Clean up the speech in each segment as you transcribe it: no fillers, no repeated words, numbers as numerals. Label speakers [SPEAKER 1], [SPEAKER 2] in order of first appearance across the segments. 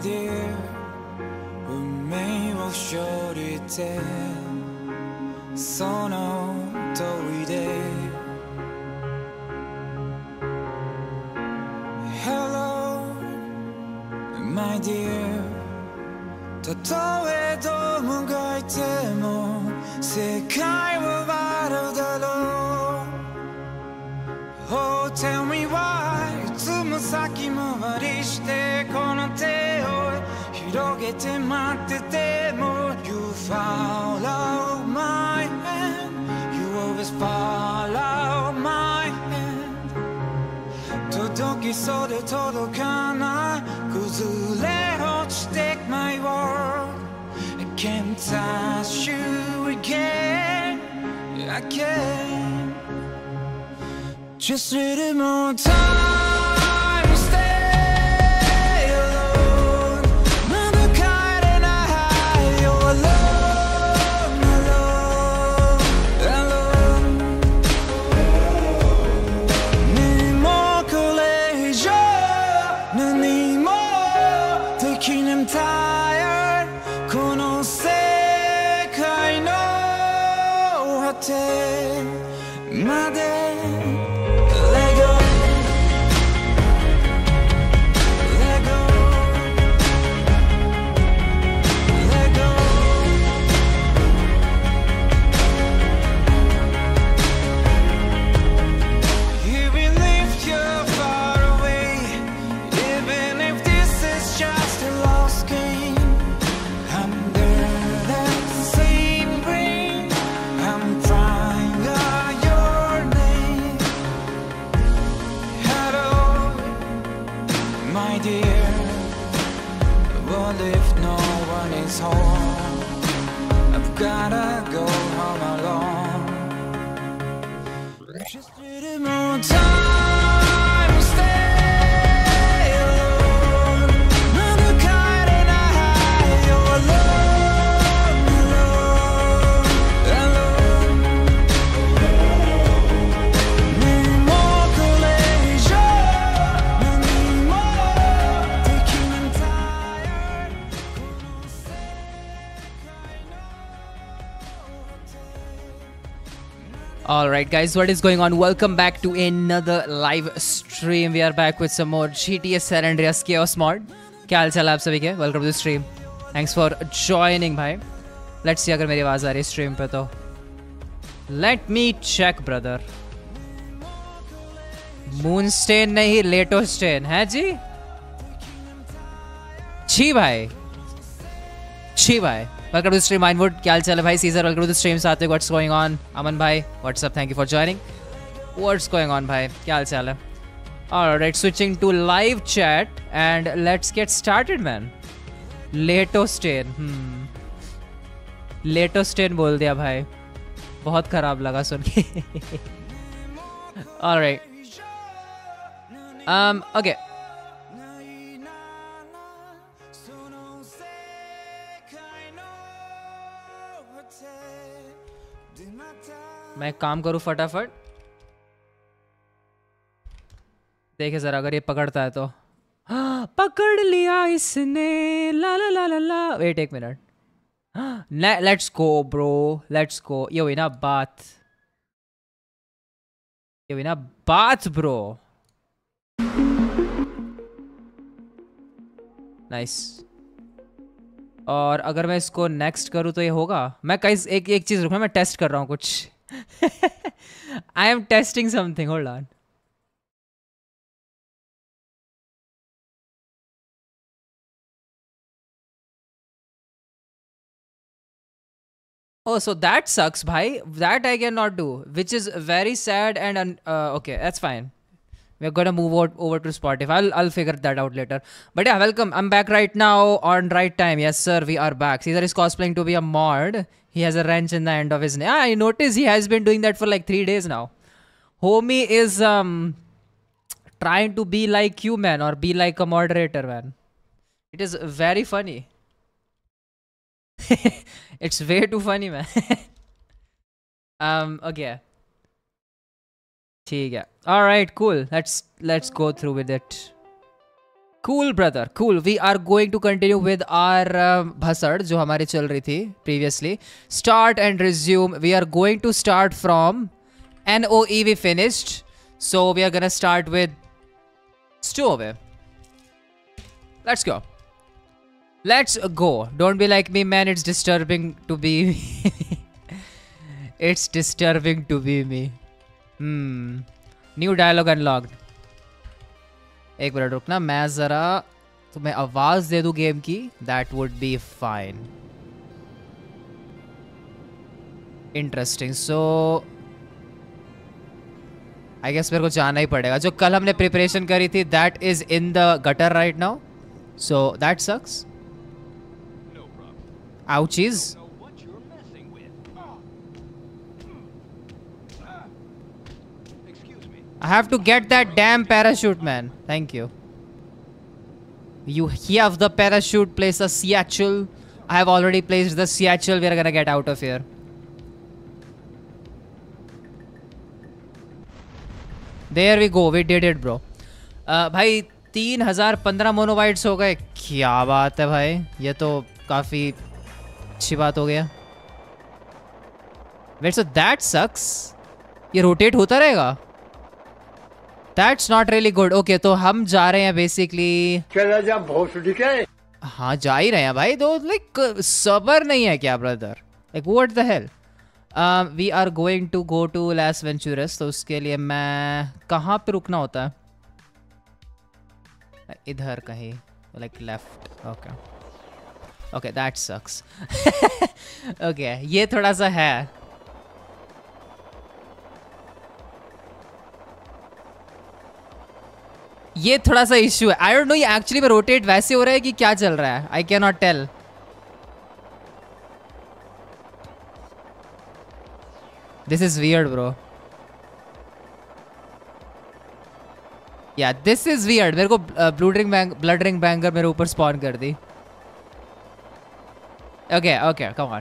[SPEAKER 1] dear,運命を処理でその通りで Hello, my dear たとえどもがいても世界はあるだろう Oh, tell me why いつも先回りしてこの手を広げて待ってても You follow my hand You always follow my hand 届きそうで届かない崩れ落ちて my world I can't touch you again I can't Just a little more time to stay alone Never kind and I you're alone, alone, alone Need more courage, no need more Taking them tired この世界の果てまでI've gotta go home alone Just a little more time to stay alone Never kind and I you're alone, alone, alone Need more courage, need more Taking them tired
[SPEAKER 2] Alright guys, what is going on? Welcome back to another live stream. We are back with some more GTA San Andreas Chaos mod. क्या हाल चाल आप सभी के? Welcome to the stream. Thanks for joining भाई. Let's see अगर मेरी आवाज़ आ रही है stream पे तो. Let me check brother. Moonstain नहीं Letostain है जी? छी भाई. छी भाई. Welcome to the stream, Minewood. क्या हाल चाल है भाई? Caesar, welcome to the stream. साथ में what's going on? Aman भाई, what's up? Thank you for joining. What's going on भाई? क्या हाल चाल है? Alright, switching to live chat and let's get started, man. Letostain. Letostain बोल दिया भाई. बहुत खराब लगा सुन के. Alright. Okay. मैं काम करूं फटाफट देखे जरा अगर ये पकड़ता है तो पकड़ लिया इसने ला ला ला ला ला वेट एक minute let's go bro let's go ये हुई ना बात ब्रो नाइस और अगर मैं इसको नेक्स्ट करूँ तो ये होगा मैं कहीं एक चीज़ रुकना मैं टेस्ट कर रहा हूँ कुछ I am testing something hold on oh so that sucks bhai that I cannot do which is very sad and okay that's fine we're gonna move over to Spotify. I'll figure that out later. But yeah, welcome. I'm back right now on right time. Yes, sir, we are back. Caesar is cosplaying to be a mod. He has a wrench in the end of his name. I noticed he has been doing that for like 3 days now. Homie is trying to be like you, man, or be like a moderator, man. It is very funny. It's way too funny, man. Okay. ठीक है. All right, cool. Let's go through with it. Cool brother, cool. We are going to continue with our bhasad जो हमारी चल रही थी previously. Start and resume. We are going to start from NOE we finished. So we are gonna start with Stowaway. Let's go. Let's go. Don't be like me, man. It's disturbing to be me. It's disturbing to be me. New dialogue unlocked. एक minute रुकना, मैं जरा तुम्हें आवाज दे दूं game की. That would be fine. Interesting. So I guess मेरे को जाना ही पड़ेगा. जो कल हमने प्रिपरेशन करी थी that is in the gutter right now. So that sucks. Ouchies. I have to get that damn parachute, man. Thank you. You have the parachute. Place a satchel. I have already placed the satchel. We are gonna get out of here. There we go. We did it, bro. भाई 3015 मोनोबाइट्स हो गए. क्या बात है भाई. ये तो काफ़ी अच्छी बात हो गया. Wait, so that sucks. ये रोटेट होता रहेगा. That's not really good. Okay, तो हम जा रहे हैं basically.
[SPEAKER 3] चला जा भोसड़ी के.
[SPEAKER 2] हाँ जा ही रहे हैं भाई. तो like सबर नहीं है क्या brother? Like what the hell? We are going to go to Las Venturas. तो उसके लिए मैं कहाँ पे रुकना होता है? इधर कहीं. Like left. Okay. Okay, that sucks. Okay, ये थोड़ा सा है. ये थोड़ा सा इश्यू है. आई डोंट नो ये एक्चुअली में रोटेट वैसे हो रहा है कि क्या चल रहा है. I can not tell. This is weird bro. या दिस इज वियर्ड. मेरे को ब्लड रिंग बैंगर मेरे ऊपर स्पॉन कर दी. Okay okay come on.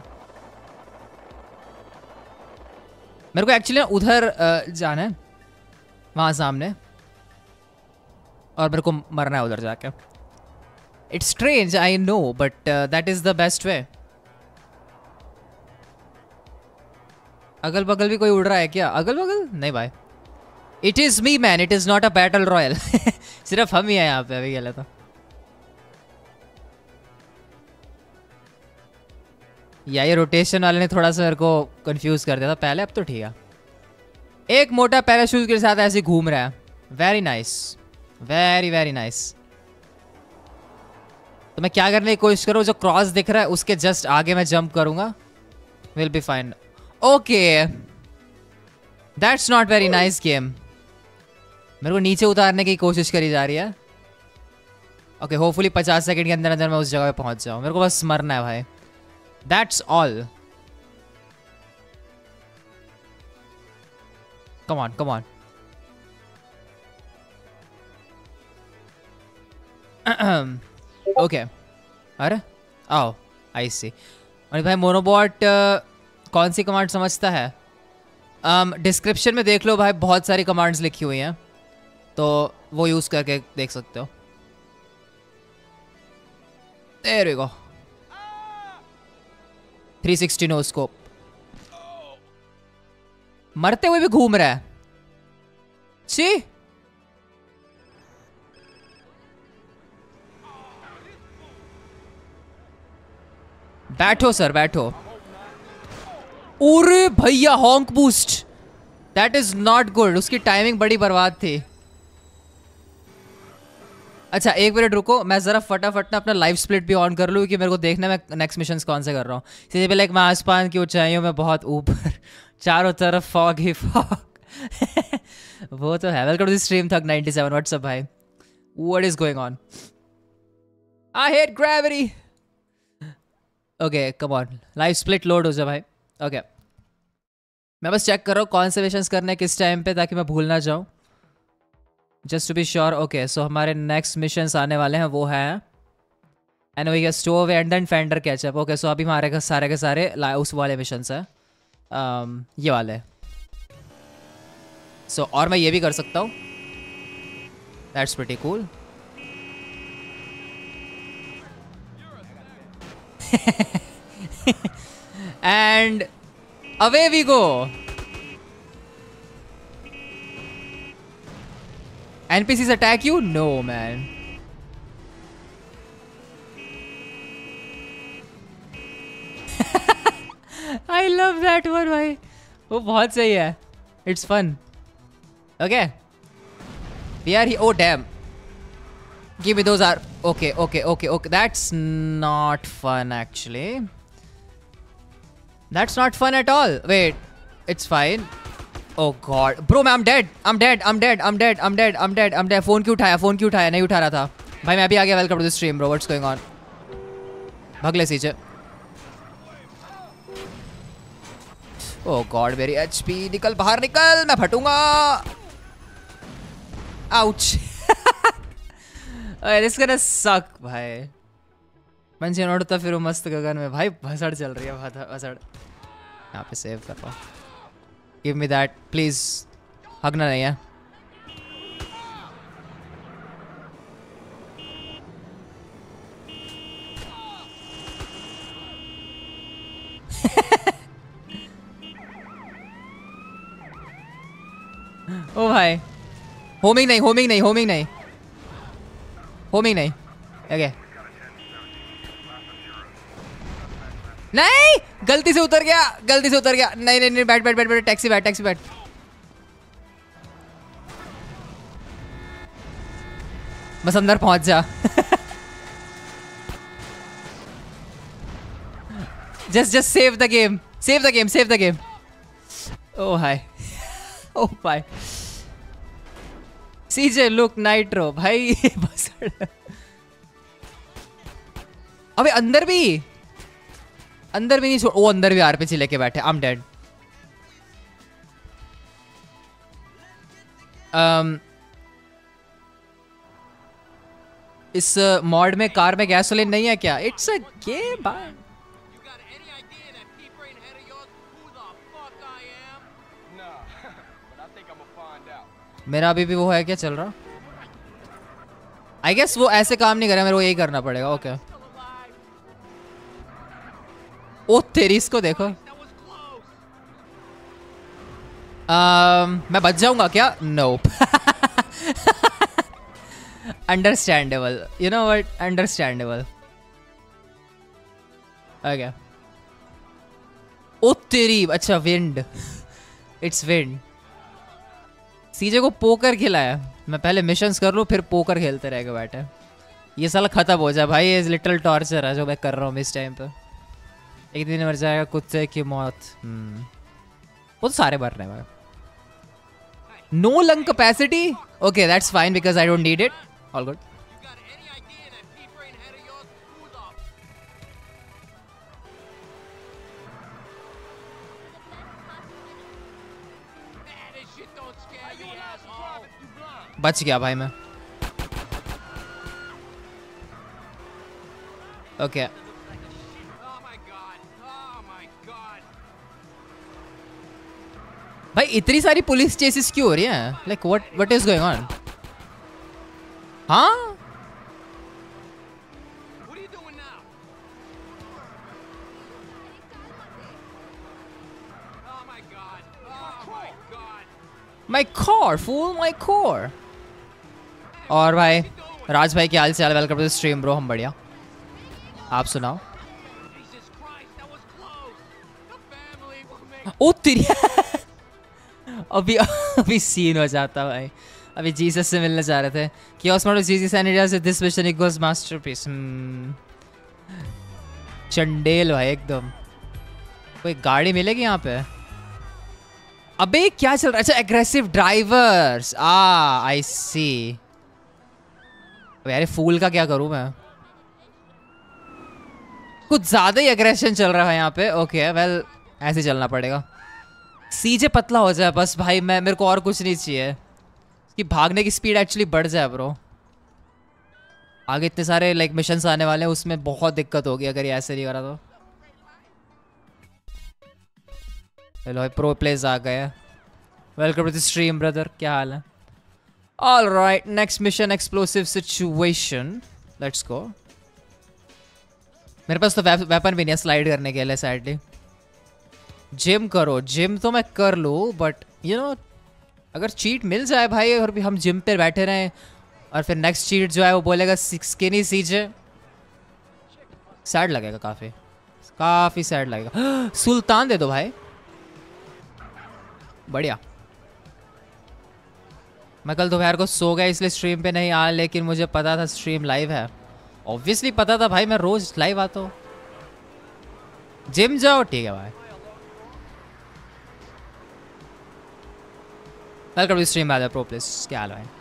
[SPEAKER 2] मेरे को एक्चुअली उधर जाना है, वहां सामने, और मेरे को मरना है उधर जाके. It's strange I know but that is the best way. अगल बगल भी कोई उड़ रहा है क्या? अगल बगल नहीं भाई. It is me man. It is not a battle royale. सिर्फ हम ही हैं यहाँ पे अभी गले तो. या ये रोटेशन वाले ने थोड़ा सा मेरे को कंफ्यूज कर दिया था पहले. अब तो ठीक है. एक मोटा पैराशूट के साथ ऐसे घूम रहा है. Very nice. Very very nice. तो मैं क्या करने की कोशिश करूँ, जो क्रॉस दिख रहा है उसके जस्ट आगे मैं जंप करूंगा. Will be fine. Okay that's not very nice game. मेरे को नीचे उतारने की कोशिश करी जा रही है. ओके होपफुली 50 सेकंड के अंदर अंदर मैं उस जगह पे पहुंच जाऊं. मेरे को बस मरना है भाई. That's all. Come on come on. Okay अरे आओ. आई सी. और भाई मोनोबॉट कौन सी कमांड समझता है? डिस्क्रिप्शन में देख लो भाई, बहुत सारी कमांड्स लिखी हुई हैं, तो वो यूज़ करके देख सकते हो. There we go. 360 no scope. मरते हुए भी घूम रहा है. सी बैठो सर बैठो. अरे भैया honk boost. That is not good. उसकी टाइमिंग बड़ी बर्बाद थी. अच्छा एक मिनट रुको, मैं जरा फटाफट ना अपना लाइव स्प्लिट भी ऑन कर लूँ कि मेरे को देखना मैं नेक्स्ट मिशन कौन से कर रहा हूँ. सीधे पे लाइक मैं आसमान की ऊंचाइयों में बहुत ऊपर, चारों तरफ फॉग ही फॉग. वो तो है. वेलकम टू द स्ट्रीम थक 97. व्हाट्सअप भाई. What is going on? I hate gravity. Okay come on. Live split load हो जाए भाई. ओके मैं बस चेक कर रहा हूँ कौन से मिशंस करने किस टाइम पे, ताकि मैं भूल ना जाऊँ. Just to be sure. Okay so हमारे नेक्स्ट मिशंस आने वाले हैं, वो है and we get stove and then fender ketchup. Okay so अभी हमारे सारे के सारे उस वाले मिशंस हैं, ये वाले. सो और मैं ये भी कर सकता हूँ. That's pretty cool. And away we go. NPCs attack you? No, man. I love that one, भाई. वो बहुत सही है. It's fun. Okay. We are here. Oh, damn. Give me those are. Okay. That's not fun, actually. That's not fun at all. Wait. It's fine. Oh god. Bro, I'm dead. I'm dead. Phone क्यों उठाया? नहीं उठा रहा था. भाई मैं अभी आ गया. Welcome to the stream, bro. What's going on? भाग ले सीजे. Oh god, मेरी HP. निकल बाहर निकल. मैं फटूंगा. Ouch. This is gonna suck, भाई. मंचे नोड़ता फिर वो मस्त गगन में. भाई भसड़ चल रही है. भसड़. यहाँ पे सेव कर रहा. Give me that, please. हगना नहीं है. ओ भाई. होमिंग नहीं. ओके. नहीं, गलती से उतर गया. नहीं. बैठ. टैक्सी बैठ. बस अंदर पहुंच जा. just save the game. Oh hi. Oh bye. CJ look Nitro भाई. अबे अंदर भी नहीं छोड़. वो अंदर भी आरपीजी लेके बैठे. I'm dead. इस मॉड में कार में गैसोलीन नहीं है क्या? इट्स अ गेम भाई. मेरा अभी भी वो है क्या चल रहा? आई गेस वो ऐसे काम नहीं करेगा. मेरे को यही करना पड़ेगा. ओके. ओ तेरी इसको देखो. मैं बच जाऊंगा क्या? No. Understandable. You know what? Understandable. Okay. ओ तेरी. अच्छा विंड. It's wind. सीजे को पोकर खिलाया. मैं पहले मिशंस कर लूँ फिर पोकर खेलते रहेगा बैठे. ये साला खत्म हो जाए भाई. ये लिटिल टॉर्चर है जो मैं कर रहा हूँ इस टाइम पे. एक दिन मर जाएगा कुत्ते की मौत. वो तो सारे मर रहे हैं. No lung capacity. Okay that's fine because I don't need it. All good. बच गया भाई मैं. ओके. भाई इतनी सारी पुलिस चेसेस क्यों हो रही हैं? Like what is going on? हाँ my car fool my car. और भाई राज भाई क्या हाल चाल? Welcome to the stream bro. हम बढ़िया. आप सुनाओ. ओ तेरी. अभी सीन हो जाता भाई. अभी जीसस से मिलने जा रहे थे. Chaos Mode Jesus and it this mission equals masterpiece. Chandel भाई एकदम. कोई गाड़ी मिलेगी यहाँ पे? अबे क्या चल रहा है? अच्छा एग्रेसिव ड्राइवर्स. आई सी. यार फूल का क्या करूं मैं? कुछ ज्यादा ही एग्रेशन चल रहा है यहाँ पे. ओके वेल ऐसे चलना पड़ेगा. सीजे पतला हो जाए बस भाई. मेरे को और कुछ नहीं चाहिए कि भागने की स्पीड एक्चुअली बढ़ जाए ब्रो. आगे इतने सारे लाइक मिशंस आने वाले हैं. उसमें बहुत दिक्कत होगी अगर ये ऐसे नहीं करा तो. हेलो प्रो प्लेस आ गए. Welcome to the stream brother. क्या हाल है? All right next mission explosive situation. Let's go. मेरे पास तो वेपन भी नहीं है स्लाइड करने के लिए सैडली। जिम करो, जिम तो मैं कर लूँ बट यू नो अगर चीट मिल जाए भाई और भी हम जिम पे बैठे रहें और फिर नेक्स्ट चीट जो है वो बोलेगा स्किनी सीजे, सैड लगेगा, काफ़ी काफ़ी सैड लगेगा। सुल्तान दे दो भाई, बढ़िया। मैं कल दोपहर को सो गया इसलिए स्ट्रीम पे नहीं आया, लेकिन मुझे पता था स्ट्रीम लाइव है। ऑब्वियसली पता था भाई, मैं रोज लाइव आता हूँ। जिम जाओ, ठीक है भाई। Welcome to stream by the pro place. क्या हाल है?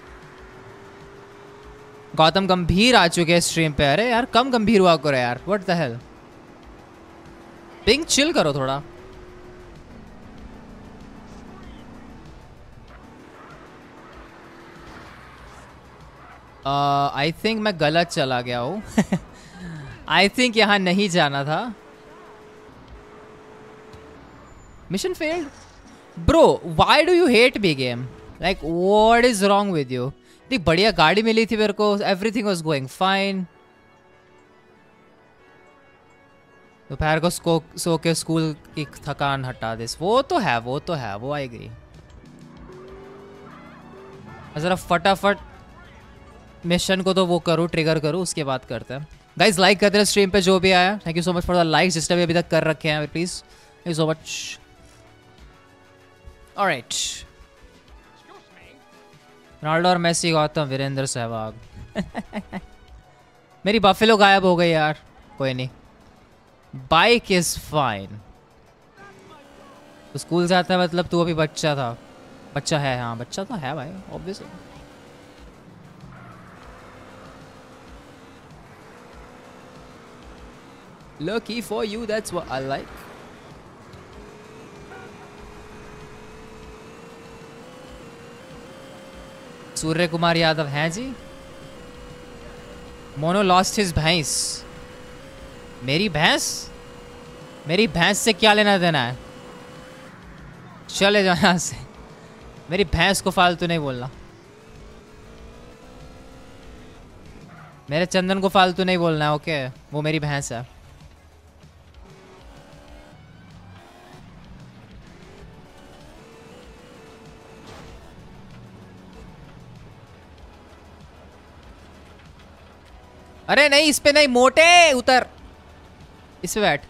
[SPEAKER 2] गौतम गंभीर आ चुके हैं स्ट्रीम पे। अरे यार कम गंभीर हुआ करो यार, what the hell. Pink chill करो थोड़ा। आई थिंक मैं गलत चला गया हूँ। आई थिंक यहाँ नहीं जाना था। Mission failed bro, why do you hate me game? Like what is wrong with you? देख बढ़िया गाड़ी मिली थी मेरे को, एवरीथिंग वाज गोइंग फाइन। दोपहर को सो के स्कूल की थकान हटा दिस। वो तो है, वो तो है, वो आई एग्री। जरा फटाफट मिशन को तो वो करूँ, ट्रिगर करूँ, उसके बाद करते हैं। गाइज लाइक करते हैं स्ट्रीम पे जो भी आया। Thank you so much for the likes जिसने भी अभी तक कर रखे हैं, please thank you so much. Alright, Ronaldo और मेसी, गौतम, वीरेंद्र सहवाग। मेरी बफेलो गायब हो गई यार, कोई नहीं, बाइक इज फाइन। तो स्कूल से आता है मतलब तू अभी बच्चा था, बच्चा है। हाँ बच्चा तो है भाई, obviously. Lucky for you, that's what I like. Surya Kumar Yadav हैं जी। मोनो लॉस्ट हिज भैंस। मेरी भैंस? मेरी भैंस से क्या लेना देना है? चले जाओ यहाँ से। मेरी भैंस को फालतू नहीं बोलना। मेरे चंदन को फालतू नहीं बोलना है, ओके? वो मेरी भैंस है। अरे नहीं, इस पे नहीं, मोटे उतर, इस पे बैठ।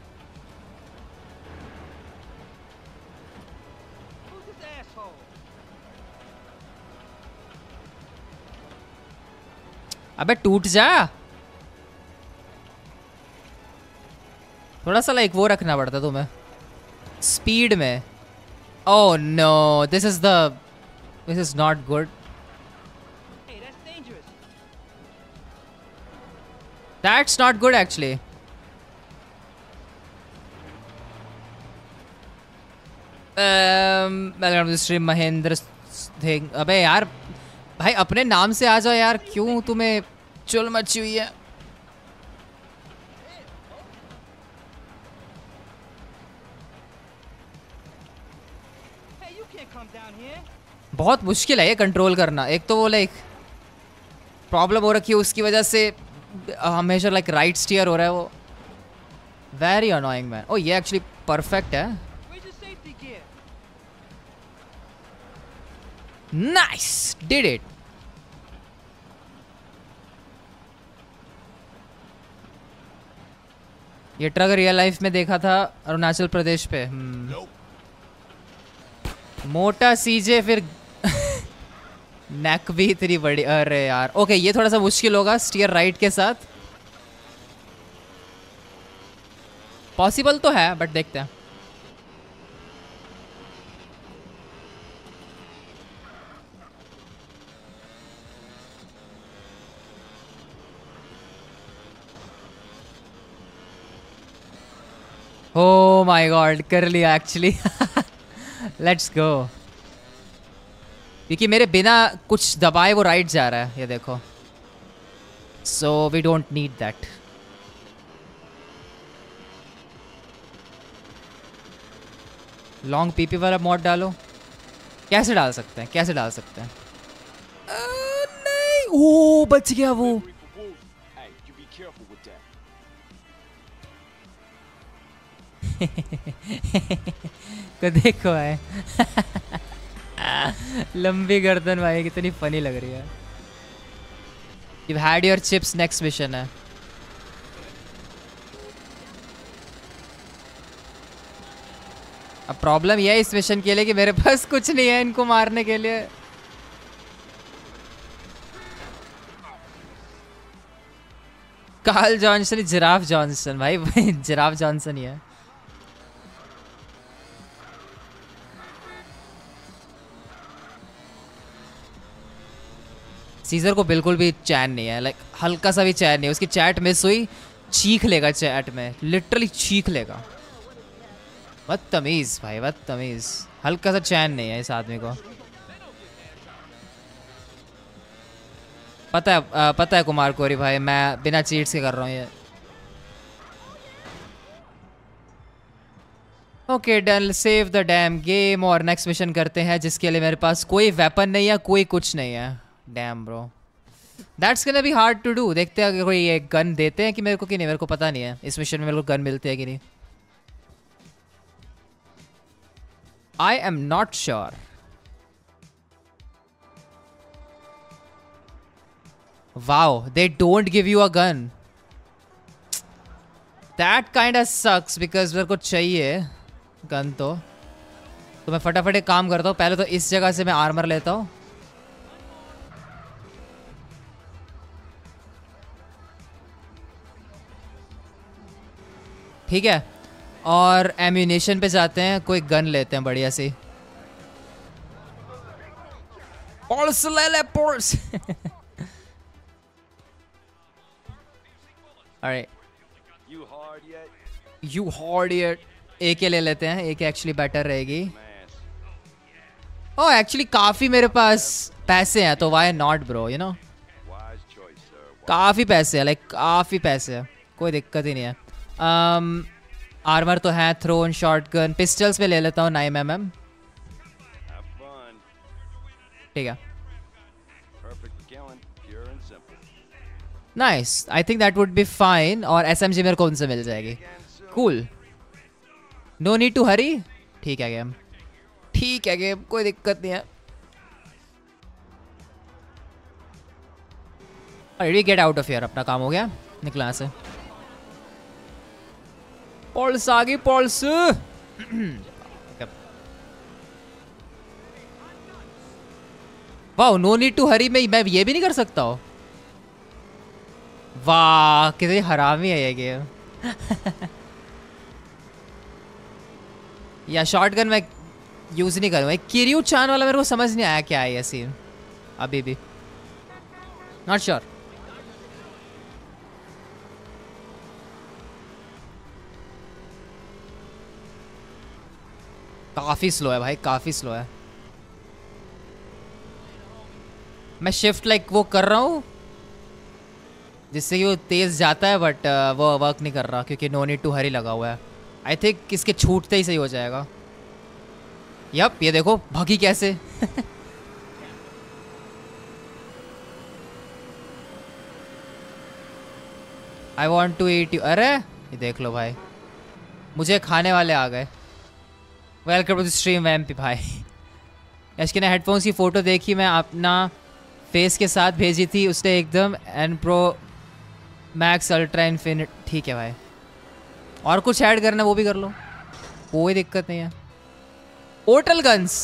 [SPEAKER 2] अबे टूट जा। थोड़ा सा लाइक वो रखना पड़ता तुम्हें स्पीड में। Oh no, this is not good. That's not good actually. Welcome to stream Mahendra Singh. अबे यार भाई अपने नाम से आ जाओ यार, क्यों तुम्हें चुल मची हुई है? बहुत मुश्किल है ये कंट्रोल करना। एक तो वो लाइक प्रॉब्लम हो रखी है, उसकी वजह से हमेशा लाइक राइट स्टीयर हो रहा है वो। Very annoying man. ओ ये एक्चुअली परफेक्ट है। Nice, did it. ये ट्रक रियल लाइफ में देखा था अरुणाचल प्रदेश पे। मोटा सीजे, फिर नेक भी इतनी बड़ी। अरे यार ओके, ये थोड़ा सा मुश्किल होगा स्टीयर राइट के साथ। पॉसिबल तो है बट देखते हैं। ओह माय गॉड, कर लिया एक्चुअली। Let's go. क्योंकि मेरे बिना कुछ दबाए वो राइट जा रहा है, ये देखो। So we don't need that. Long PP वाला मॉड डालो। कैसे डाल सकते हैं, कैसे डाल सकते हैं? नहीं, ओ बच गया वो। को देखो भाई। लंबी गर्दन भाई कितनी फनी लग रही है। You've had your chips, next mission है। अब प्रॉब्लम यह है इस मिशन के लिए कि मेरे पास कुछ नहीं है इनको मारने के लिए। कार्ल जॉनसन, जिराफ जॉनसन भाई, जिराफ जॉनसन ही है। सीजर को बिल्कुल भी चैन नहीं है, लाइक हल्का सा भी चैन नहीं है। उसकी चैट मिस हुई, चीख लेगा चैट में, लिटरली चीख लेगा। बदतमीज भाई, बदतमीज। हल्का सा चैन नहीं है इस आदमी को। पता है कुमार कोरी भाई, मैं बिना चीट्स के कर रहा हूँ ये। Okay done, save the damn game और नेक्स्ट मिशन करते हैं, जिसके लिए मेरे पास कोई वेपन नहीं है, कोई कुछ नहीं है। Damn bro, that's gonna be hard to do. देखते हैं अगर कोई एक गन देते हैं कि मेरे को, कि नहीं, मेरे को पता नहीं है इस मिशन में मेरे को गन मिलती है कि नहीं। I am not sure. Wow, they don't give you a gun. That kind of sucks because मेरे को चाहिए गन। तो मैं फटाफट एक काम करता हूँ, पहले तो इस जगह से मैं आर्मर लेता हूँ। ठीक है, और एम्यूनेशन पे जाते हैं, कोई गन लेते हैं बढ़िया सी। पॉल्स ले ले पॉल्स। Alright. You hard yet? AK ले लेते हैं, AK एक्चुअली बेटर रहेगी। ओह एक्चुअली काफ़ी मेरे पास पैसे हैं, तो why not bro, you know. काफ़ी पैसे हैं, लाइक काफ़ी पैसे हैं, कोई दिक्कत ही नहीं है। आर्मर तो है, थ्रोन, शॉटगन, पिस्टल्स में ले लेता हूँ 9mm। ठीक है, nice, I think that would be fine. और SMG मेरे को उनसे मिल जाएगी। Cool, no need to hurry. ठीक है गेम, ठीक है गेम, कोई दिक्कत नहीं है। Already get out of here, अपना काम हो गया, निकला से। पॉल्स आ गई, पॉल्स। वाह, नो नीड टू हरी में मैं ये भी नहीं कर सकता हूँ। वाह कितनी हरामी है ये गेम। या शॉटगन मैं यूज नहीं करूँगा। किरियू चान वाला मेरे को समझ नहीं आया क्या है ये सीन, अभी भी नॉट श्योर। काफ़ी स्लो है भाई, काफ़ी स्लो है। मैं शिफ्ट लाइक वो कर रहा हूँ जिससे कि वो तेज़ जाता है, बट वो वर्क नहीं कर रहा क्योंकि नो नीड टू हरी लगा हुआ है। आई थिंक इसके छूटते ही सही हो जाएगा। यप, ये देखो भागी कैसे। I want to eat you. अरे ये देख लो भाई, मुझे खाने वाले आ गए। Welcome to the stream Vampy भाई। इसके ने हेडफोन्स की फ़ोटो देखी, मैं अपना फेस के साथ भेजी थी उसने, एकदम and pro max ultra infinite. ठीक है भाई, और कुछ ऐड करना वो भी कर लो, कोई दिक्कत नहीं है। Portal guns,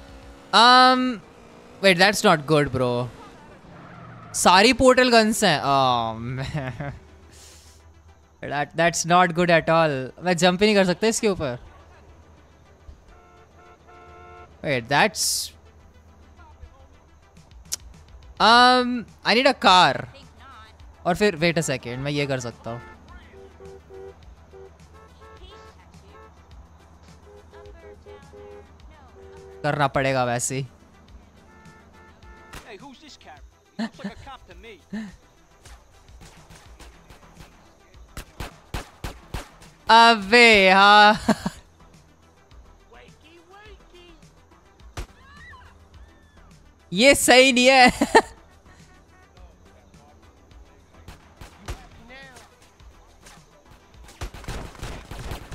[SPEAKER 2] wait that's not good bro. सारी पोर्टल गन्स हैं। That's not good at all. मैं जंप ही नहीं कर सकता इसके ऊपर। Wait that's I need a car. और फिर वेट अ सेकेंड, मैं ये कर सकता हूँ। करना पड़ेगा वैसे ही। अबे हाँ। ये सही नहीं है।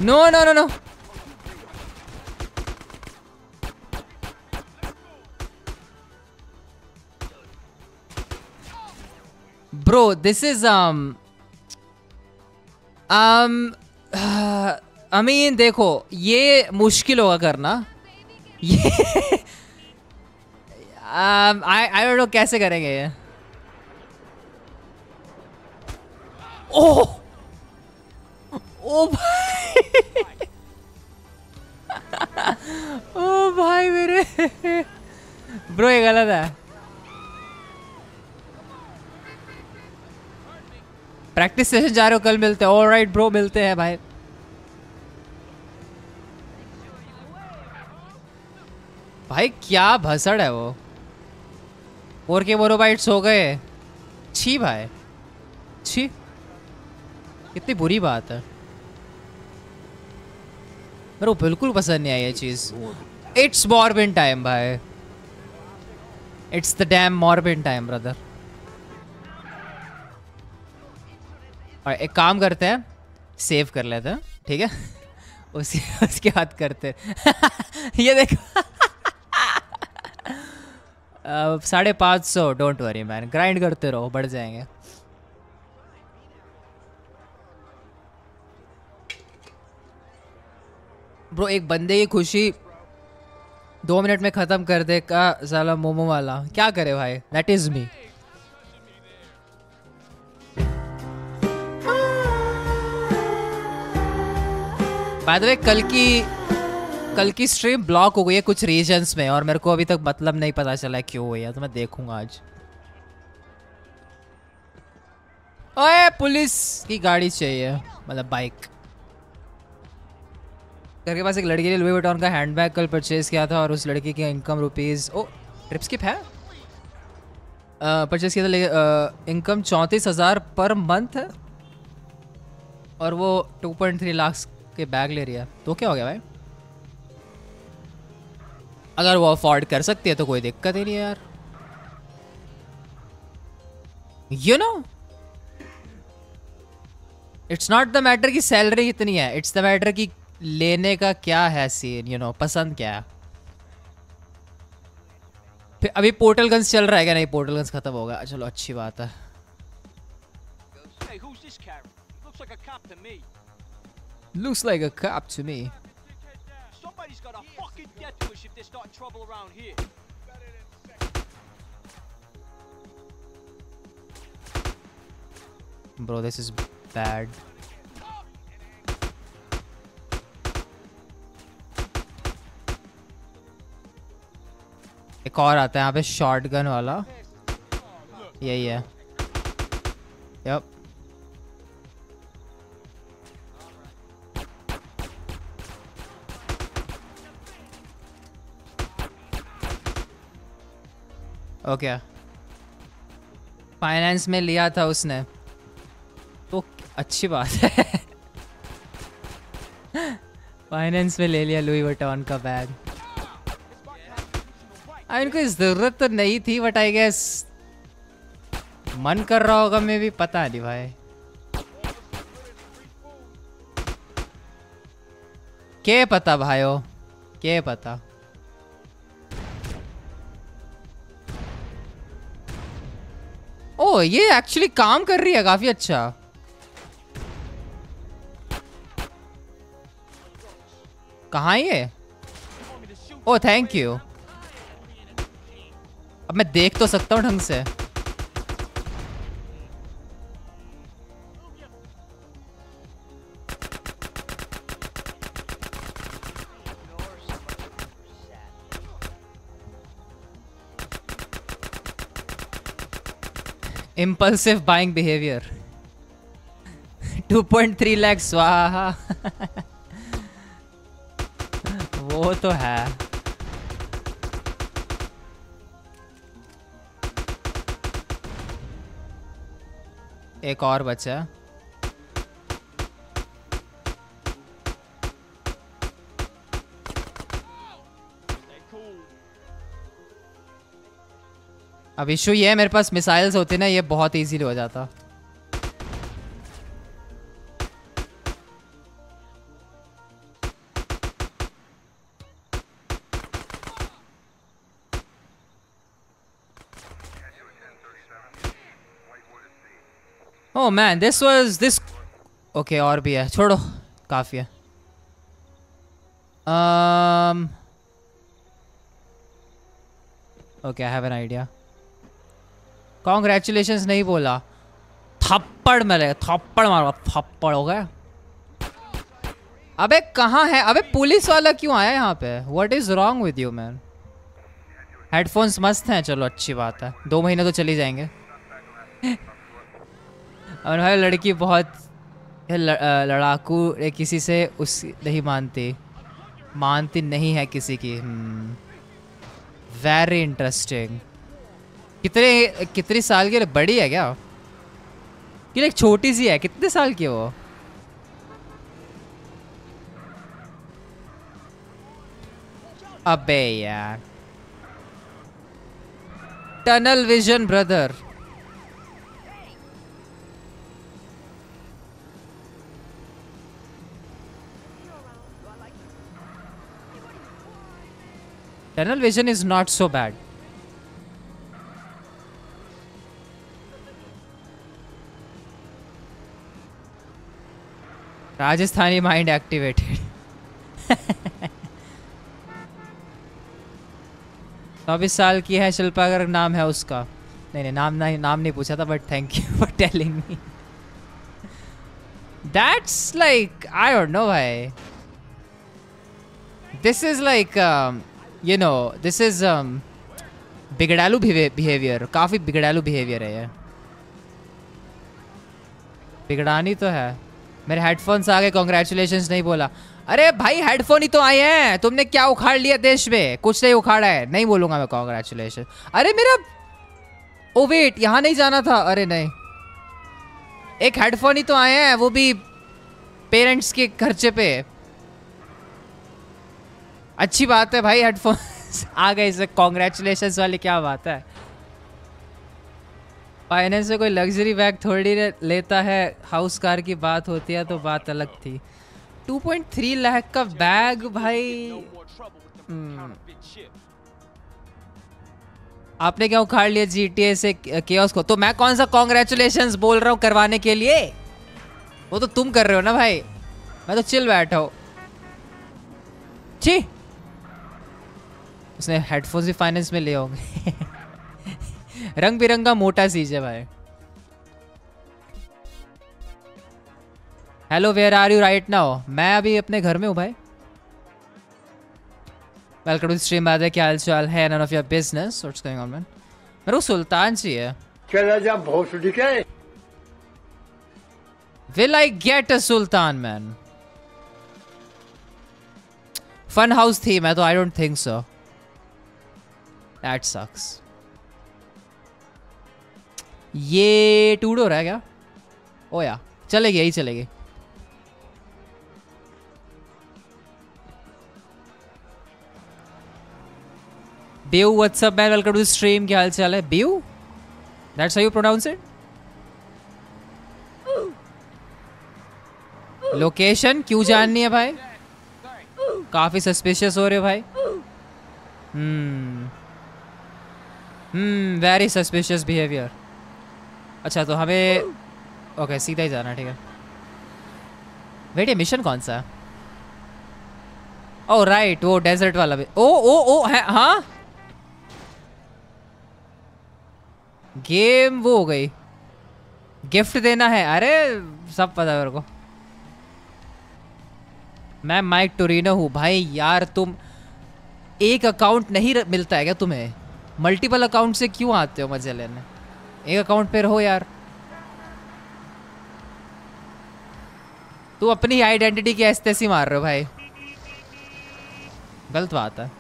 [SPEAKER 2] No no no no bro this is I mean देखो ये मुश्किल होगा करना ये आई डोंट नो कैसे करेंगे ये ओह ओ भाई ओ भाई मेरे ब्रो ये गलत है प्रैक्टिस सेशन जा रहे हो कल मिलते हैं ऑलराइट ब्रो मिलते हैं भाई भाई क्या भसड़ है वो 4K मोनोबाइट्स हो गए छी भाई छी कितनी बुरी बात है मेरे को बिल्कुल पसंद नहीं आई ये चीज इट्स मॉर्बिन टाइम भाई it's the damn morbin time brother और एक काम करते हैं सेव कर लेते हैं ठीक है उसके बाद करते ये देखो 550 डोंट वरी मैन ग्राइंड करते रहो बढ़ जाएंगे ब्रो एक बंदे की खुशी 2 मिनट में खत्म कर दे का साला मोमो वाला क्या करे भाई that is me by the way कल की स्ट्रीम ब्लॉक हो गई है कुछ रीजन्स में और मेरे को अभी तक मतलब नहीं पता चला है क्यों हुई है तो मैं देखूंगा आज ओए पुलिस की गाड़ी चाहिए मतलब बाइक घर के पास एक लड़की ने लुई वुइटन का हैंडबैग कल परचेज किया था और उस लड़की की इनकम रुपीज़ ओ ट्रिप स्किप है परचेज किया था इनकम 34,000 पर मंथ है और वो 2.3 लाख के बैग ले रही है तो क्या हो गया भाई अगर वो अफोर्ड कर सकती है तो कोई दिक्कत ही नहीं है यार you know it's not the matter की सैलरी कितनी है इट्स द मैटर की लेने का क्या है सीन यू नो पसंद क्या है फिर अभी पोर्टल गन्स चल रहा है क्या नहीं पोर्टल गन्स खत्म हो गया चलो अच्छी बात है Looks like a cop to me.
[SPEAKER 3] Somebody's got a fucking death wish if they start trouble around here.
[SPEAKER 2] Bro, this is bad. एक और आता है यहाँ पे शॉटगन वाला यही है यप ओके फाइनेंस में लिया था उसने तो अच्छी बात है फाइनेंस में ले लिया लुई वुइटन का बैग इनको जरूरत तो नहीं थी बट आई गेस मन कर रहा होगा मैं भी पता नहीं भाई क्या पता भाइयों क्या पता ओ ये एक्चुअली काम कर रही है काफी अच्छा कहाँ ये ओ थैंक यू अब मैं देख तो सकता हूँ ढंग से impulsive buying behavior 2.3 लाख स्वाहा वो तो है एक और बचा अब इशू ये है मेरे पास मिसाइल्स होते ना ये बहुत इजीली हो जाता Oh man, this was this. Okay, और भी है, छोड़ो, काफी है. Okay, I have an idea. Congratulations नहीं बोला, थप्पड़ मिले, थप्पड़ मारो, थप्पड़ हो गया. अबे कहाँ है? अबे पुलिस वाला क्यों आया यहाँ पे? What is wrong with you man? Headphones मस्त हैं, चलो अच्छी बात है, 2 महीने तो चली जाएंगे. और भाई लड़की बहुत लड़ाकू, किसी से उस नहीं मानती नहीं है किसी की. Very interesting. कितने साल की? बड़ी है क्या? कि लाइक छोटी सी है? कितने साल की है वो? अबे यार, tunnel vision brother. Tunnel vision is not so bad. Rajasthani mind activated. 24 साल की है शिल्पा, अगर नाम है उसका. नहीं नाम नहीं पूछा था, but thank you for telling me. That's like, I don't know भाई. This is like you know, this is बिगड़ालू बिहेवियर. काफी बिगड़ालू बिहेवियर है ये. बिगड़ानी तो है. मेरे हेडफोन्स आ गए, कॉन्ग्रेचुलेशंस नहीं बोला. अरे भाई हेडफोन ही तो आए हैं, तुमने क्या उखाड़ लिया देश में? कुछ नहीं उखाड़ा है, नहीं बोलूंगा मैं कॉन्ग्रेचुलेशन. अरे मेरा, ओ वेट, यहाँ नहीं जाना था. अरे नहीं, एक हेडफोन ही तो आए हैं, वो भी पेरेंट्स के खर्चे पे. अच्छी बात है भाई, हेडफोन आ गए, इसे कॉन्ग्रेचुलेशंस वाली क्या बात है. फाइनेंस से कोई लग्जरी बैग थोड़ी लेता है, हाउस कार की बात होती है तो बात अलग थी. 2.3 लाख का बैग भाई. आपने क्या उखाड़ लिया GTA से केओस को? तो मैं कौन सा कॉन्ग्रेचुलेशंस बोल रहा हूँ करवाने के लिए? वो तो तुम कर रहे हो ना भाई, मैं तो चिल बैठा हूँ. छी, उसने हेडफोन्स भी फाइनेंस में ले होंगे. रंग बिरंगा मोटा चीज है भाई. Hello, where are you right now? मैं अभी अपने घर में हूँ भाई. वेलकम टू स्ट्रीम बादे, क्या हाल चाल है? None of your business. What's going on man? मेरे को सुल्तान चाहिए. चला जा भोसड़ी के. Will I get a Sultan man? Fun house थी मैं तो, I don't think so. That sucks. ये 2 डोर है क्या? ओ या, चलेगी, यही चलेगी. Bew, what's up man? Welcome to the stream. क्या हाल चाल है? Bew? That's how you pronounce it? Location क्यों जाननी है भाई? काफी सस्पिशियस हो रहे हो भाई. Very suspicious behaviour. अच्छा तो हमें ओके सीधा ही जाना, ठीक है. वेट, ये मिशन कौन सा है? ओह राइट, वो डेजर्ट वाला भी. ओ है. हाँ, गेम वो हो गई, गिफ्ट देना है. अरे सब पता है मेरे को. मैं माइक टोरिनो हूँ भाई. यार तुम एक अकाउंट नहीं मिलता है क्या तुम्हें? मल्टीपल अकाउंट से क्यों आते हो मजे लेने? एक अकाउंट पे रहो यार. तू अपनी आइडेंटिटी की ऐसे मार रहे हो भाई, गलत बात है.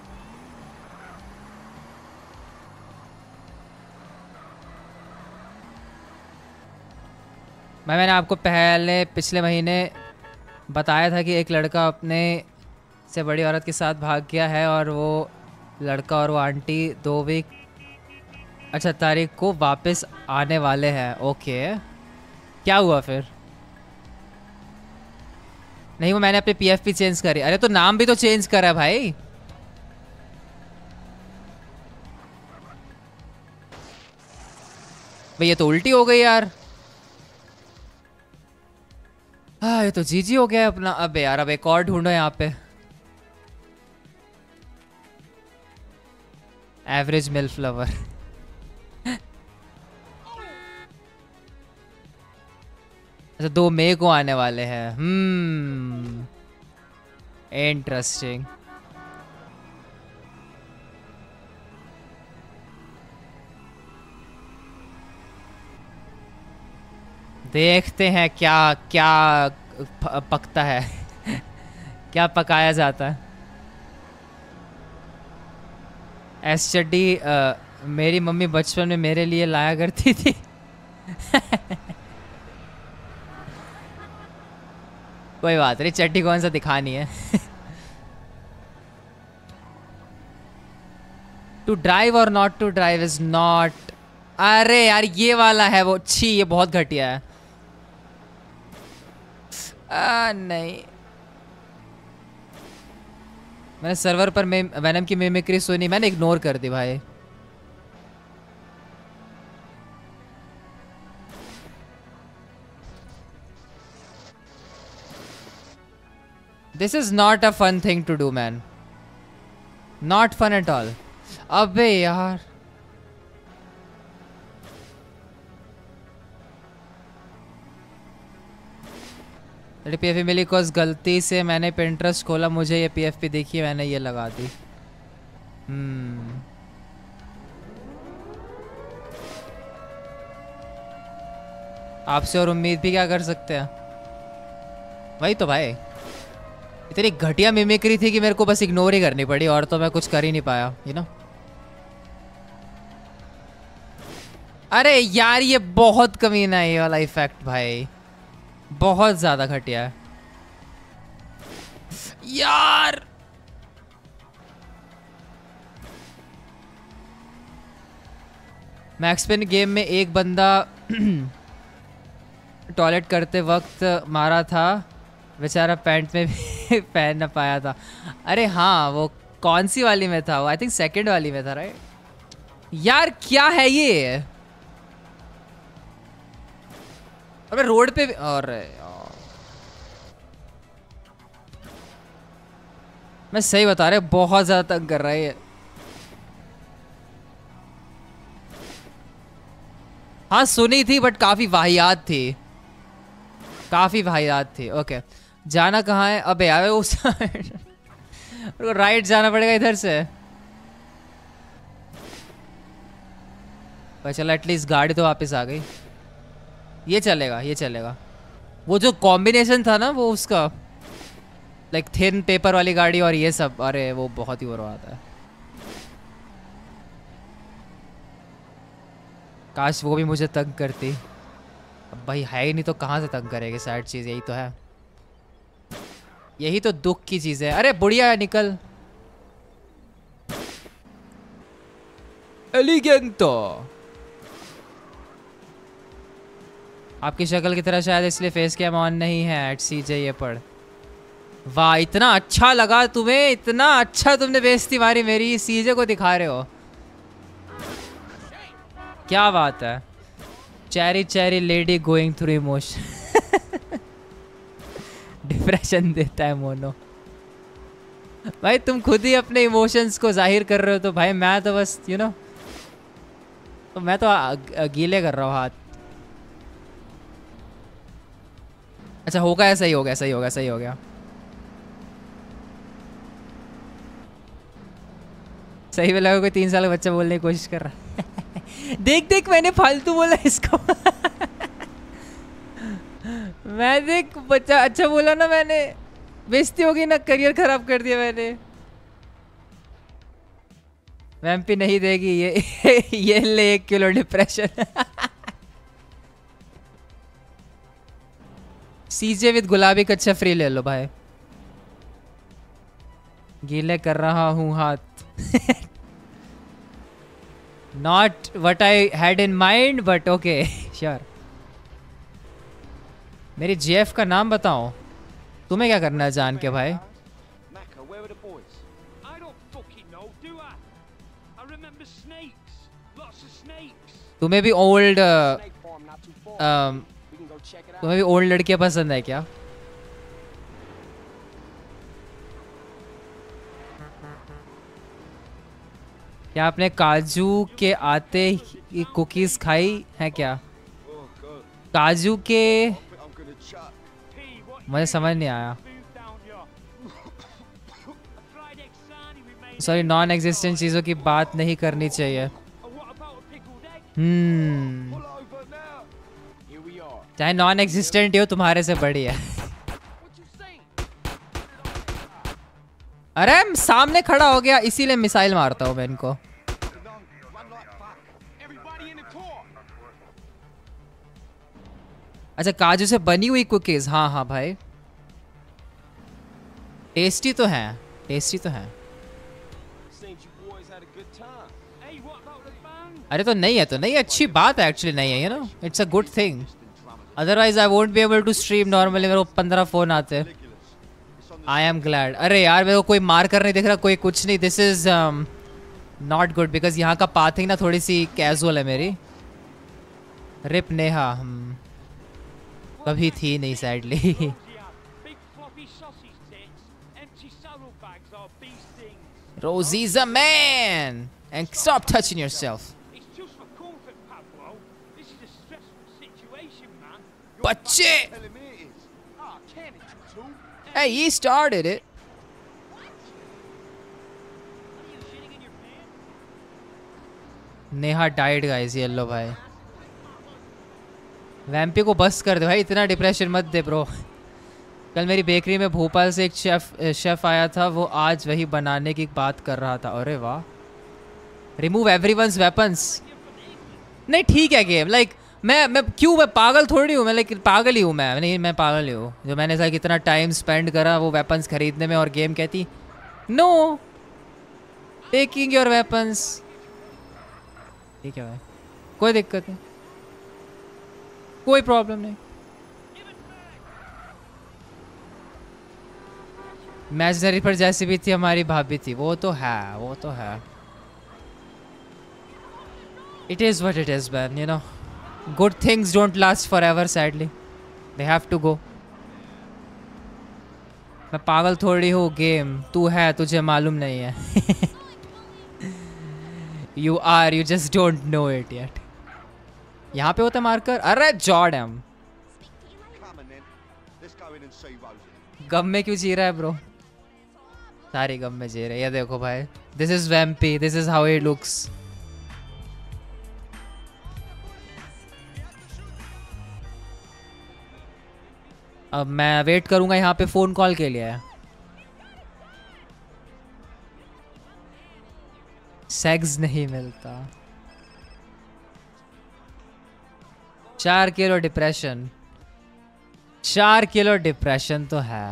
[SPEAKER 2] मैंने आपको पिछले महीने बताया था कि एक लड़का अपने से बड़ी औरत के साथ भाग गया है, और वो लड़का और वो आंटी 2 वीक तारीख को वापस आने वाले हैं. ओके, क्या हुआ फिर? नहीं, वो मैंने अपने PFP चेंज करी. अरे तो नाम भी तो चेंज करा भाई. भाई ये तो उल्टी हो गई यार. हाँ ये तो जीजी हो गया अपना। अब यार अब एक और ढूंढो यहाँ पे। Average mill flower. अच्छा 2 मई को आने वाले हैं। इंटरेस्टिंग। देखते हैं क्या क्या पकता है। क्या पकाया जाता है। एस चड्डी मेरी मम्मी बचपन में मेरे लिए लाया करती थी। कोई बात नहीं, चड्डी कौन सा दिखानी है। टू ड्राइव और not to drive is not. अरे यार ये वाला है वो। छी ये बहुत घटिया है। नहीं मैंने सर्वर पर वैनम की मिमिक्री सुनी, मैंने इग्नोर कर दी भाई। This is not a fun thing to do man, not fun at all. अबे यार पीएफपी मिली कॉज गलती से मैंने पिंटरेस्ट खोला, मुझे ये पीएफपी देखी, मैंने ये लगा दी। आपसे और उम्मीद भी क्या कर सकते हैं। वही तो भाई, इतनी घटिया मिमिक्री थी कि मेरे को बस इग्नोर ही करनी पड़ी और तो मैं कुछ कर ही नहीं पाया, यू नो। अरे यार ये बहुत कमीना है ये वाला इफेक्ट भाई, बहुत ज्यादा घटिया है यार। मैक्स पेन गेम में एक बंदा टॉयलेट करते वक्त मारा था, बेचारा पैंट में भी पहन ना पाया था। अरे हाँ वो कौन सी वाली में था वो, आई थिंक सेकंड वाली में था राइट। यार क्या है ये। अबे रोड पे भी। और मैं सही बता रहा, बहुत ज्यादा तंग कर रहा है ये। हाँ सुनी थी बट काफी वाहियात थी, काफी वाहियात थी। ओके जाना कहाँ है। अबे यार उस राइट जाना पड़ेगा इधर से। पर चलो एटलीस्ट गाड़ी तो वापस आ गई। ये चलेगा ये चलेगा। वो जो कॉम्बिनेशन था ना वो उसका, लाइक थिन पेपर वाली गाड़ी और ये सब, अरे वो बहुत ही बुरा आता है। काश वो भी मुझे तंग करती। अब भाई है ही नहीं तो कहाँ से तंग करेगी, सैड चीज़ यही तो है, यही तो दुख की चीज़ है। अरे बुढ़िया निकल। एलिगेंटो आपकी शक्ल की तरह शायद इसलिए फेस कैम ऑन नहीं है। एट सीजे ये पढ़। वाह इतना अच्छा लगा तुम्हें, इतना अच्छा तुमने बेइज्जती मारी मेरी, सीजे को दिखा रहे हो, क्या बात है। Cherry cherry lady going through emotion. Depression देता है मोनो। भाई तुम खुद ही अपने इमोशंस को जाहिर कर रहे हो तो भाई मैं तो बस यू नो, तो मैं तो गीले कर रहा हूँ हाथ। अच्छा होगा या सही हो गया, सही हो गया, सही हो गया, सही में लगा कोई 3 साल का बच्चा बोलने की कोशिश कर रहा है। देख देख मैंने फालतू बोला इसको। मैं देख बच्चा अच्छा बोला ना मैंने, बेइज्जती होगी ना, करियर खराब कर दिया मैंने। वैम्पी नहीं देगी ये ले 1 किलो डिप्रेशन। सीजे विद गुलाबी कच्चा फ्री ले लो भाई। गीले कर रहा हूँ हाथ। Not what I had in mind, but okay, sure. मेरी जेफ का नाम बताओ, तुम्हें क्या करना है जान के भाई।
[SPEAKER 3] Macca, where are the boys? I don't fucking know, do I? I remember snakes. Lots of snakes.
[SPEAKER 2] तुम्हें भी old
[SPEAKER 3] Snake farm not too far. We can go check it out.
[SPEAKER 2] तुम्हें भी ओल्ड लड़कियां पसंद है क्या। क्या आपने काजू के आटे की कुकीज खाई है क्या? काजू के मुझे समझ नहीं आया। सॉरी, नॉन एग्जिस्टेंट चीज़ों की बात नहीं करनी चाहिए। चाहे नॉन एग्जिस्टेंट हो, तुम्हारे से बड़ी है। अरे सामने खड़ा हो गया, इसीलिए मिसाइल मारता हूँ मैं इनको। अच्छा, काजू से बनी हुई कुकीज, हाँ हाँ भाई, टेस्टी तो है, टेस्टी तो है। अरे तो नहीं है तो नहीं, अच्छी बात है एक्चुअली, नहीं है, you know, it's a good thing. Otherwise I won't be able to stream normally, मेरे को 15 फोन आते। I am glad. अरे यार मेरे को कोई मार कर नहीं दिख रहा, कोई कुछ नहीं। This is not good because यहाँ का पाथिंग ना थोड़ी सी कैजुअल है मेरी। रिप नेहा, कभी थी नहीं sadly. Rosie's a man and stop touching yourself. बच्चे, hey, he started it. Neha died guys, ये लो भाई। वैम्पी को बस कर दे भाई, इतना डिप्रेशन मत दे ब्रो। कल मेरी बेकरी में भोपाल से एक शेफ आया था, वो आज वही बनाने की बात कर रहा था। अरे वाह। Remove everyone's weapons. नहीं ठीक है गेम, लाइक मैं क्यों, मैं पागल थोड़ी हूँ मैं, लेकिन पागल ही हूँ मैं, नहीं मैं पागल ही हूँ। जो मैंने ऐसा कितना टाइम स्पेंड करा वो वेपन्स खरीदने में, और गेम कहती नो टेकिंग योर वेपन्स। ठीक है भाई, कोई दिक्कत नहीं, कोई प्रॉब्लम नहीं। मैचनरी पर जैसी भी थी हमारी भाभी थी, वो तो है, वो तो है। It is what it is man, you know, good things don't last forever, sadly they have to go. मैं पागल थोड़ी हूँ गेम, तू है, तुझे मालूम नहीं है। You are, you just don't know it yet. यहाँ पे होता मार्कर। अरे जॉर्डन, गम में क्यों जी रहा है ब्रो? सारी गम में जी रहे। ये देखो भाई, this is Vampy, this is how it looks. अब मैं वेट करूंगा यहाँ पे फोन कॉल के लिए। सेक्स नहीं मिलता। 4 किलो डिप्रेशन, 4 किलो डिप्रेशन तो है।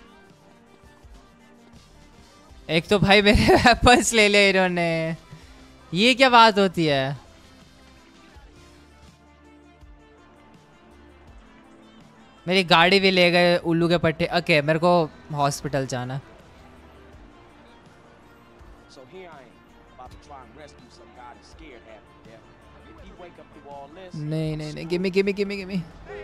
[SPEAKER 2] एक तो भाई मेरे वेपन्स ले लिए इन्होंने, ये क्या बात होती है? मेरी गाड़ी भी ले गए उल्लू के पट्टे। ओके, मेरे को हॉस्पिटल जाना। नहीं नहीं नहीं, गिमी गिमी गिमी गिमी।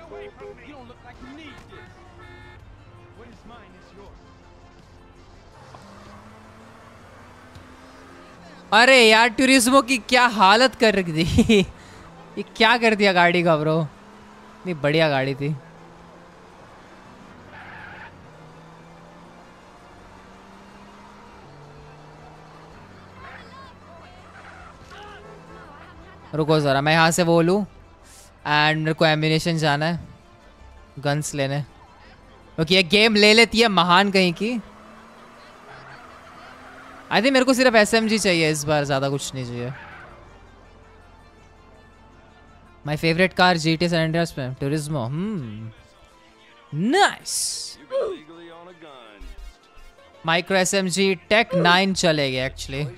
[SPEAKER 2] अरे यार टूरिज्मो की क्या हालत कर रखी थी। ये क्या कर दिया गाड़ी का ब्रो, इतनी बढ़िया गाड़ी थी। रुको ज़रा, मैं यहाँ से वो लूँ एंड मेरे को एम्यूनेशन जाना है, गन्स लेने, क्योंकि ये गेम ले लेती है महान कहीं की। आई थिंक मेरे को सिर्फ SMG चाहिए इस बार, ज़्यादा कुछ नहीं चाहिए। My favourite car GTA San Andreas पे Turismo. Nice. Micro SMG Tec 9 चलेगी एक्चुअली।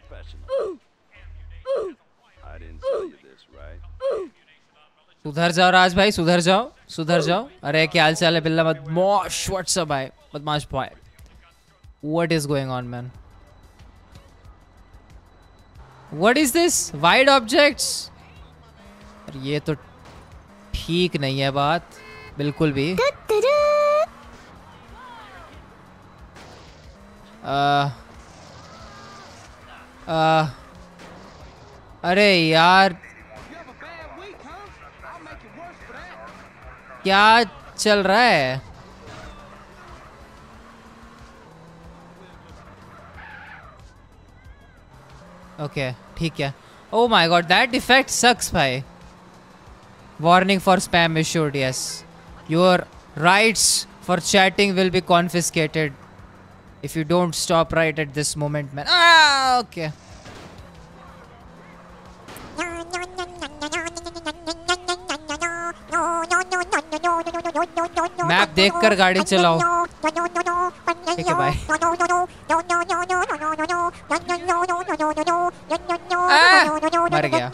[SPEAKER 2] सुधर जाओ राज भाई, सुधर जाओ, सुधर जाओ। अरे क्या हाल चाल है बिल्ला बदमाश? व्हाट्सअप भाई, बदमाश boy, what is going on man? What is this wide objects? ये तो ठीक नहीं है बात बिल्कुल भी। अरे यार
[SPEAKER 3] You have a bad week, huh? I'll make it worse for that.
[SPEAKER 2] क्या चल रहा है? ओके ठीक है. Oh my god, that effect sucks भाई. Warning for spam issued. Yes, your rights for chatting will be confiscated if you don't stop right at this moment, man. Ah, okay. Map देखकर गाड़ी चलाओ. ठीक है भाई. मर गया.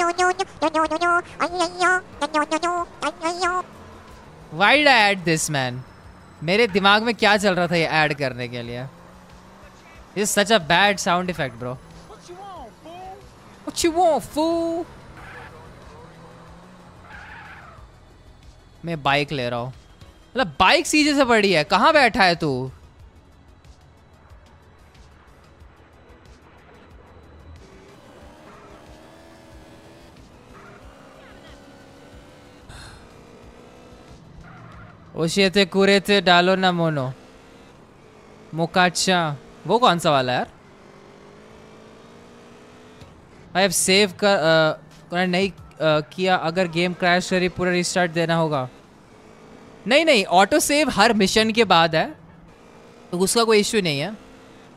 [SPEAKER 2] Why did I add this, man? मेरे दिमाग में क्या चल रहा था ये ऐड करने के लिए? This is such a bad sound effect, bro.
[SPEAKER 3] What you want, fool?
[SPEAKER 2] What you want, fool? मैं बाइक ले रहा हूँ. मतलब बाइक सीधे से पड़ी है. कहाँ बैठा है तू? ओशियते कुरेते डालो ना मोनो मोकाचा. वो कौन सा वाला यार? भाई अब सेव कर नहीं किया. अगर गेम क्रैश करी पूरा रिस्टार्ट देना होगा. नहीं नहीं, ऑटो सेव हर मिशन के बाद है तो उसका कोई इश्यू नहीं है.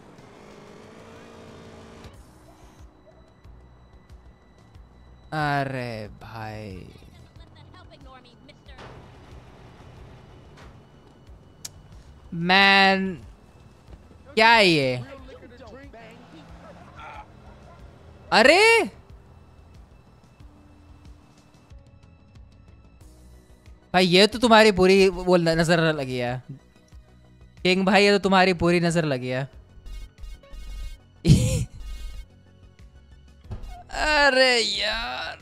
[SPEAKER 2] अरे भाई मैन क्या है ये? अरे भाई ये तो तुम्हारी पूरी वो नजर लगी है. किंग भाई ये तो तुम्हारी पूरी नजर लगी है. अरे यार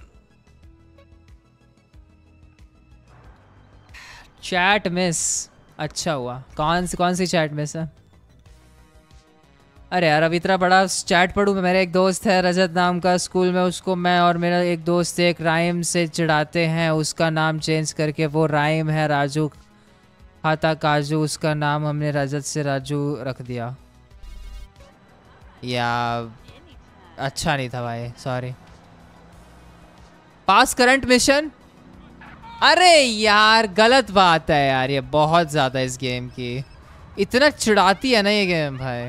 [SPEAKER 2] चैट मिस. अच्छा हुआ. कौन सी चैट मिस है? अरे यार अब इतना बड़ा चैट पढ़ूँ मैं. मेरा एक दोस्त है रजत नाम का, स्कूल में उसको मैं और मेरा एक दोस्त एक राइम से चिढ़ाते हैं. उसका नाम चेंज करके वो राइम है राजू खाता काजू. उसका नाम हमने रजत से राजू रख दिया. या अच्छा नहीं था भाई, सॉरी. पास करंट मिशन. अरे यार गलत बात है यार, ये बहुत ज़्यादा इस गेम की. इतना चिढ़ाती है ना ये गेम भाई.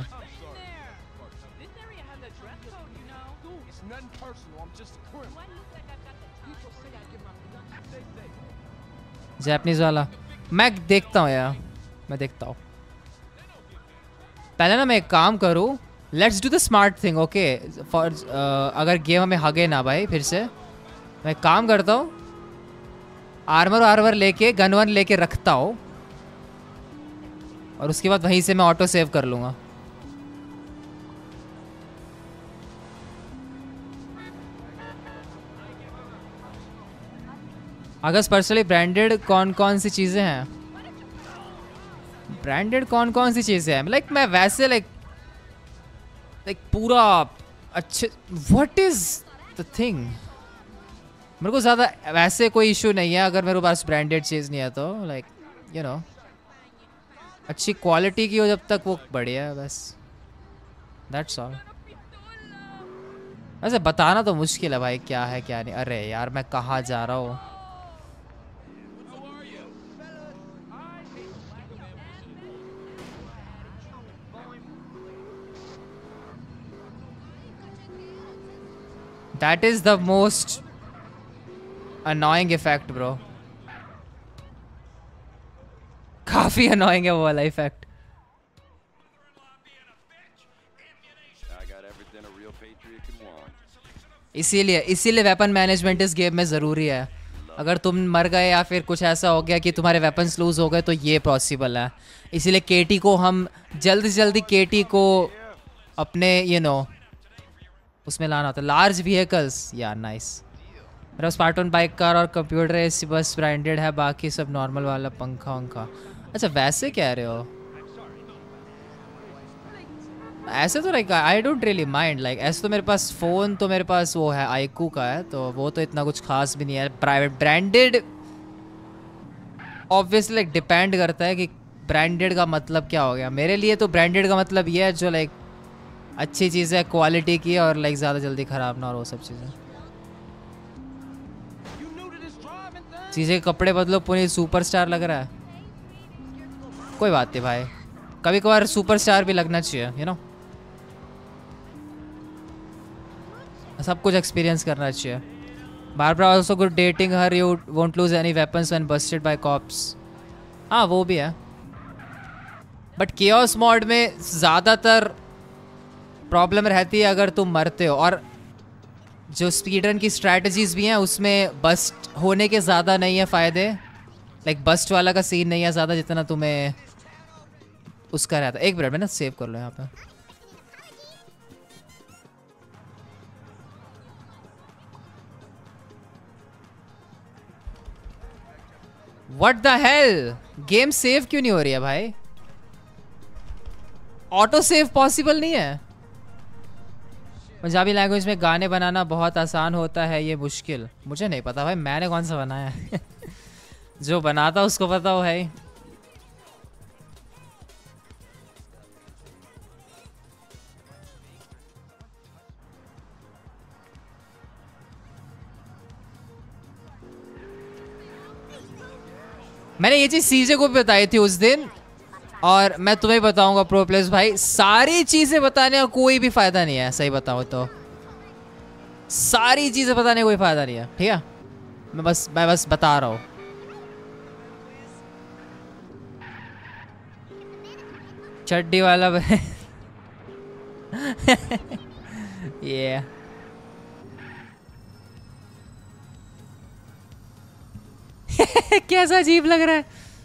[SPEAKER 2] जापानीज वाला मैं देखता हूँ यार, मैं देखता हूँ. पहले ना मैं एक काम करूँ. Let's do the smart thing. Okay for अगर गेम हमें हगे ना भाई फिर से, मैं एक काम करता हूँ. आर्मर लेके गन वन लेके रखता हूँ और उसके बाद वहीं से मैं ऑटो सेव कर लूँगा. अगस्त पर्सनली ब्रांडेड कौन सी चीज़ें हैं? ब्रांडेड कौन सी चीज़ें हैं? लाइक मैं वैसे लाइक पूरा अच्छे. What is the thing? मेरे को ज़्यादा वैसे कोई इशू नहीं है अगर मेरे पास ब्रांडेड चीज़ नहीं है तो. लाइक यू नो अच्छी क्वालिटी की हो जब तक वो बढ़िया है बस. That's all. वैसे बताना तो मुश्किल है भाई क्या है क्या नहीं. अरे यार मैं कहाँ जा रहा हूँ? That is the most annoying effect, bro. काफी annoying है वो वाला effect. इसीलिए वेपन मैनेजमेंट इस गेम में ज़रूरी है. अगर तुम मर गए या फिर कुछ ऐसा हो गया कि तुम्हारे वेपन्स लूज हो गए तो ये पॉसिबल है. इसीलिए केटी को हम जल्दी से जल्दी केटी को अपने उसमें लाना होता है. लार्ज व्हीकल्स या नाइस. मेरा स्पार्टन बाइक कार और कंप्यूटर एसी बस ब्रांडेड है, बाकी सब नॉर्मल वाला पंखा वंखा. अच्छा वैसे कह रहे हो? ऐसे तो like I don't really mind, like ऐसे तो मेरे पास फ़ोन तो मेरे पास वो है आईकू का है, तो वो तो इतना कुछ खास भी नहीं है। Private branded obviously like depend करता है कि ब्रांडेड का मतलब क्या हो गया। मेरे लिए तो ब्रांडेड का मतलब ये है जो लाइक अच्छी चीज़ है, क्वालिटी की है और लाइक ज़्यादा जल्दी ख़राब ना हो, वो सब चीज़ें। चीज़ें कपड़े बदलो पूरी सुपरस्टार लग रहा है, कोई बात नहीं भाई, कभी कभार सुपरस्टार भी लगना चाहिए, यू नो, सब कुछ एक्सपीरियंस करना चाहिए। Barbara also good dating her, you won't lose any weapons when busted by cops. हाँ वो भी है, बट केओस मॉड में ज़्यादातर प्रॉब्लम रहती है अगर तुम मरते हो, और जो स्पीड रन की स्ट्रैटेजीज भी हैं उसमें बस्ट होने के ज़्यादा नहीं है फ़ायदे, लाइक बस्ट वाला का सीन नहीं है ज़्यादा जितना तुम्हें उसका रहता है। एक मिनट में ना सेव कर लो यहाँ पे। What the hell? Game save क्यों नहीं हो रही है भाई? ऑटो सेव पॉसिबल नहीं है। पंजाबी लैंग्वेज में गाने बनाना बहुत आसान होता है, ये मुश्किल? मुझे नहीं पता भाई, मैंने कौन सा बनाया है। जो बनाता उसको पता हो भाई। मैंने ये चीज़ सीजे को भी बताई थी उस दिन, और मैं तुम्हें बताऊंगा प्रो प्लेयर्स भाई, सारी चीज़ें बताने का कोई भी फ़ायदा नहीं है, सही बताओ तो सारी चीज़ें बताने का कोई फ़ायदा नहीं है, ठीक है? मैं बस बता रहा हूँ। चड्डी वाला ये कैसा अजीब लग रहा है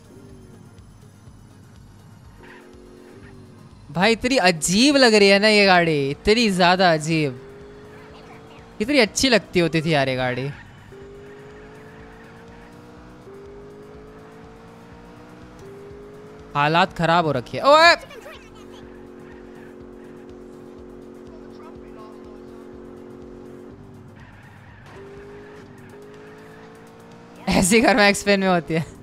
[SPEAKER 2] भाई, इतनी अजीब लग रही है ना ये गाड़ी, इतनी ज्यादा अजीब। कितनी अच्छी लगती होती थी यार ये गाड़ी। हालात खराब हो रखी है। ओए ऐसी घर में एक्सपेन में होती है।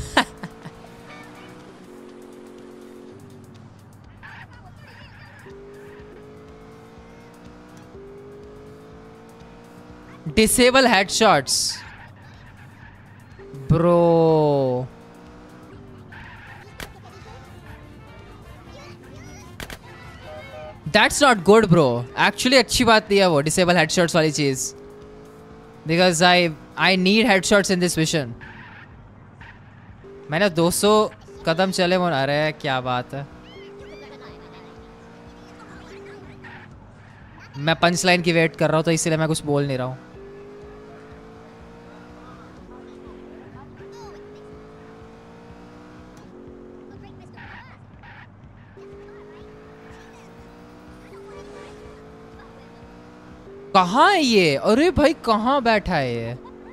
[SPEAKER 2] Disable headshots bro, that's not good bro. Actually अच्छी बात नहीं है वो डिसेबल हेडशॉट्स वाली चीज, because I need headshots in this mission. मैंने 200 कदम चले वो आ रहे हैं, क्या बात है। मैं पंच लाइन की वेट कर रहा हूँ तो इसलिए मैं कुछ बोल नहीं रहा हूँ। कहाँ है ये? अरे भाई कहाँ बैठा है ये?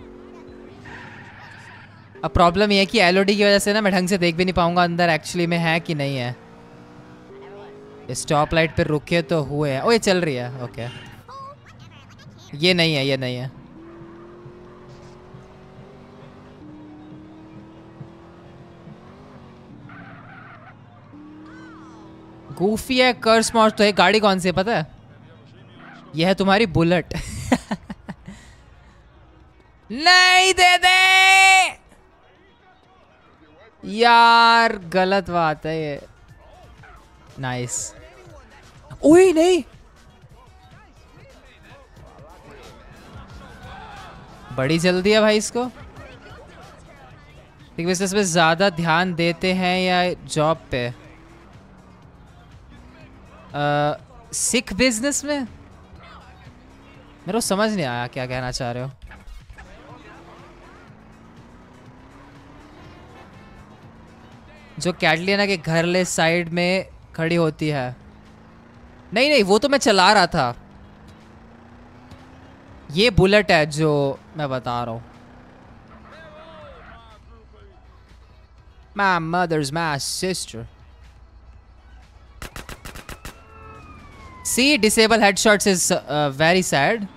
[SPEAKER 2] अब प्रॉब्लम ये है कि एलओडी की वजह से ना मैं ढंग से देख भी नहीं पाऊंगा अंदर एक्चुअली में है कि नहीं है। स्टॉप लाइट पे रुके तो हुए हैं। ओ ये चल रही है, ओके। ये नहीं है, ये नहीं है। गूफी है, कर्स मॉर्स तो है। गाड़ी कौन सी है पता है? यह है तुम्हारी बुलेट। नहीं दे दे यार, गलत बात है ये। नाइस। ओए नहीं, बड़ी जल्दी है भाई इसको। बिजनेस पे ज्यादा ध्यान देते हैं या जॉब पे? सिख बिजनेस में मेरे को समझ नहीं आया क्या कहना चाह रहे हो। जो कैटलिना के घर ले साइड में खड़ी होती है। नहीं नहीं, वो तो मैं चला रहा था। ये बुलेट है जो मैं बता रहा हूँ। My mother's my sister. See, disable headshots is very sad.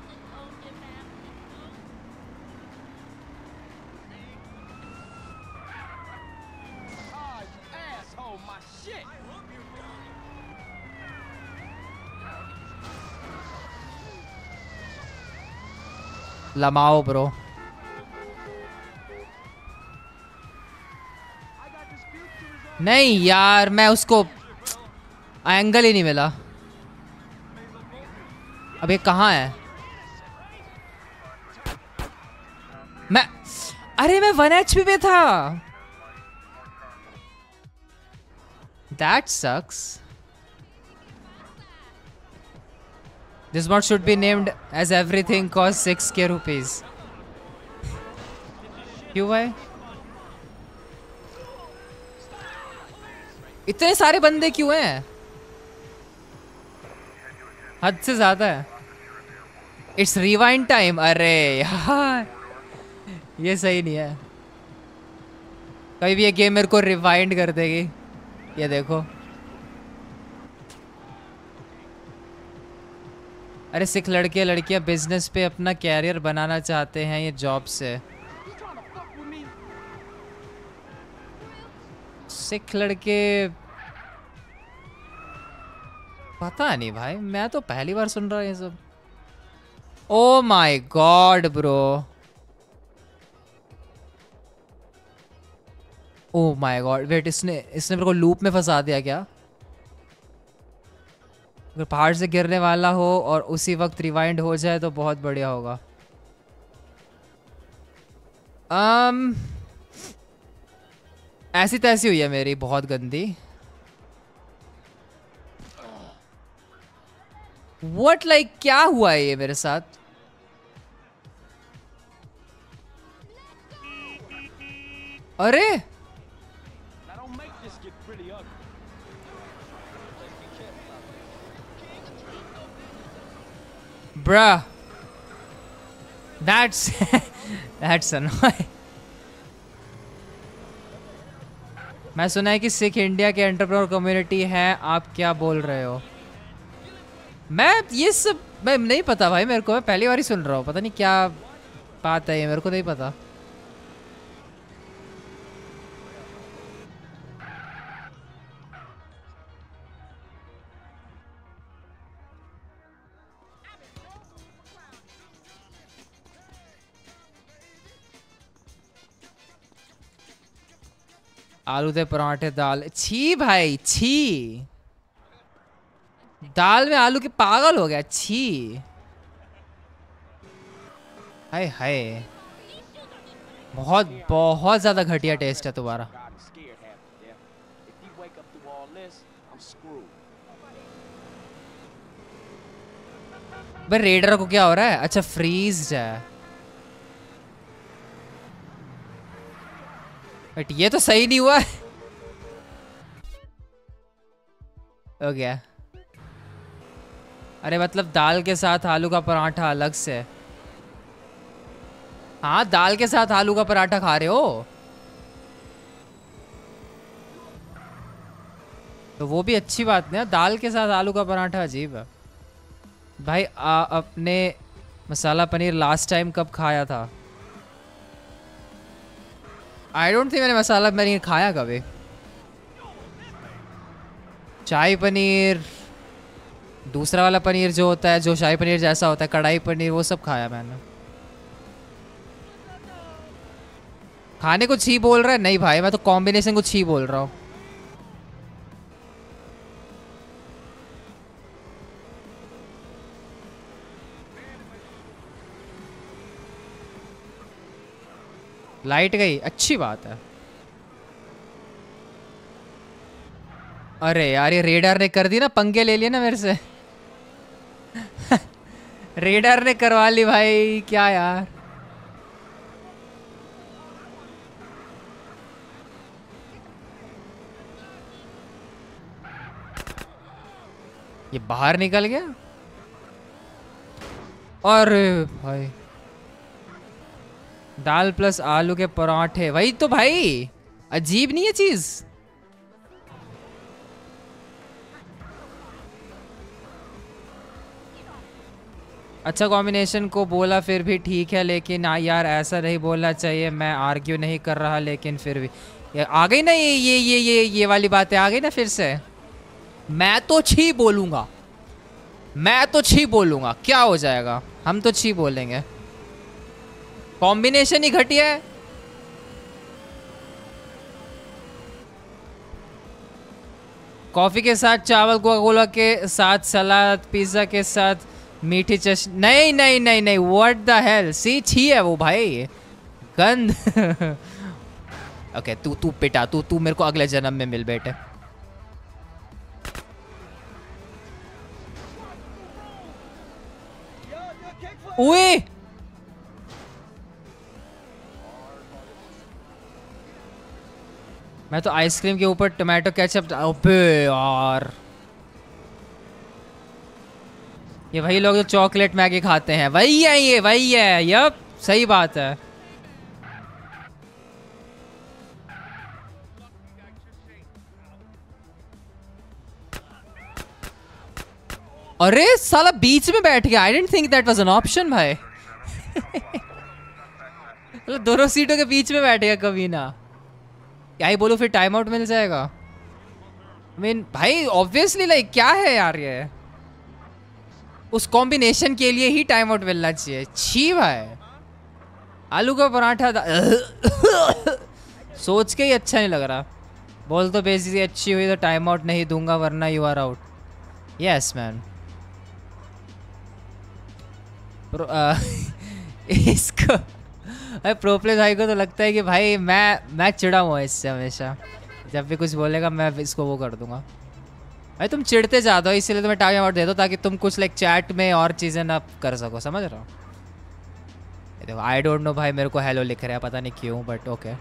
[SPEAKER 2] Lmao bro. नहीं यार, मैं उसको एंगल ही नहीं मिला। अब ये कहाँ है? अरे मैं 1 HP पे था। That sucks. This mod should be named as everything costs 6k rupees. क्यों भाई? इतने सारे बंदे क्यों हैं? हद से ज्यादा है। It's rewind time. अरे यार, ये सही नहीं है। कभी भी ये गेम मेरे को रिवाइंड कर देगी। ये देखो। अरे सिख लड़के लड़कियां बिजनेस पे अपना कैरियर बनाना चाहते हैं ये जॉब से। सिख लड़के पता नहीं भाई, मैं तो पहली बार सुन रहा हूँ ये सब। Oh my God bro, oh my God. Wait, इसने मेरे को लूप में फंसा दिया क्या? अगर पहाड़ से गिरने वाला हो और उसी वक्त रिवाइंड हो जाए तो बहुत बढ़िया होगा। ऐसी तैसी हुई है मेरी, बहुत गंदी। What like क्या हुआ है ये मेरे साथ? अरे bruh, that's annoying. मैं सुना है कि सिख इंडिया के एंटरप्रेन्योर कम्युनिटी है, आप क्या बोल रहे हो? मैं ये सब मैं नहीं पता भाई, मेरे को मैं पहली बार ही सुन रहा हूँ। पता नहीं क्या बात है ये, मेरे को नहीं पता। आलू दे पराठे दाल, छी भाई छी। दाल में आलू के पागल हो गया, छी। हाय हाय, बहुत बहुत ज्यादा घटिया टेस्ट है तुम्हारा। भाई रेडर को क्या हो रहा है? अच्छा फ्रीज है। बट ये तो सही नहीं हुआ है। हो गया। अरे मतलब दाल के साथ आलू का पराठा अलग से? हाँ, दाल के साथ आलू का पराठा खा रहे हो तो वो भी अच्छी बात नहीं है। दाल के साथ आलू का पराठा अजीब है भाई। अपने मसाला पनीर लास्ट टाइम कब खाया था? आई डोंट थिंक मैंने मसाला पनीर खाया कभी। शाही पनीर, दूसरा वाला पनीर जो होता है, जो शाही पनीर जैसा होता है, कढ़ाई पनीर, वो सब खाया मैंने। खाने को छी बोल रहा है? नहीं भाई, मैं तो कॉम्बिनेशन को छी बोल रहा हूँ। लाइट गई, अच्छी बात है। अरे यार, ये रेडर ने कर दी ना, पंगे ले लिए ना मेरे से। रेडर ने करवा ली भाई, क्या यार। ये बाहर निकल गया। अरे भाई, दाल प्लस आलू के पराठे, वही तो भाई, अजीब नहीं है चीज? अच्छा कॉम्बिनेशन को बोला फिर भी ठीक है, लेकिन यार ऐसा नहीं बोलना चाहिए। मैं आर्ग्यू नहीं कर रहा, लेकिन फिर भी आ गई ना ये वाली बातें आ गई ना फिर से। मैं तो छी बोलूँगा, मैं तो छी बोलूँगा, क्या हो जाएगा, हम तो छी बोलेंगे। कॉम्बिनेशन ही घटिया है। कॉफ़ी के साथ चावल, कोका कोला के साथ सलाद, पिज़्ज़ा के साथ मीठी चटनी। नहीं नहीं नहीं नहीं, व्हाट द हेल, सी छी है वो भाई, गंद। ओके तू पिटा, तू मेरे को अगले जन्म में मिल बेटे। ओए मैं तो आइसक्रीम के ऊपर टोमेटो केचप। अबे यार, ये वही लोग जो चॉकलेट मैगी खाते हैं, वही है ये, वही है। यप सही बात है। अरे साला बीच में बैठ गया। I didn't think that was an option भाई। मतलब दोनों सीटों के बीच में बैठ गया कभी ना। क्या ही बोलूं, फिर टाइम आउट मिल जाएगा। I mean, भाई ऑब्वियसली लाइक क्या है यार ये, उस कॉम्बिनेशन के लिए ही टाइम आउट मिलना चाहिए। छी भाई, आलू का पराठा सोच के ही अच्छा नहीं लग रहा। बोल तो बेसिकली अच्छी हुई तो टाइम आउट नहीं दूंगा, वरना you are out. Yes man. इसको प्रोप्लेस भाई को तो लगता है कि भाई मैं चिड़ा हुआ इससे हमेशा, जब भी कुछ बोलेगा मैं इसको वो कर दूंगा। भाई तुम चिढ़ते जाते हो, इसीलिए तुम्हें टाइम आउट दे दो, ताकि तुम कुछ लाइक चैट में और चीज़ें ना कर सको, समझ रहे हो। देखो आई डोंट नो भाई, मेरे को हेलो लिख रहा है, पता नहीं क्यों, बट ओके।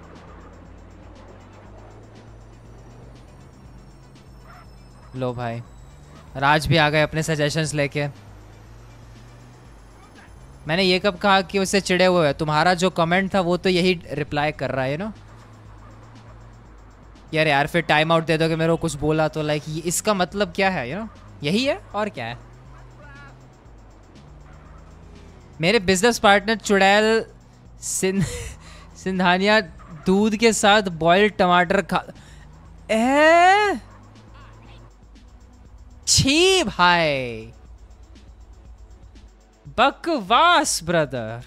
[SPEAKER 2] लो भाई, राज भी आ गए अपने सजेशंस लेके। मैंने ये कब कहा कि उससे चिड़े हुए हैं? तुम्हारा जो कमेंट था वो तो यही रिप्लाई कर रहा है ना यार। यार फिर टाइम आउट दे दो कि मेरे को कुछ बोला तो लाइक इसका मतलब क्या है, यू नो, यही है और क्या है। मेरे बिजनेस पार्टनर चुड़ैल सिंधानिया दूध के साथ बॉइल्ड टमाटर खा। छी भाई, बकवास ब्रदर,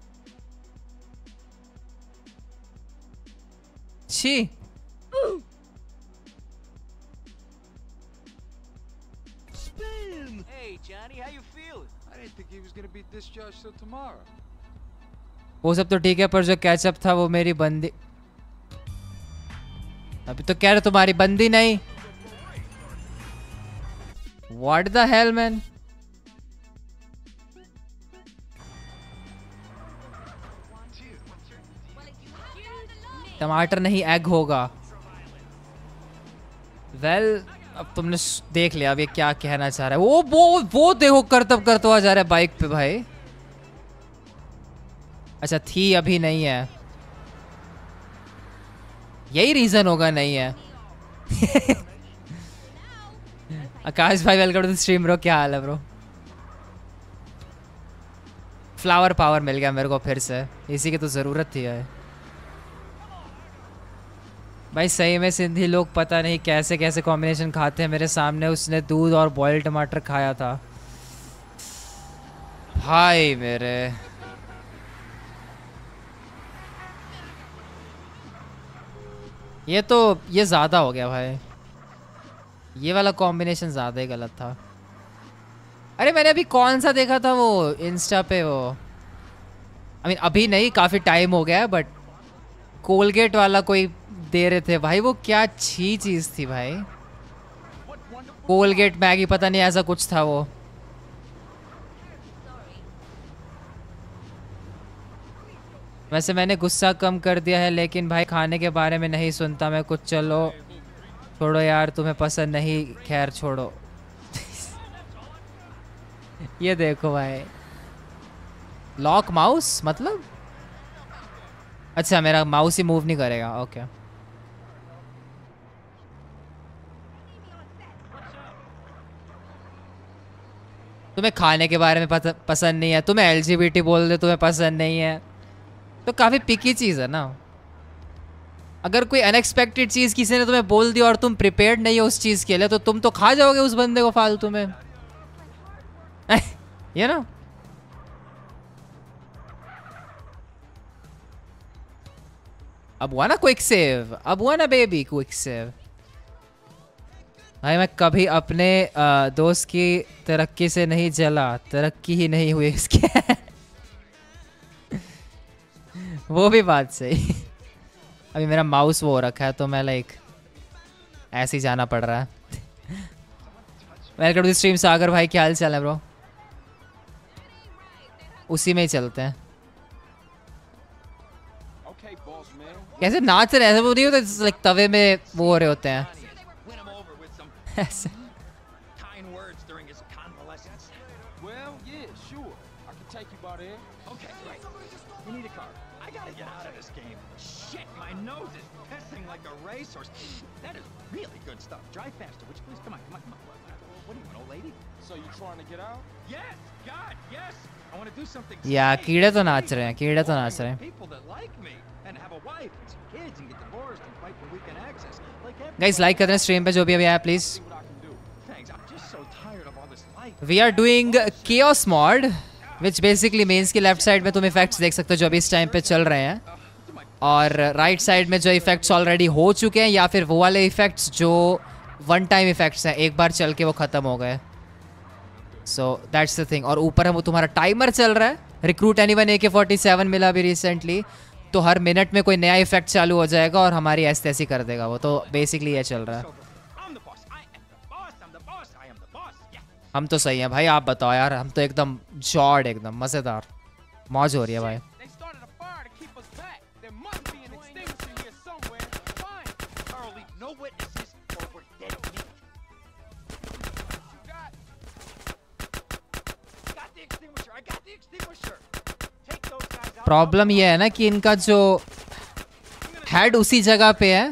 [SPEAKER 2] छी।
[SPEAKER 3] Hey, Johnny, how you feeling? I didn't think he was gonna be discharged till tomorrow.
[SPEAKER 2] वो सब तो ठीक है, पर जो कैचअप था वो मेरी बंदी। अभी तो कह रहे तुम्हारी बंदी नहीं। What the hell man? टमाटर नहीं एग होगा। वेल अब तुमने देख लिया, अब ये क्या कहना चाह रहा है। वो देखो करतब करता हुआ जा रहा है बाइक पे भाई। अच्छा थी, अभी नहीं है, यही रीजन होगा नहीं है। आकाश भाई welcome to the stream bro, क्या हाल है ब्रो। फ्लावर पावर मिल गया मेरे को फिर से, इसी की तो ज़रूरत थी है भाई। सही में सिंधी लोग पता नहीं कैसे कैसे कॉम्बिनेशन खाते हैं। मेरे सामने उसने दूध और बॉइल्ड टमाटर खाया था भाई मेरे। ये ज़्यादा हो गया भाई, ये वाला कॉम्बिनेशन ज़्यादा ही गलत था। अरे मैंने अभी कौन सा देखा था वो इंस्टा पे, वो आई मीन अभी नहीं, काफ़ी टाइम हो गया है, बट कोलगेट वाला कोई दे रहे थे भाई। वो क्या अच्छी चीज़ थी भाई, कोलगेट मैगी पता नहीं ऐसा कुछ था वो। वैसे मैंने गुस्सा कम कर दिया है, लेकिन भाई खाने के बारे में नहीं सुनता मैं कुछ। चलो छोड़ो यार, तुम्हें पसंद नहीं, खैर छोड़ो। ये देखो भाई, लॉक माउस मतलब, अच्छा मेरा माउस ही मूव नहीं करेगा, ओके। तुम्हें खाने के बारे में पसंद नहीं है, तुम्हें LGBT बोल दे तुम्हें पसंद नहीं है, तो काफ़ी पिकी चीज़ है ना। अगर कोई अनएक्सपेक्टेड चीज़ किसी ने तुम्हें बोल दी और तुम प्रिपेयर्ड नहीं हो उस चीज़ के लिए, तो तुम तो खा जाओगे उस बंदे को फालतू में, ये ना। अब हुआ ना क्विक सेव, अब हुआ ना बेबी क्विक सेव। भाई मैं कभी अपने दोस्त की तरक्की से नहीं जला, तरक्की ही नहीं हुई इसके। वो भी बात सही। अभी मेरा माउस वो हो रखा है तो मैं लाइक ऐसे ही जाना पड़ रहा है। Welcome to the stream Sagar भाई, क्या हाल चाल है ब्रो? उसी में ही चलते हैं। कैसे नाच रहे हैं, ऐसे वो नहीं होता लाइक तवे में वो हो रहे होते हैं ऐसे। या कीड़े तो नाच रहे हैं, कीड़े तो नाच रहे हैं। गाइस लाइक कर दें स्ट्रीम पे जो भी अभी आया please. We are doing chaos mod which basically means कि लेफ्ट साइड में तुम इफेक्ट्स देख सकते हो जो अभी इस टाइम पे चल रहे हैं, और राइट साइड में जो इफेक्ट्स ऑलरेडी हो चुके हैं या फिर वो वाले इफेक्ट्स जो वन टाइम इफेक्ट्स हैं, एक बार चल के वो ख़त्म हो गए। So that's the thing. और ऊपर वो तुम्हारा टाइमर चल रहा है। रिक्रूट एनीवन AK-47 मिला अभी रिसेंटली, तो हर मिनट में कोई नया इफेक्ट चालू हो जाएगा और हमारी ऐसी ऐसी कर देगा वो। तो बेसिकली ये चल रहा है। हम तो सही हैं भाई, आप बताओ यार। हम तो एकदम जॉड, एकदम मज़ेदार, मौज हो रही है भाई। प्रॉब्लम ये है ना कि इनका जो हेड उसी जगह पे है।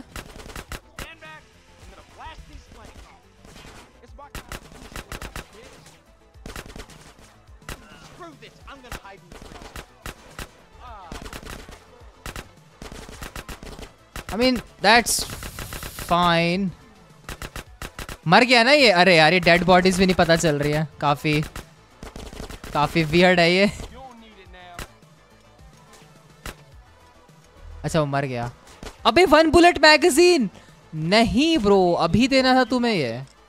[SPEAKER 2] I mean that's fine। मर गया ना ये? अरे यार ये डेड बॉडीज भी नहीं पता चल रही है, काफी वियर्ड है ये। अच्छा वो मर गया। अबे 1 बुलेट मैगजीन नहीं ब्रो, अभी देना था तुम्हें ये।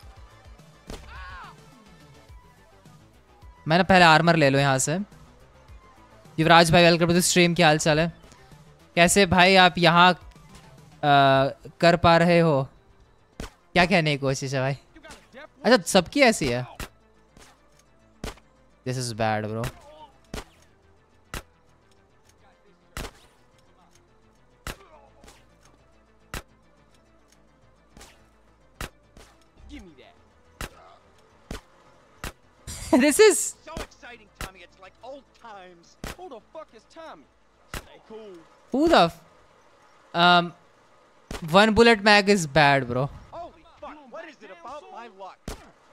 [SPEAKER 2] मैंने पहले आर्मर ले लो यहाँ से। युवराज भाई वेलकम टू द स्ट्रीम, क्या हाल चाल है? कैसे भाई आप यहाँ कर पा रहे हो? क्या कहने की कोशिश है भाई? अच्छा सबकी ऐसी है। This is bad bro. This is
[SPEAKER 3] so exciting, Tommy. It's like old times. Who the fuck is Tommy? Stay cool.
[SPEAKER 2] who the 1 bullet mag is bad bro.
[SPEAKER 3] Holy fuck! What is it about my luck?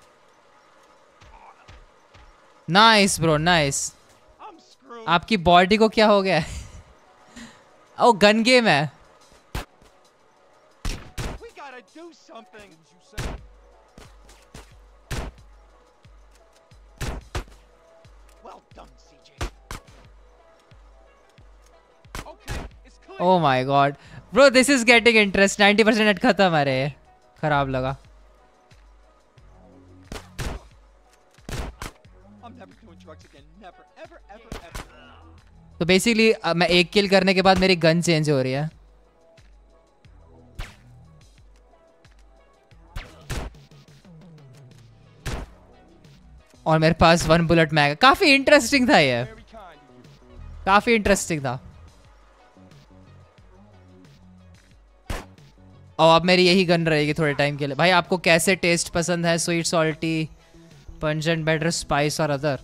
[SPEAKER 2] Nice bro, nice.
[SPEAKER 3] I'm screwed.
[SPEAKER 2] आपकी body को क्या हो गया है? Oh gun game है।
[SPEAKER 3] We gotta do something. Well done, CJ. Okay, it's clear.
[SPEAKER 2] Oh my god bro, this is getting interest। 90% net खत्म। अरे खराब लगा।
[SPEAKER 3] I'm never doing drugs again. Never, ever, ever, ever.
[SPEAKER 2] तो basically मैं एक किल करने के बाद मेरी गन चेंज हो रही है। और मेरे पास 1 बुलेट मैग। काफी इंटरेस्टिंग था ये, काफी इंटरेस्टिंग था। और अब मेरी यही गन रहेगी थोड़े टाइम के लिए। भाई आपको कैसे टेस्ट पसंद है? Sweet, salty, pungent, bitter, spice और other?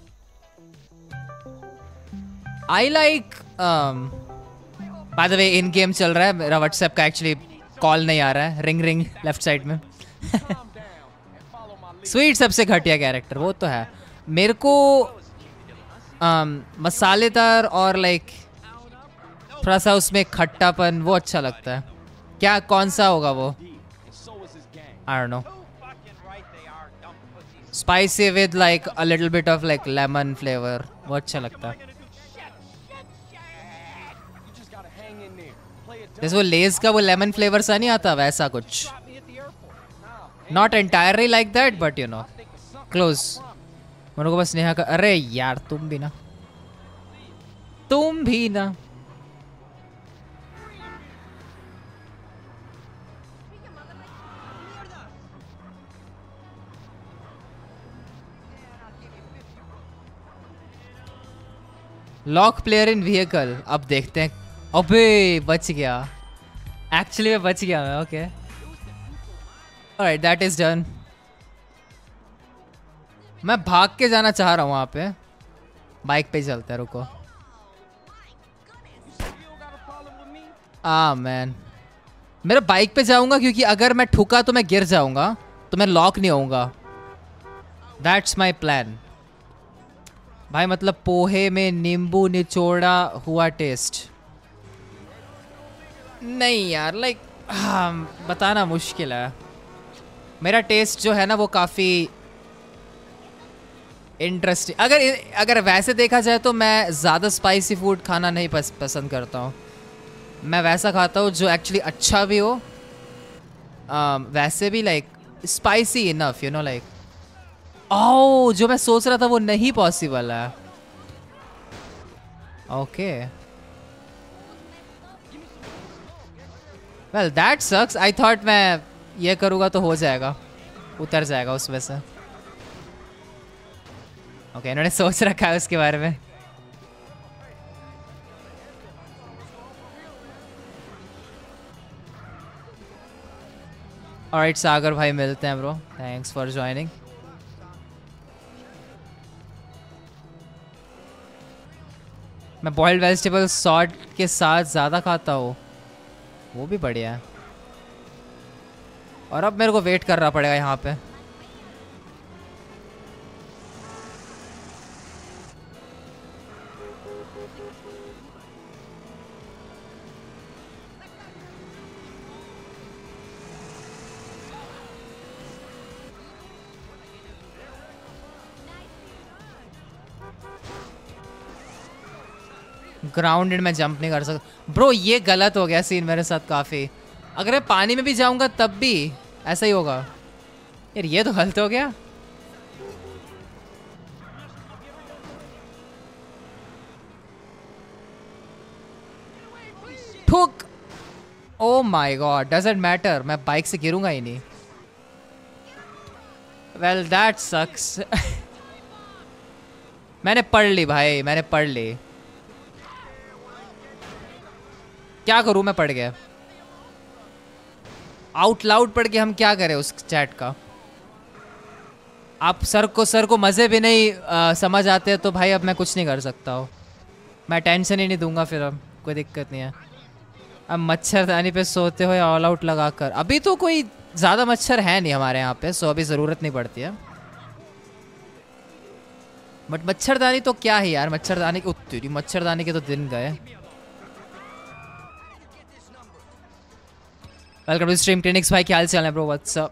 [SPEAKER 2] I like by the way in game चल रहा है मेरा व्हाट्सएप का एक्चुअली कॉल नहीं आ रहा है। रिंग रिंग लेफ्ट साइड में। स्वीट सबसे घटिया कैरेक्टर वो तो है, मेरे को मसालेदार और लाइक थोड़ा सा उसमें खट्टापन वो अच्छा लगता है। क्या कौन सा होगा वो? I don't know. Spicy with like a little bit of like lemon flavour, वो अच्छा लगता है। जैसे वो लेज का वो लेमन फ्लेवर सा नहीं आता, वैसा कुछ। Not entirely like that but you know close. मेरे को बस नेहा का, अरे यार तुम भी ना, तुम भी ना। लॉक प्लेयर इन व्हीकल, अब देखते हैं। अबे बच गया, एक्चुअली मैं बच गया मैं। Okay alright, that is done. मैं भाग के जाना चाह रहा हूँ वहाँ पे। बाइक पे चलते हैं, रुको। मैन मेरा बाइक पे जाऊंगा क्योंकि अगर मैं ठुका तो मैं गिर जाऊंगा, तो मैं लॉक नहीं होऊंगा। दैट्स माई प्लान भाई। मतलब पोहे में नींबू निचोड़ा हुआ टेस्ट नहीं यार, लाइक बताना मुश्किल है। मेरा टेस्ट जो है ना वो काफ़ी इंटरेस्टिंग। अगर वैसे देखा जाए तो मैं ज़्यादा स्पाइसी फूड खाना नहीं पसंद करता हूँ। मैं वैसा खाता हूँ जो एक्चुअली अच्छा भी हो, वैसे भी like spicy enough, you know like. Oh, जो मैं सोच रहा था वो नहीं पॉसिबल है। Okay well that sucks. I thought मैं ये करूँगा तो हो जाएगा, उतर जाएगा उसमें से। ओके इन्होंने सोच रखा है उसके बारे में। ऑलराइट सागर भाई, मिलते हैं ब्रो। Thanks for joining. मैं बॉइल्ड वेजिटेबल सॉल्ट के साथ ज़्यादा खाता हूँ, वो भी बढ़िया है। और अब मेरे को वेट करना पड़ेगा यहाँ पे। ग्राउंडेड में जंप नहीं कर सकता ब्रो, ये गलत हो गया सीन मेरे साथ काफ़ी। अगर मैं पानी में भी जाऊंगा तब भी ऐसा ही होगा यार, ये तो गलत हो गया। ठुक। Oh my God, doesn't matter, मैं बाइक से गिरूंगा ही नहीं। Well that sucks. मैंने पढ़ ली भाई, मैंने पढ़ ली। क्या करूं, मैं पढ़ गया। आउट लाउड पढ़ के हम क्या करें उस चैट का। आप सर को मज़े भी नहीं समझ आते तो भाई अब मैं कुछ नहीं कर सकता हूँ। मैं टेंशन ही नहीं दूंगा फिर, अब कोई दिक्कत नहीं है। अब मच्छरदानी पे सोते हुए ऑल आउट लगा कर, अभी तो कोई ज़्यादा मच्छर है नहीं हमारे यहाँ पे, सो अभी ज़रूरत नहीं पड़ती है। बट मच्छरदानी तो क्या है यार, मच्छरदानी के तो दिन गए। वेलकम टू स्ट्रीम क्लिनिक्स भाई, क्या हाल चाल है ब्रो? What's up?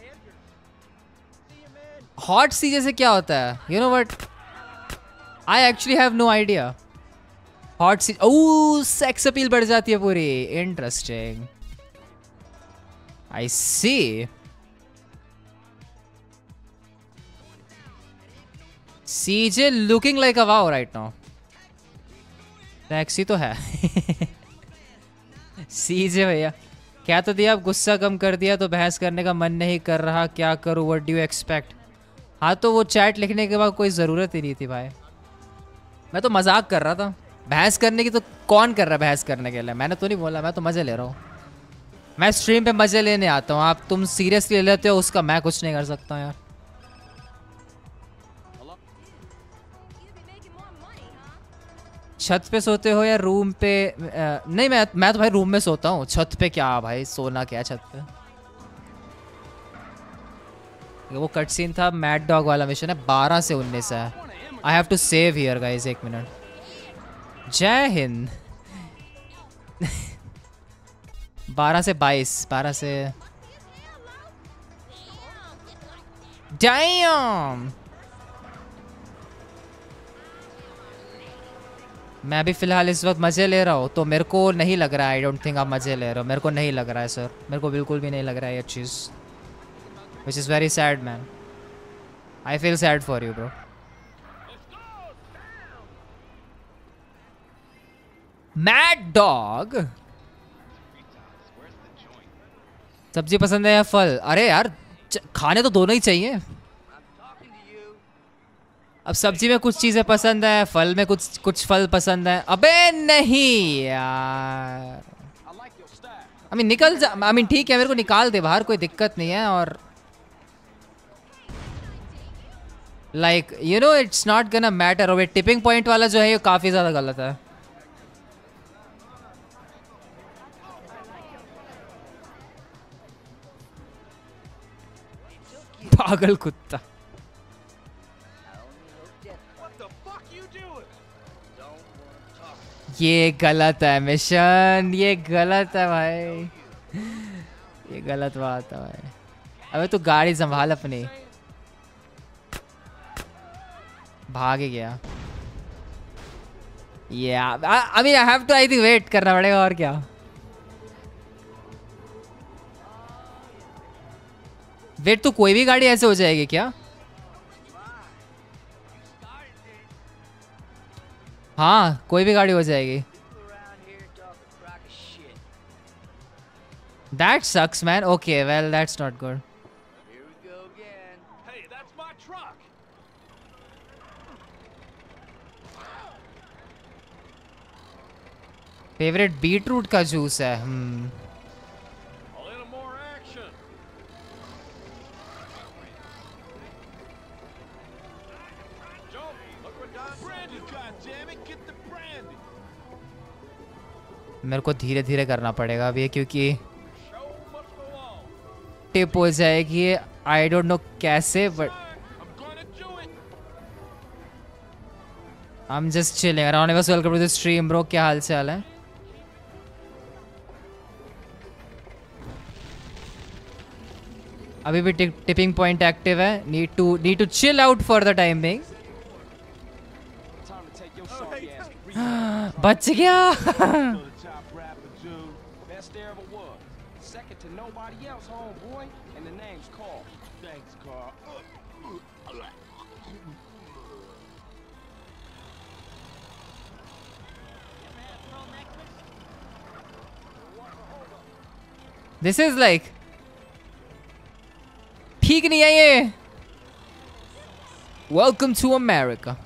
[SPEAKER 2] हॉट सी जैसे क्या होता है? You know what, I actually have no idea. Hot सी, ओह सेक्स अपील बढ़ जाती है पूरी। Interesting, I see. CJ looking like a wow right now. Sexy तो है। सीजे भैया क्या तो दिया, अब गुस्सा कम कर दिया तो बहस करने का मन नहीं कर रहा, क्या करूँ? What do you expect? हाँ तो वो चैट लिखने के बाद कोई ज़रूरत ही नहीं थी भाई, मैं तो मजाक कर रहा था। बहस करने की तो कौन कर रहा है बहस करने के लिए? मैंने तो नहीं बोला, मैं तो मज़े ले रहा हूँ। मैं स्ट्रीम पे मज़े लेने आता हूँ, आप तुम सीरियसली ले लेते हो उसका मैं कुछ नहीं कर सकता यार। छत पे सोते हो या रूम पे? नहीं मैं तो भाई रूम में सोता हूँ। छत पे क्या भाई, सोना क्या छत पे? वो कट सीन था, मैड डॉग वाला मिशन है, 12 से 19 है। I have to save here guys, 1 minute. जय हिंद। 12 से 22, 12 से डैम। मैं भी फिलहाल इस वक्त मज़े ले रहा हूँ, तो मेरे को नहीं लग रहा है, आई डोंट थिंक आप मज़े ले रहे हो। मेरे को नहीं लग रहा है सर, मेरे को बिल्कुल भी नहीं लग रहा है ये चीज़, which is very sad man. I feel sad for you bro. Mad dog. सब्जी पसंद है या फल? अरे यार खाने तो दोनों ही चाहिए। अब सब्जी में कुछ चीज़ें पसंद है, फल में कुछ फल पसंद है। अबे नहीं यार, आई मीन निकल जा, आई मीन ठीक है मेरे को निकाल दे बाहर, कोई दिक्कत नहीं है। और like you know it's not gonna matter. और टिपिंग पॉइंट वाला जो है ये काफ़ी ज़्यादा गलत है। पागल कुत्ता। ये गलत है मिशन, ये गलत है भाई, ये गलत बात है भाई। अबे तू गाड़ी संभाल अपनी। भाग ही गया। ये I mean I have to, I think wait करना पड़ेगा और क्या। वेट तो कोई भी गाड़ी ऐसे हो जाएगी क्या? हाँ कोई भी गाड़ी हो जाएगी। That sucks man. Okay, well that's not good.
[SPEAKER 3] Here we go again. Hey, that's my truck.
[SPEAKER 2] Favourite beetroot का जूस है।
[SPEAKER 3] A little more action. Joe, look what Don Brandy got, damn it, get the brandy.
[SPEAKER 2] मेरे को धीरे धीरे करना पड़ेगा अभी, क्योंकि
[SPEAKER 3] Show must go on.
[SPEAKER 2] Tip हो जाएगी। आई डोंट नो कैसे, but
[SPEAKER 3] I'm gonna do it.
[SPEAKER 2] I am just chilling. Around welcome to the stream bro, क्या हाल चाल है? अभी भी टिपिंग पॉइंट एक्टिव है। Need to chill out for the time being.
[SPEAKER 3] Time to take your sorry ass.
[SPEAKER 2] बच गया।
[SPEAKER 3] The top rapper, dude. Best there ever was. Second to nobody else, homeboy. And the name's Carl. Thanks, Carl.
[SPEAKER 2] This is like ठीक नहीं है ये। Welcome to America.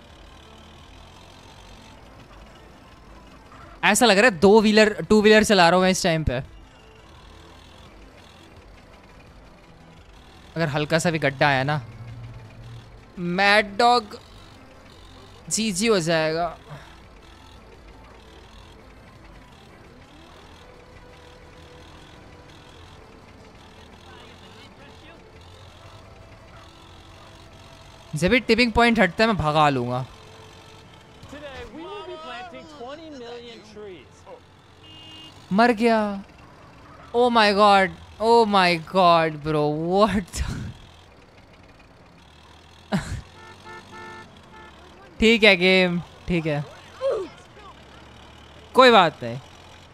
[SPEAKER 2] ऐसा लग रहा है 2 व्हीलर चला रहा हूँ मैं इस टाइम पे। अगर हल्का सा भी गड्ढा आया ना, मैड डॉग जी हो जाएगा। जब भी टिपिंग पॉइंट हटता है मैं भगा लूंगा।
[SPEAKER 4] Today, we will be planting 20 million trees.
[SPEAKER 2] मर गया। Oh my God bro, what. ठीक है गेम, ठीक है, कोई बात नहीं।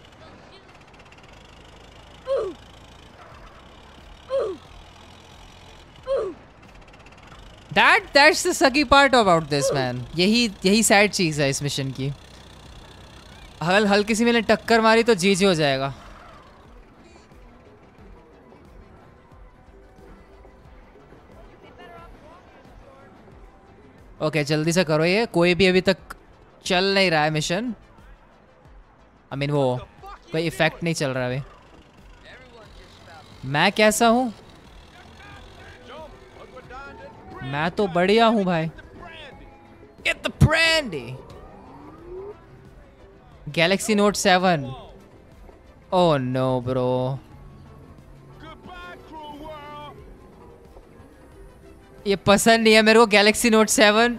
[SPEAKER 2] That's the sucky part about this man. यही सैड चीज़ है इस मिशन की। हल्की सी मैंने टक्कर मारी तो जी हो जाएगा। ओके जल्दी से करो ये। कोई भी अभी तक चल नहीं रहा है मिशन। आई मीन वो कोई इफेक्ट नहीं चल रहा अभी। मैं कैसा हूँ? मैं तो बढ़िया हूँ भाई। Get the brandy. Galaxy Note 7. Oh no bro.
[SPEAKER 3] Goodbye, cruel world.
[SPEAKER 2] ये पसंद नहीं है मेरे को गैलेक्सी नोट 7।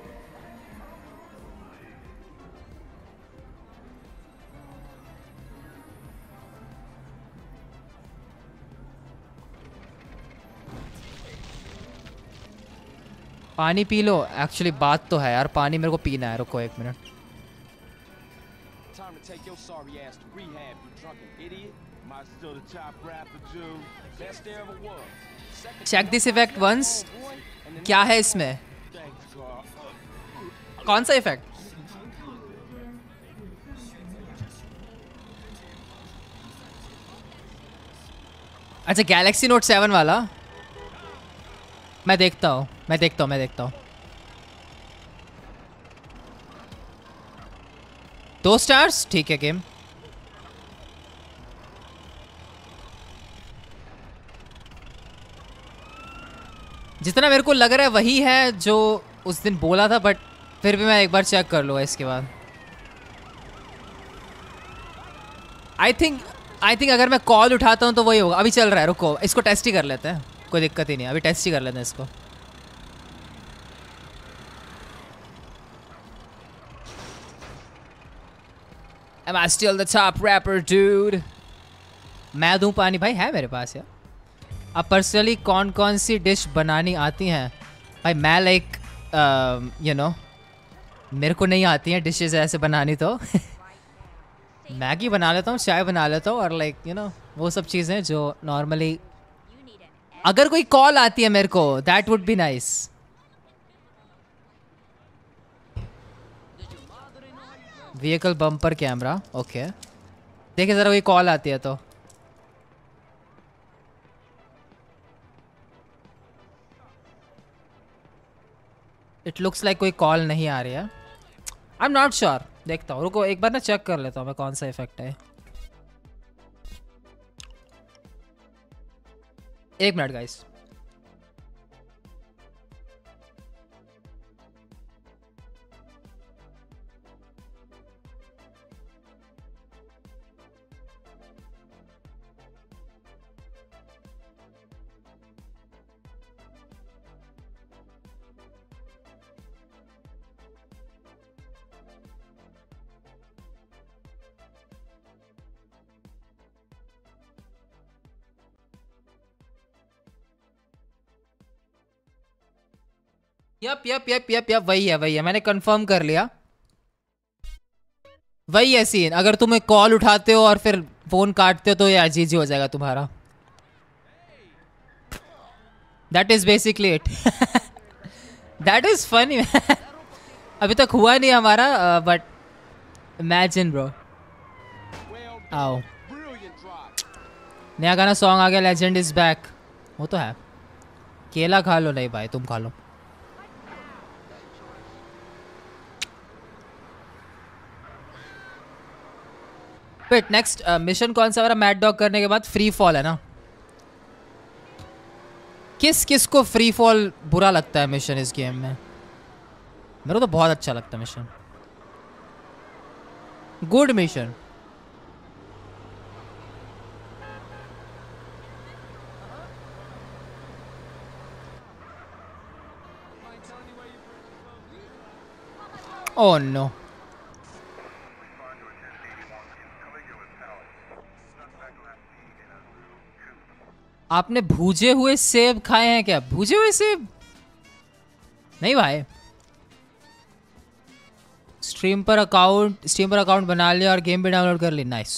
[SPEAKER 2] पानी पी लो। एक्चुअली बात तो है यार, पानी मेरे को पीना है। रुको 1 minute.
[SPEAKER 3] Time to take your sorry ass to rehab, you drunken idiot. My still the top rapper, dude. Best there ever was. Second to
[SPEAKER 2] check this effect once.
[SPEAKER 3] boy, and the
[SPEAKER 2] क्या है इसमें?
[SPEAKER 3] thanks, Carl.
[SPEAKER 2] कौन सा effect? अच्छा Galaxy note 7 वाला। मैं देखता हूँ। 2 स्टार्स ठीक है गेम। जितना मेरे को लग रहा है वही है जो उस दिन बोला था, बट फिर भी मैं एक बार चेक कर लूँगा इसके बाद। आई थिंक अगर मैं कॉल उठाता हूँ तो वही होगा। अभी चल रहा है, रुको इसको टेस्ट ही कर लेते हैं, कोई दिक्कत ही नहीं। अभी टेस्ट ही कर लेते हैं इसको। Am I still the top rapper, dude? मैं दूं पानी भाई, है मेरे पास यार। अब पर्सनली कौन कौन सी डिश बनानी आती हैं भाई? मैं लाइक यू नो मेरे को नहीं आती हैं डिशेस ऐसे बनानी तो मैगी बना लेता हूँ, चाय बना लेता हूँ, और लाइक यू नो वो सब चीज़ें जो नॉर्मली अगर कोई कॉल आती है मेरे को that would be nice. Vehicle bumper camera okay. देखिए ज़रा कोई कॉल आती है तो। इट लुक्स लाइक कोई कॉल नहीं आ रही है। आई एम नॉट श्योर, देखता हूँ, रुको एक बार ना चेक कर लेता हूँ मैं कौन सा इफेक्ट है। 1 मिनट गाइस। यप वही है मैंने कंफर्म कर लिया। वही है सीन। अगर तुम एक कॉल उठाते हो और फिर फोन काटते हो तो ये अजीज ही हो जाएगा तुम्हारा। That is basically it. That is funny. अभी तक हुआ नहीं हमारा, बट इमेजिन ब्रो। आओ नया गाना सॉन्ग आ गया, लेजेंड इज बैक। वो तो है। केला खा लो। नहीं भाई तुम खा लो। वेट नेक्स्ट मिशन कौन सा? मैड डॉग करने के बाद फ्री फॉल है ना? किस को फ्री फॉल बुरा लगता है मिशन इस गेम में? मेरे को तो बहुत अच्छा लगता है mission. Good mission. Oh no. आपने भूजे हुए सेब खाए हैं क्या? भूजे हुए सेब नहीं भाई। स्ट्रीम पर अकाउंट बना लिया और गेम भी डाउनलोड कर ली। नाइस,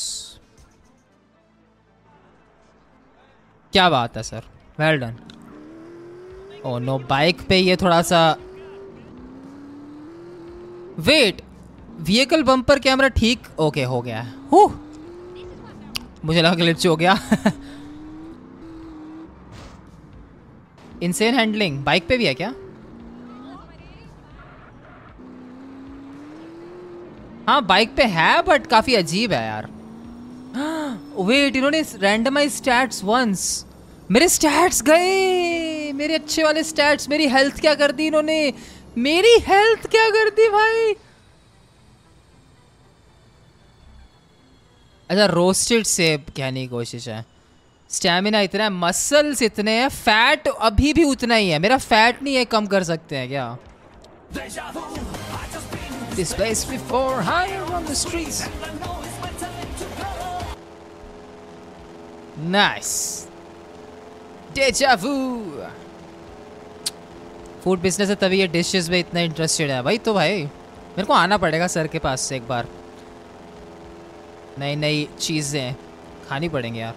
[SPEAKER 2] क्या बात है sir, well done. Oh no, bike पे ये थोड़ा सा वेट। व्हीकल बम्पर कैमरा ठीक ओके हो गया है। मुझे लगा ग्लिच हो गया। इनसेन हैंडलिंग बाइक पे भी है क्या? हाँ बाइक पे है बट काफी अजीब है यार। वेट, इन्होंने रैंडमाइज स्टैट्स वंस। मेरे स्टैट्स गए, मेरे अच्छे वाले स्टैट्स। मेरी हेल्थ क्या कर दी इन्होंने? मेरी हेल्थ क्या कर दी भाई? अच्छा रोस्टेड सेब कहने की कोशिश है। स्टैमिना इतना है, मसल्स इतने हैं, फैट अभी भी उतना ही है। मेरा फैट नहीं है, कम कर सकते हैं क्या? This place before higher on the streets. Nice. Deja vu. Food business है तभी ये डिशेस में इतना इंटरेस्टेड है भाई। तो भाई मेरे को आना पड़ेगा सर के पास से एक बार, नई नई चीज़ें खानी पड़ेंगी यार।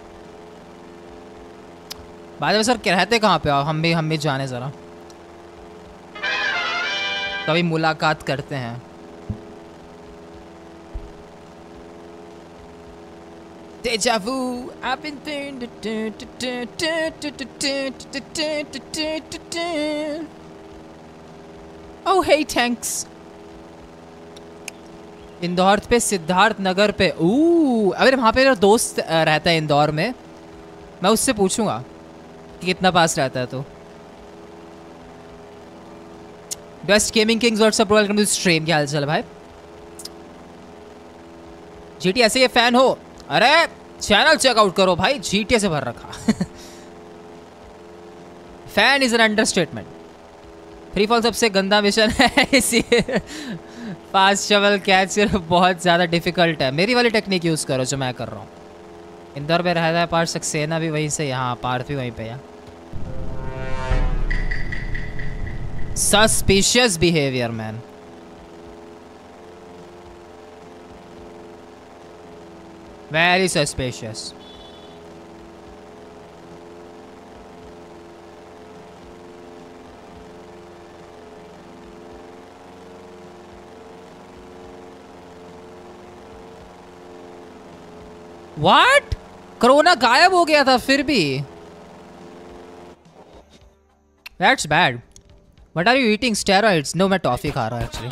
[SPEAKER 2] बाद में सर रहते कहाँ पे? हम भी जाने ज़रा, कभी मुलाकात करते हैं। Deja vu, I've been Oh hey thanks. Indore पे सिद्धार्थ नगर पे, अगर वहाँ पे मेरा दोस्त रहता है इंदौर में, मैं उससे पूछूंगा कि कितना पास रहता है। तो best gaming kings what's up, welcome to stream. क्या हाल चाल भाई? जीटी ऐसे के फैन हो? अरे चैनल चेकआउट करो भाई, जीटी से भर रखा। Fan is an understatement. Free fall सबसे गंदा मिशन है, इसी फास्ट शवल कैच बहुत ज़्यादा डिफिकल्ट है। मेरी वाली टेक्निक यूज़ करो जो मैं कर रहा हूँ। इंदौर में रहता है पार्थ, सक्सेना भी वहीं से, यहाँ पार्थ भी वहीं पे है। Suspicious behaviour man. Very suspicious. What? Corona गायब हो गया था फिर भी? That's bad. What are you eating? Steroids? No, मैं टॉफी खा रहा हूँ actually.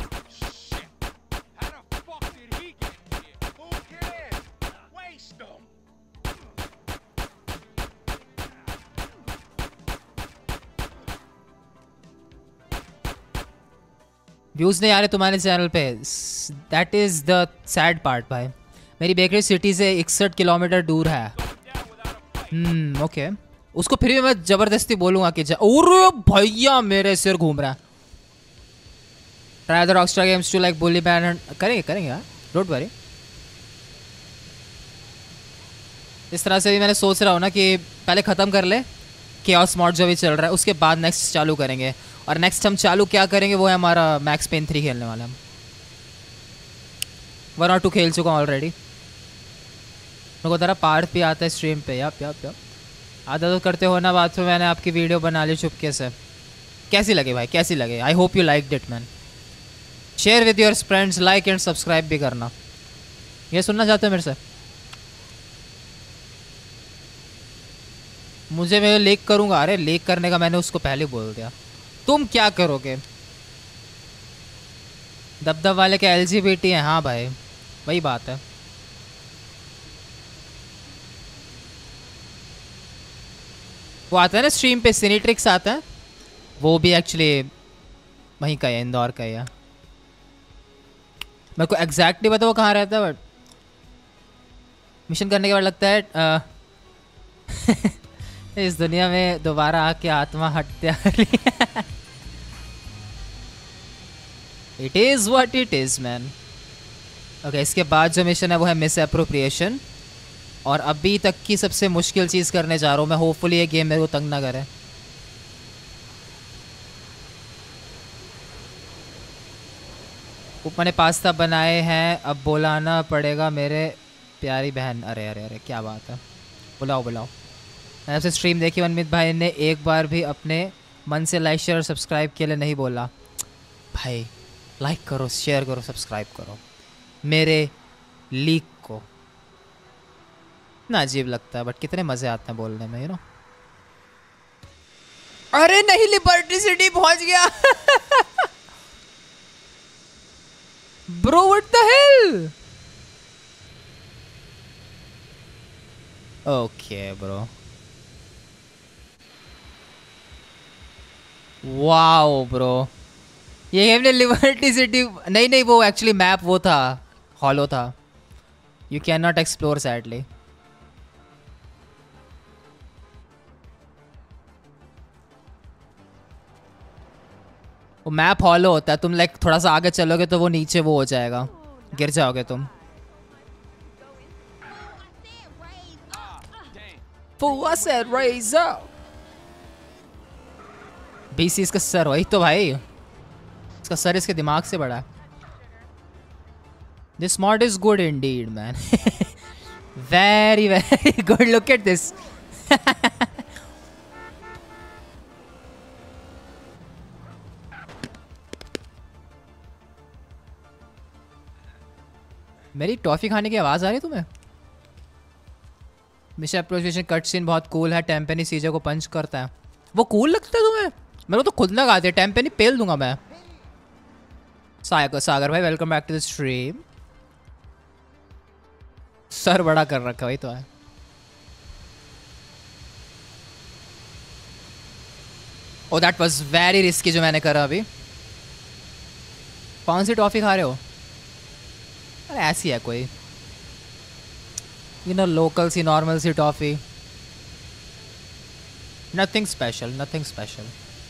[SPEAKER 2] व्यूज नहीं आ रहे तुम्हारे चैनल पे, that is the sad part भाई। मेरी बेकरी सिटी से 61 किलोमीटर दूर है। ओके, उसको फिर भी मैं जबरदस्ती बोलूंगा कि अरे भैया मेरे सिर घूम रहा है। Try the Rockstar Games to like Bully ban. करेंगे यार, डोंट वरी। इस तरह से भी मैंने सोच रहा हूँ ना कि पहले ख़त्म कर ले केओस मॉड जो भी चल रहा है, उसके बाद नेक्स्ट चालू करेंगे। और नेक्स्ट हम चालू क्या करेंगे वो है हमारा मैक्स पेन 3 खेलने वाले हम। 1 और 2 खेल चुका हूँ ऑलरेडी। मेरे को तरह पार्ट भी आता है स्ट्रीम पे। याप आधा तो करते हो ना बात में। मैंने आपकी वीडियो बना ली चुपके से। कैसी लगे भाई, कैसी लगे? I hope you like it man. Share with your friends, like and subscribe भी करना। ये सुनना चाहते हो मेरे से? मुझे मैं लीक करूँगा। अरे लीक करने का मैंने उसको पहले बोल दिया। तुम क्या करोगे? दबदब वाले के LGBT हैं। हाँ भाई वही बात है। वो आता है ना स्ट्रीम पे, सिनेट्रिक्स आता है, वो भी एक्चुअली वहीं का है, इंदौर का है। मेरे को एग्जैक्टली पता वो कहाँ रहता है, बट मिशन करने के बाद लगता है इस दुनिया में दोबारा आके आत्मा हत्या। It is what it is man. Okay, इसके बाद जो मिशन है वो है मिस अप्रोप्रिएशन। और अभी तक की सबसे मुश्किल चीज़ करने जा रहा हूँ मैं। होपफुली ये गेम मेरे को तंग ना करे। मैंने पास्ता बनाए हैं, अब बुलाना पड़ेगा मेरे प्यारी बहन। अरे अरे अरे क्या बात है, बुलाओ बुलाओ। मैंने आपसे स्ट्रीम देखी, मनमित भाई ने एक बार भी अपने मन से लाइक शेयर और सब्सक्राइब के लिए नहीं बोला। भाई लाइक करो, शेयर करो, सब्सक्राइब करो मेरे लीक को। इतना अजीब लगता है बट कितने मज़े आते हैं बोलने में, यू नो। अरे नहीं, लिबर्टी सिटी पहुंच गया। Bro what the hell. Okay bro, wow bro, ये गेम ने लिबर्टी सिटी नहीं वो एक्चुअली मैप वो था, हॉलो था। You can not explore sadly. वो मैप हॉलो होता है, तुम लाइक थोड़ा सा आगे चलोगे तो वो नीचे वो हो जाएगा, गिर जाओगे तुम। फुआ से रेजर BC इसका सर, वही तो भाई, इसका सर इसके दिमाग से बड़ा है। This mod is good indeed, man. Very, very good. Look at this. मेरी टॉफी खाने की आवाज आ रही है तुम्हें? मिशन अप्रोचेशन कट सीन बहुत कूल है, टेम्पेनी सीजे को पंच करता है, वो कूल लगता है तुम्हें? मेरे को तो खुद लगा दिया, टेम्पेनी पेल दूंगा मैं। सागर भाई welcome back to the stream. सर बड़ा कर रखा वही तो है। Oh that was very risky जो मैंने करा अभी। कौन सी टॉफी खा रहे हो? अरे ऐसी है कोई, यू नो, लोकल सी नॉर्मल सी toffee, nothing special, nothing special.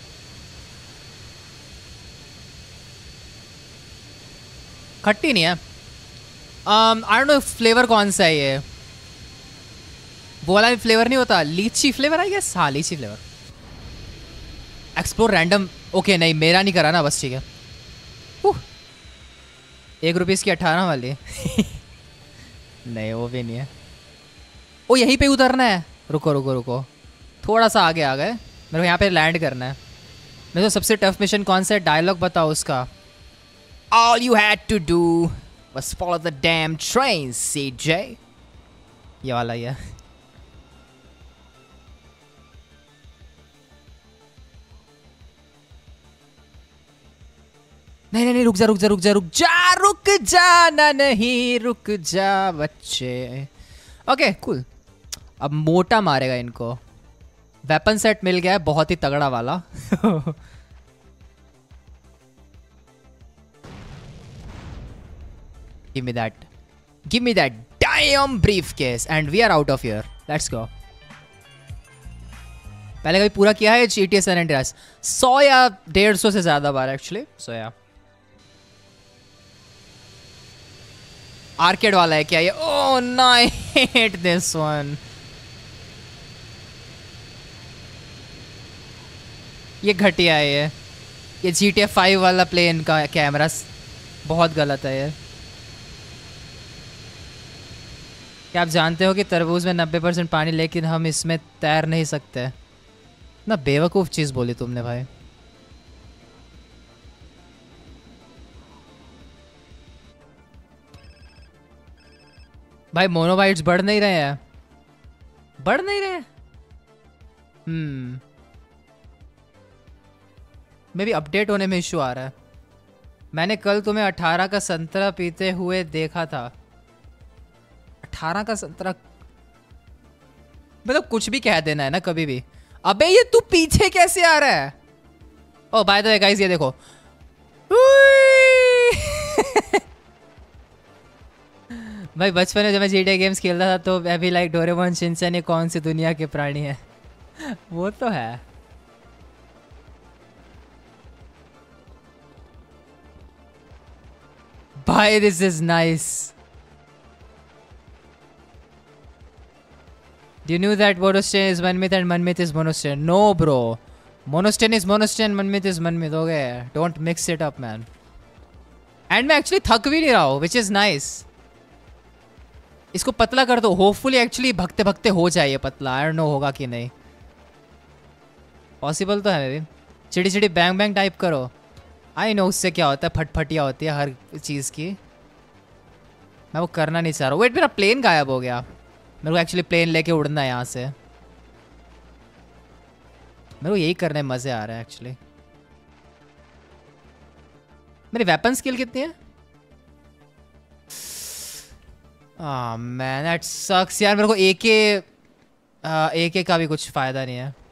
[SPEAKER 2] खट्टी नहीं है। आई डोंट नो फ्लेवर कौन सा है ये, वो वाला फ्लेवर नहीं होता, लीची फ्लेवर आई गेस। हाँ लीची फ्लेवर। एक्सप्लोर रैंडम, ओके नहीं मेरा नहीं करा ना, बस ठीक है। ₹1 की 18 वाली नहीं वो भी नहीं है। ओ यहीं पे उतरना है, रुको रुको रुको, थोड़ा सा आगे आ गए, मेरे को यहाँ पे लैंड करना है। मेरे को सबसे टफ मिशन कौन सा है, डायलॉग बताओ उसका। All you had to do was follow the damn train, CJ. ये वाला ही है। नहीं नहीं नहीं, रुक जा रुक जा रुक जा रुक जा रुक जाना नहीं, रुक जा बच्चे। ओके कूल, अब मोटा मारेगा इनको। वेपन सेट मिल गया है बहुत ही तगड़ा वाला give me that damn briefcase and we are out of here. Let's go. पहले कभी पूरा किया है GTA San Andreas? 100 या 150 से ज्यादा बार एक्चुअली। सो या आर्केड वाला है क्या ये? ओह नाइ, हेट दिस वन। ये घटिया है ये GTA 5 वाला प्लेन का कैमरा बहुत गलत है ये। क्या आप जानते हो कि तरबूज में 90% पानी, लेकिन हम इसमें तैर नहीं सकते? ना बेवकूफ़ चीज़ बोली तुमने भाई। भाई मोनोबाइट्स बढ़ नहीं रहे हैं, बढ़ नहीं रहे। मे भी अपडेट होने में इशू आ रहा है। मैंने कल तुम्हें 18 का संतरा पीते हुए देखा था। 18 का संतरा मतलब कुछ भी कह देना है ना कभी भी। अबे ये तू पीछे कैसे आ रहा है? Oh by the way guys ये देखो भाई बचपन में जब मैं GTA गेम्स खेलता था तो मैं भी लाइक डोरेमोन, शिनचैन, ये कौन सी दुनिया के प्राणी है वो तो है। भाई this is nice. Do you knew that Monostain is Manmith and Manmith is Monostain? No bro, Monostain is Monostain, Manmith is Manmith। हो गया, don't mix it up man। and मैं actually थक भी नहीं रहा हूँ, which is nice। इसको पतला कर दो, होपफुली एक्चुअली भगते भगते हो जाए ये पतला। आई डोंट नो होगा कि नहीं, पॉसिबल तो है भी। चिड़ी चिड़ी बैंग बैंग टाइप करो। आई नो उससे क्या होता है, फटफटिया होती है हर चीज़ की। मैं वो करना नहीं चाह रहा हूँ। वेट मेरा प्लेन गायब हो गया। मेरे को एक्चुअली प्लेन लेके उड़ना है यहाँ से। मेरे को यही करने में मज़े आ रहे हैं एक्चुअली। मेरी वेपन स्किल कितनी है? मैन दैट सक्स यार। मेरे को AK का भी कुछ फ़ायदा नहीं है।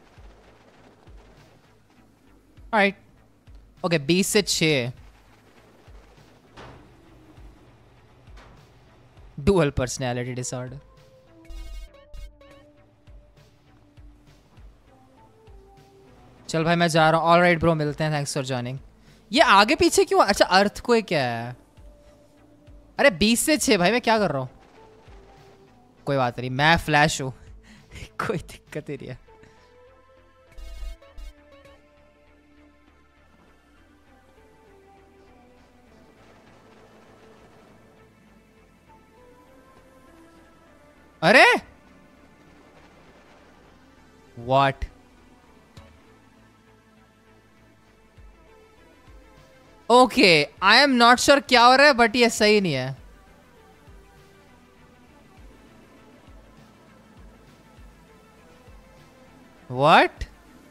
[SPEAKER 2] राइट ओके 20 से 6 डुअल पर्सनैलिटी डिसऑर्डर। चल भाई मैं जा रहा हूँ। ऑलराइट ब्रो, मिलते हैं। Thanks for joining. ये आगे पीछे क्यों? अच्छा अर्थ को क्या है? अरे 20 से 6 भाई, मैं क्या कर रहा हूँ? कोई बात नहीं, मैं फ्लैश हूँ। कोई दिक्कत ही नहीं है। अरे what? Okay, I am not sure क्या हो रहा है, बट ये सही नहीं है। What?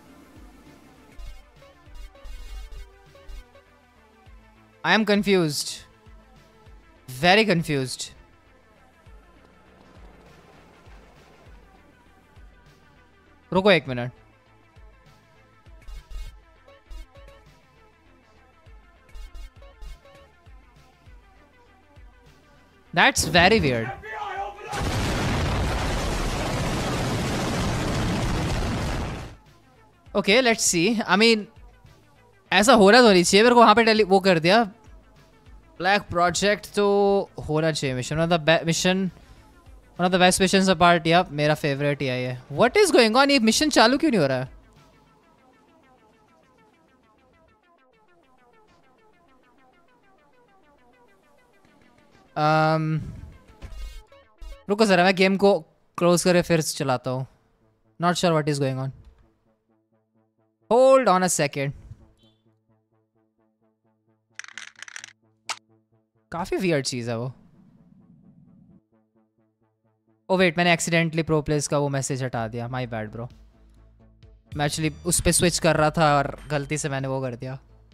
[SPEAKER 2] I am confused, very confused. रुको 1 minute. That's very weird. Okay, let's see. I mean, ऐसा होना तो नहीं चाहिए। मेरे को वहाँ पे वो कर दिया ब्लैक प्रोजेक्ट, तो होना चाहिए mission. One of the best missions apart. Yeah मेरा फेवरेट ही है। What is going on? ये मिशन चालू क्यों नहीं हो रहा है? रुको जरा, मैं गेम को क्लोज करे फिर चलाता हूँ। Not sure what is going on. Hold on a second. काफी वियर्ड चीज है वो। ओ वेट, मैंने एक्सीडेंटली प्रो प्लेस का वो मैसेज हटा दिया। My bad bro. मैं एक्चुअली उस पर स्विच कर रहा था और गलती से मैंने वो कर दिया।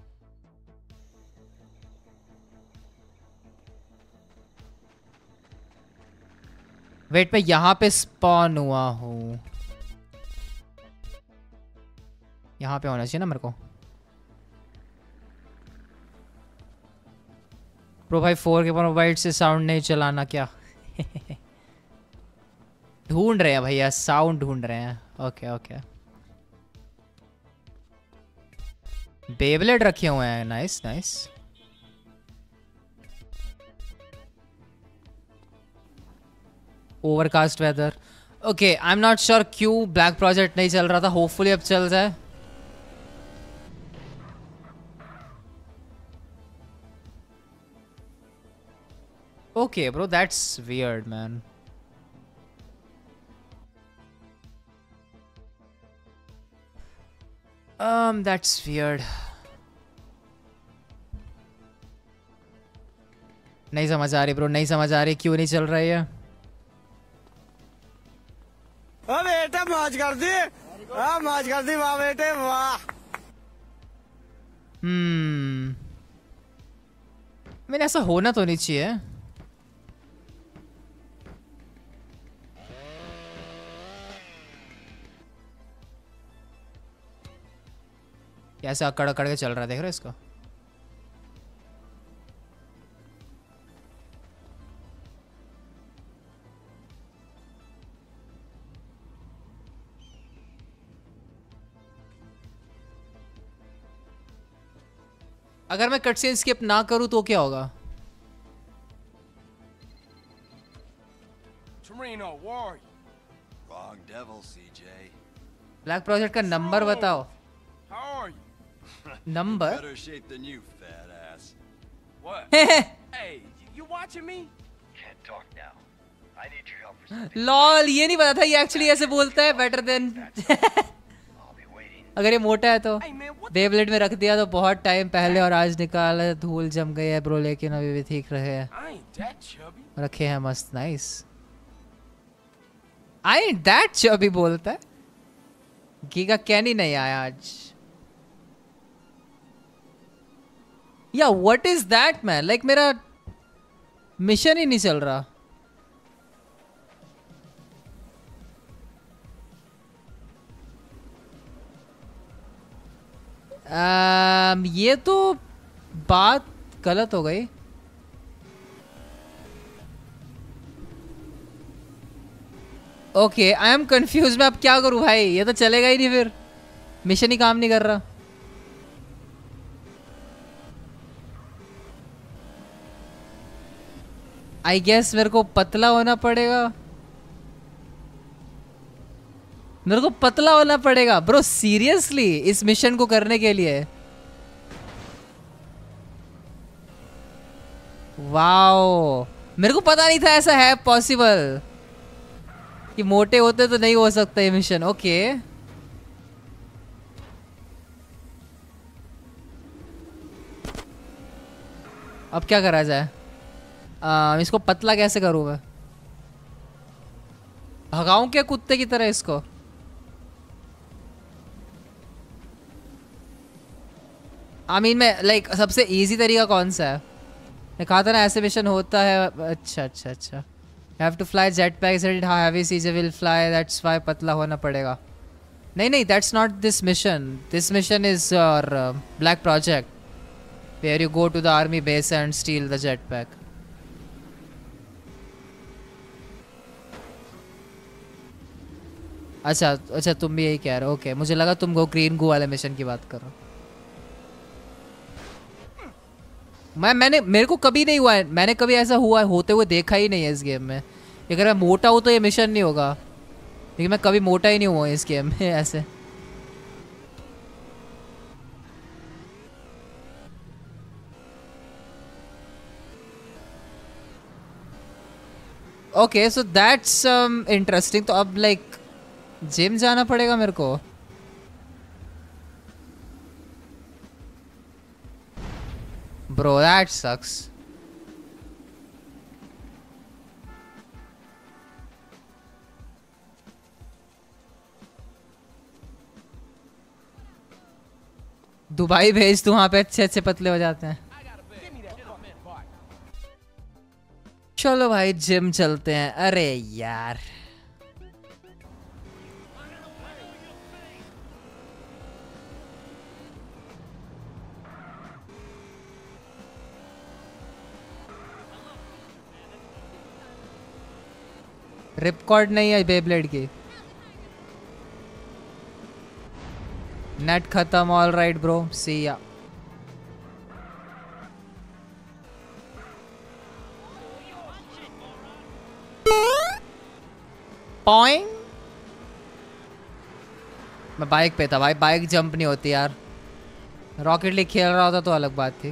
[SPEAKER 2] वेट, मैं यहाँ पे स्पॉन हुआ हूँ। यहाँ पे होना चाहिए ना मेरे को। प्रो भाई 4 के मोबाइल से साउंड नहीं चलाना क्या? ढूंढ रहे हैं भैया, साउंड ढूंढ रहे हैं। Okay okay. बेबलेट रखे हुए हैं। Nice nice. Overcast weather. Okay, I am not sure क्यों ब्लैक प्रोजेक्ट नहीं चल रहा था। होपफुली अब चल जाए। Okay bro, that's weird man. That's weird. नहीं समझ आ रही ब्रो, नहीं समझ आ रही क्यों नहीं चल रही है।
[SPEAKER 5] बेटे मौज कर दी, मौज कर दी, वाह बेटे वाह। मैंने ऐसा होना तो नहीं चाहिए। कैसे अकड़ अकड़ के चल रहा है, देख रहे हो इसको? अगर मैं कट सीन स्किप ना करूं तो क्या होगा? ब्लैक प्रोजेक्ट का नंबर बताओ। Number? Better shape than you, fat ass. What? Hey, you watching me? Can't talk now. I need your help for something. Lol, ये नहीं पता था ये एक्चुअली ऐसे बोलता है। Better then. अगर ये मोटा है तो बेब्लेड में रख दिया तो बहुत टाइम पहले और आज निकाला, धूल जम गई है ब्रो, लेकिन अभी भी ठीक रहे हैं, रखे हैं मस्त। Nice. I ain't that chubby बोलता है। गीगा कैनी नहीं आया आज। Yeah what is that man? Like मेरा मिशन ही नहीं चल रहा। ये तो बात गलत हो गई। Okay, I am confuse. मैं अब क्या करूं भाई? ये तो चलेगा ही नहीं, फिर मिशन ही काम नहीं कर रहा।
[SPEAKER 2] आई गेस मेरे को पतला होना पड़ेगा, मेरे को पतला होना पड़ेगा ब्रो सीरियसली इस मिशन को करने के लिए। वाओ मेरे को पता नहीं था ऐसा है पॉसिबल कि मोटे होते तो नहीं हो सकता ये मिशन। ओके अब क्या करा जाए? इसको पतला कैसे करूँ मैं? भगाऊं क्या कुत्ते की तरह इसको? मैं लाइक सबसे इजी तरीका कौन सा है? मैं कहा था ना ऐसे मिशन होता है। अच्छा अच्छा अच्छा You have to fly jetpack, said how heavy CJ will fly, that's why पतला होना पड़ेगा। नहीं नहीं that's not this mission. This mission is your black project where you go to the army base and steal the jetpack. अच्छा अच्छा तुम भी यही कह रहे हो। ओके मुझे लगा तुम गो ग्रीन गो वाले मिशन की बात कर रहे हो। मैंने मेरे को कभी नहीं हुआ है, मैंने कभी ऐसा हुआ होते हुए देखा ही नहीं है इस गेम में। अगर मैं मोटा हूँ तो ये मिशन नहीं होगा, लेकिन मैं कभी मोटा ही नहीं हुआ इस गेम में ऐसे। Okay so that's interesting. तो अब लाइक जिम जाना पड़ेगा मेरे को। Bro, that sucks. दुबई भेज तू, वहां पे अच्छे अच्छे पतले हो जाते हैं। चलो भाई जिम चलते हैं। अरे यार रिपकॉर्ड नहीं है बेब्लेड की। नेट खत्म। ऑल राइट ब्रो सी या। पॉइंट मैं बाइक पे था भाई, बाइक जंप नहीं होती यार। रॉकेट लीग खेल रहा होता तो अलग बात थी।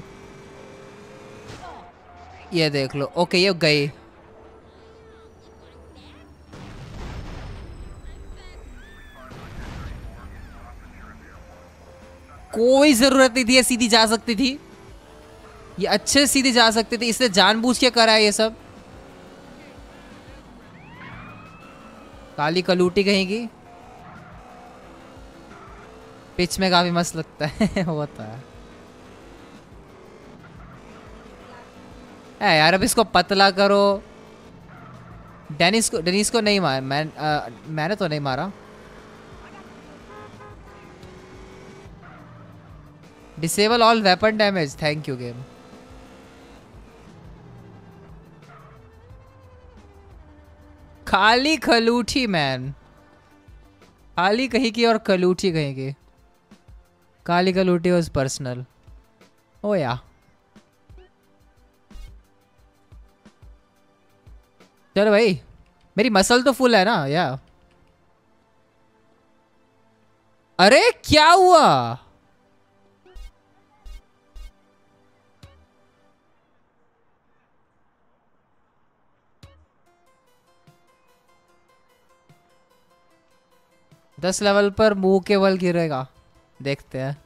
[SPEAKER 2] ये देख लो। ओके ये गई। कोई जरूरत नहीं थी, ये सीधी जा सकती थी, ये अच्छे सीधी जा सकती थी, इसने जानबूझ के करा है ये सब। काली कलूटी कहीं की। पिच में काफी मस्त लगता है होता है। यार अब इसको पतला करो। डेनिस को नहीं मार। मैंने तो नहीं मारा। Disable all weapon damage. Thank you game. खाली खलूठी मैन। खाली कहीं की और कलूठी कहीं की। काली कलूठी वाज पर्सनल। ओ या चलो भाई मेरी मसल तो फुल है ना या। अरे क्या हुआ? दस लेवल पर मुंह के बल गिरेगा। देखते हैं।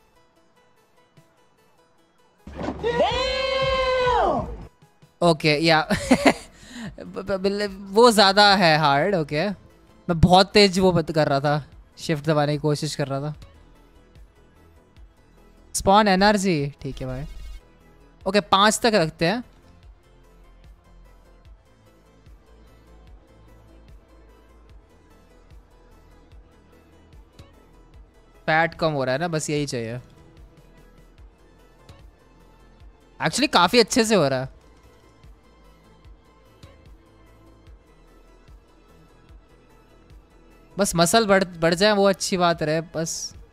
[SPEAKER 2] ओके या वो ज्यादा है हार्ड। ओके मैं बहुत तेज वो कर रहा था, शिफ्ट दबाने की कोशिश कर रहा था। स्पॉन एनर्जी ठीक है भाई। ओके 5 तक रखते हैं। फैट कम हो रहा है ना, बस यही चाहिए। एक्चुअली काफी अच्छे से हो रहा है। बस मसल बढ़ जाए वो अच्छी बात रहे बस।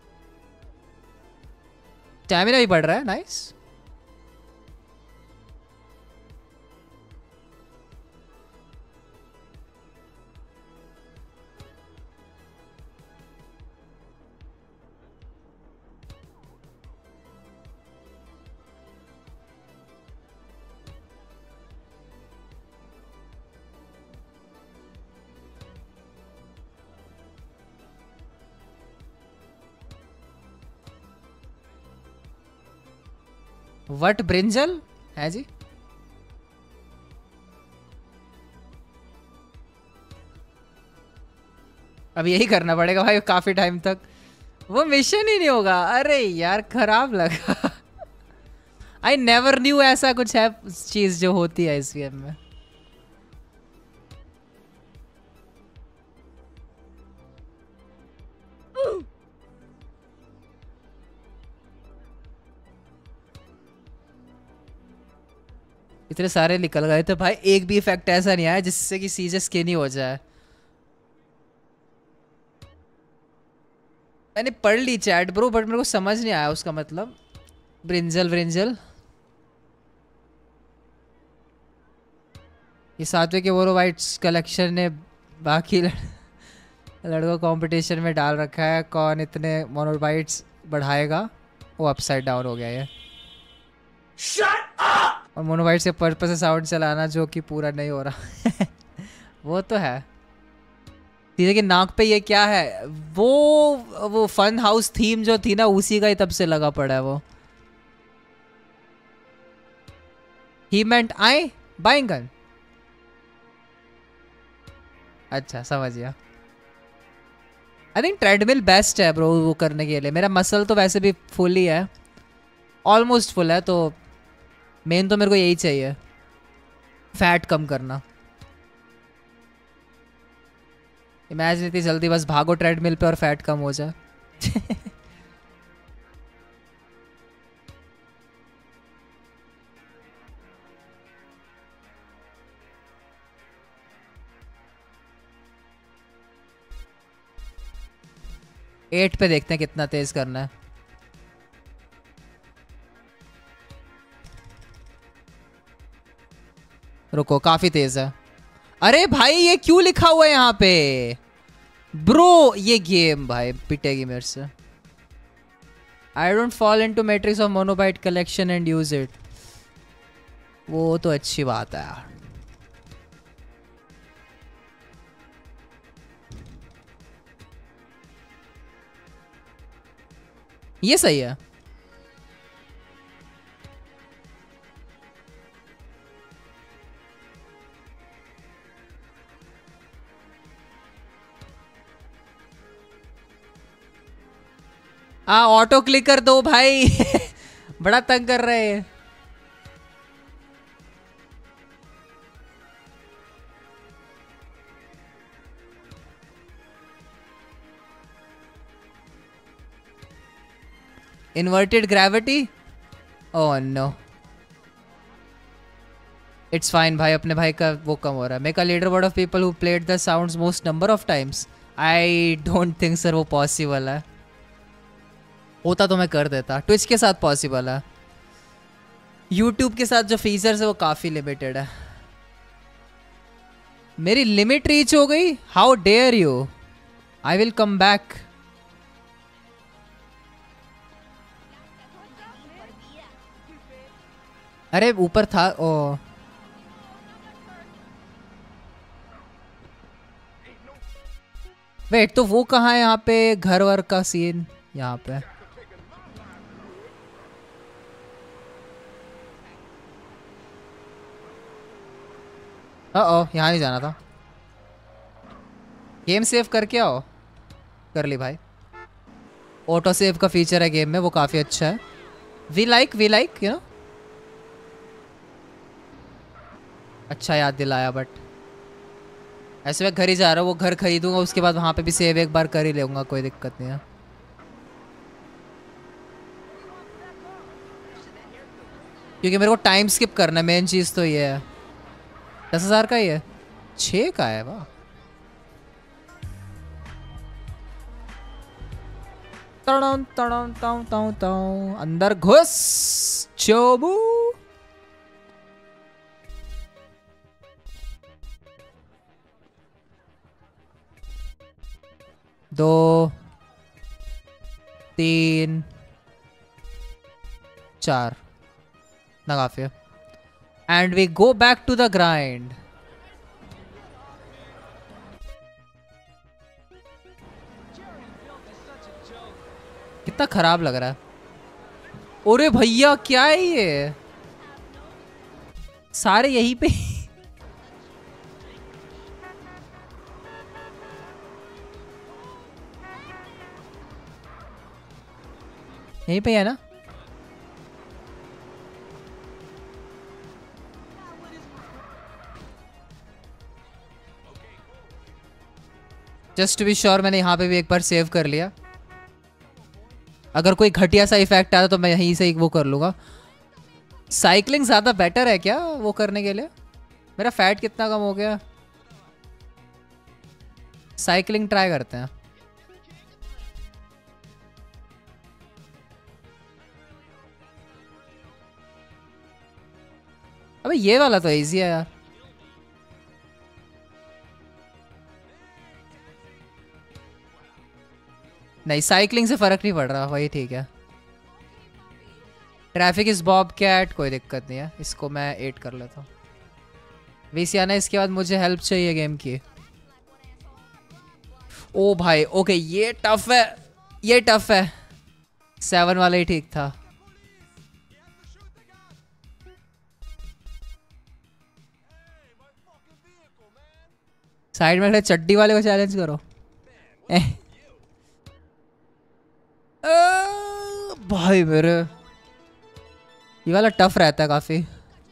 [SPEAKER 2] स्टैमिना भी बढ़ रहा है। नाइस। वट ब्रिंजल है जी? अब यही करना पड़ेगा भाई काफी टाइम तक, वो मिशन ही नहीं होगा। अरे यार खराब लगा। आई नेवर न्यू ऐसा कुछ है चीज जो होती है इस गेम में। इतने सारे निकल गए थे भाई, एक भी इफेक्ट ऐसा नहीं आया जिससे कि सीजे स्किनी हो जाए। मैंने पढ़ ली चैट ब्रो, बट मेरे को समझ नहीं आया उसका मतलब। ब्रिंजल ब्रिंजल ये सातवें के मोनोबाइट्स कलेक्शन ने बाकी लड़कों कंपटीशन में डाल रखा है, कौन इतने मोनोबाइट्स बढ़ाएगा। वो अपसाइड डाउन हो गया ये। और मोनोबाइट्स के पर्पस से साउंड चलाना जो कि पूरा नहीं हो रहा। वो तो है। सीधे कि नाक पे ये क्या है, वो फन हाउस थीम जो थी ना उसी का ही तब से लगा पड़ा है वो। He meant I buying gun. अच्छा समझ गया। आई थिंक ट्रेडमिल बेस्ट है ब्रो वो करने के लिए। मेरा मसल तो वैसे भी फुल ही है, ऑलमोस्ट फुल है, तो मेन तो मेरे को यही चाहिए, फैट कम करना। इमेजिन इतनी जल्दी बस भागो ट्रेडमिल पे और फैट कम हो जाए। एट पे देखते हैं कितना तेज करना है। रुको काफी तेज है। अरे भाई ये क्यों लिखा हुआ है यहाँ पे ब्रो? ये गेम भाई पिटेगी मेरे से। I don't fall into matrix of monobite collection and use it. वो तो अच्छी बात है यार। ये सही है। ऑटो क्लिक कर दो भाई। बड़ा तंग कर रहे हैं। Inverted gravity, oh no. It's fine भाई, अपने भाई का वो कम हो रहा है। Make a leaderboard of people who played the sounds most number of times. I don't think sir वो पॉसिबल है। होता तो मैं कर देता। ट्विच के साथ पॉसिबल है, यूट्यूब के साथ जो फीचर्स है वो काफी लिमिटेड है। मेरी लिमिट रीच हो गई, how dare you. I will come back. अरे ऊपर था ओ। वेट, तो वो कहाँ है यहाँ पे घर वर का सीन? यहाँ पे ओ, यहाँ नहीं जाना था। गेम सेव करके आओ। कर ली भाई। ऑटो सेव का फीचर है गेम में, वो काफ़ी अच्छा है। We like you know. अच्छा याद दिलाया। बट ऐसे मैं घर ही जा रहा हूँ, वो घर खरीदूंगा उसके बाद वहाँ पे भी सेव एक बार कर ही लूँगा, कोई दिक्कत नहीं है। क्योंकि मेरे को टाइम स्किप करना है, मेन चीज़ तो ये है। 10,000 का ही है, 6 का है। वाह। अंदर घुस चोबू। दो 3 4 ना काफी है। And we go back to the grind. कितना खराब लग रहा है। अरे भैया क्या है ये, सारे यहीं पे यहीं पे है ना? जस्ट टू बी श्योर मैंने यहाँ पे भी एक बार सेव कर लिया। अगर कोई घटिया सा इफेक्ट आता तो मैं यहीं से वो कर लूँगा। साइकिलिंग ज़्यादा बेटर है क्या वो करने के लिए? मेरा फैट कितना कम हो गया? साइकिलिंग ट्राई करते हैं। अबे ये वाला तो इजी है यार। नहीं साइकिलिंग से फर्क नहीं पड़ रहा, वही ठीक है। ट्रैफिक इज बॉब कैट, कोई दिक्कत नहीं है, इसको मैं 8 कर लेता हूँ। वीसियाना इसके बाद मुझे हेल्प चाहिए गेम की। ओ भाई ओके ये टफ है, ये टफ है। 7 वाला ही ठीक था। साइड में खड़े चड्डी वाले को चैलेंज करो। भाई मेरे ये वाला टफ रहता है काफी।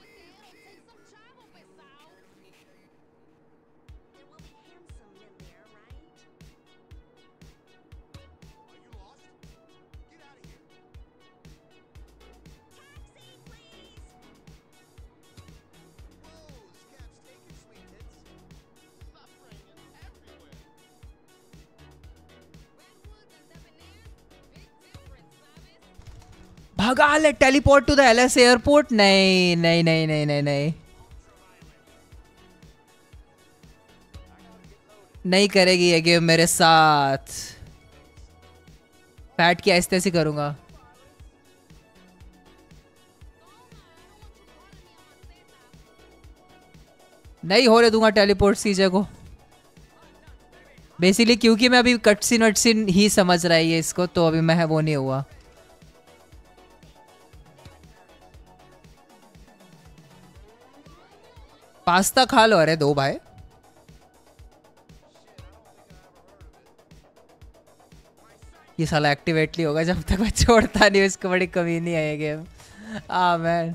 [SPEAKER 2] भगा ले teleport to the LS airport. नहीं नहीं नहीं नहीं नहीं नहीं नहीं करेगी ये गेम मेरे साथ। फैट की ऐसे ऐसे करूंगा। नहीं होने दूंगा टेलीपोर्ट सीजे को, बेसिकली क्योंकि मैं अभी कटसीन वटसीन ही समझ रहा है ये इसको, तो अभी मैं वो नहीं हुआ। पास्ता खा लो। अरे दो भाई ये साला एक्टिवेट नहीं होगा जब तक मैं छोड़ता नहीं, इसको बड़ी कमी नहीं है ये गेम। मैन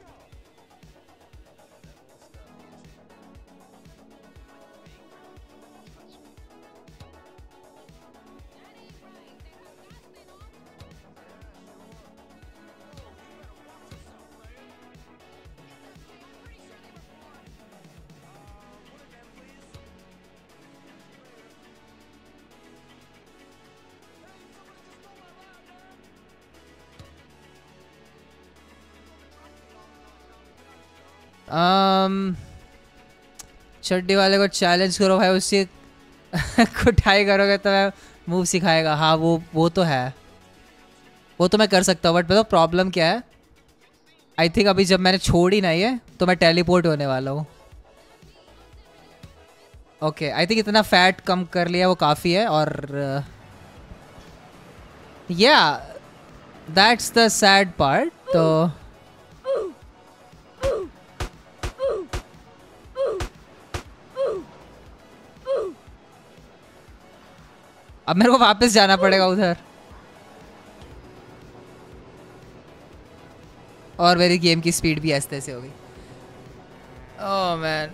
[SPEAKER 2] चड्डी वाले को चैलेंज करो भाई, उससे को ट्राई करोगे तो मैं मूव सिखाएगा। हाँ वो तो है, वो तो मैं कर सकता हूँ, बट बताओ प्रॉब्लम क्या है। आई थिंक अभी जब मैंने छोड़ी नहीं है तो मैं टेलीपोर्ट होने वाला हूँ। ओके आई थिंक इतना फैट कम कर लिया वो काफ़ी है। और या दैट्स द सैड पार्ट। तो अब मेरे को वापस जाना पड़ेगा उधर, और मेरी गेम की स्पीड भी ऐसे तैसे हो गई। Oh man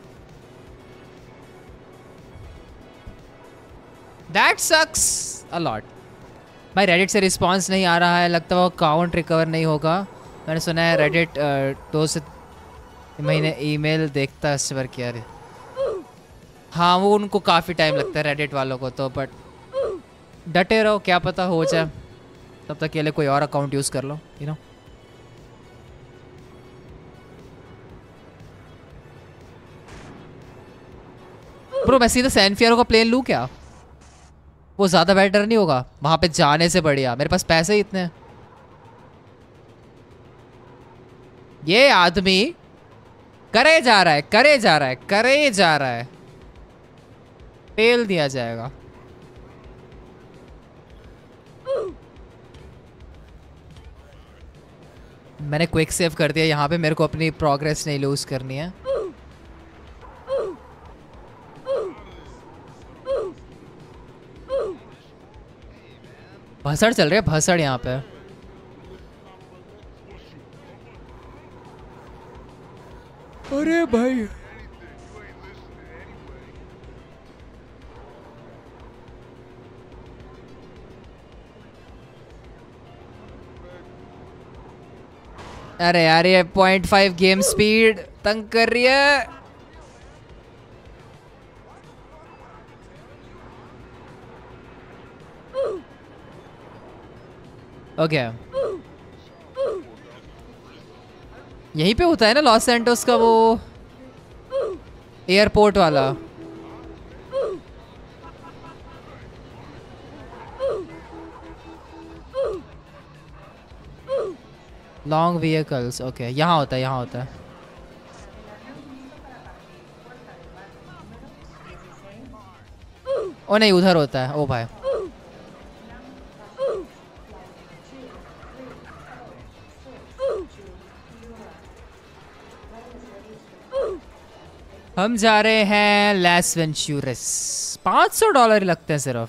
[SPEAKER 2] that sucks a lot. भाई रेडिट से रिस्पांस नहीं आ रहा है, लगता है वो अकाउंट रिकवर नहीं होगा। मैंने सुना है रेडिट 2 से 3 महीने ईमेल देखता है सर्वर किया। हाँ वो उनको काफ़ी टाइम लगता है रेडिट वालों को तो, बट डटे रहो, क्या पता हो जाए। तब तक के लिए कोई और अकाउंट यूज़ कर लो, यू नो। ब्रो मैं सीधा सैन फियरो का प्लेन लूँ क्या? वो ज़्यादा बेटर नहीं होगा वहाँ पे जाने से? बढ़िया मेरे पास पैसे ही इतने हैं। ये आदमी करे जा रहा है, करे जा रहा है, करे जा रहा है। फेल दिया जाएगा। मैंने क्विक सेव कर दिया यहाँ पे, मेरे को अपनी प्रोग्रेस नहीं लूज करनी है। भसड़ चल रही है, भसड़ यहाँ पे। अरे भाई अरे यार ये 0.5 गेम स्पीड तंग कर रही है। ओके यहीं पे होता है ना लॉस सैंटोस का वो एयरपोर्ट वाला। लॉन्ग व्हीकल्स ओके यहाँ होता है, यहाँ होता है। ओ नहीं उधर होता है। ओ भाई हम जा रहे हैं लैस वेंचुरस। $500 लगते हैं सिर्फ।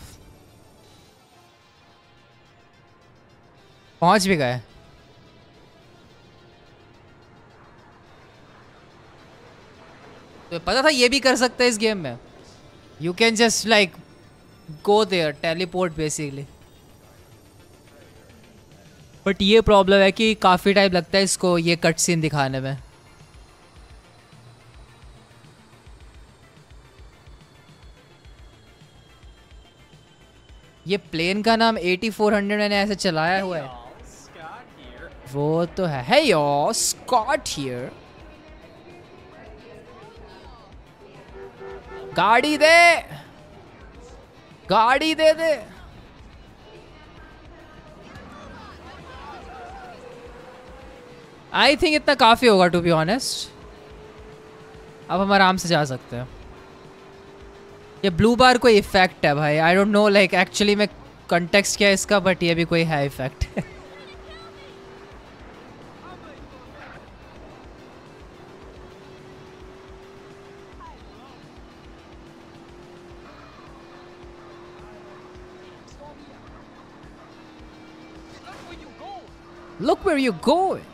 [SPEAKER 2] पहुंच भी गए। तो पता था ये भी कर सकते हैं इस गेम में। You can just like go there, teleport basically. But ये प्रॉब्लम है कि काफ़ी टाइम लगता है इसको ये कट सीन दिखाने में। ये प्लेन का नाम 8400 मैंने ऐसे चलाया हुआ है। वो तो है। Hey yo Scott here. गाड़ी दे, गाड़ी दे दे। आई थिंक इतना काफी होगा टू बी ऑनेस्ट। अब हम आराम से जा सकते हैं। ये ब्लू बार कोई इफेक्ट है भाई। I don't know like actually में कंटेक्स्ट क्या है इसका, बट ये भी कोई है effect. Look where you're going.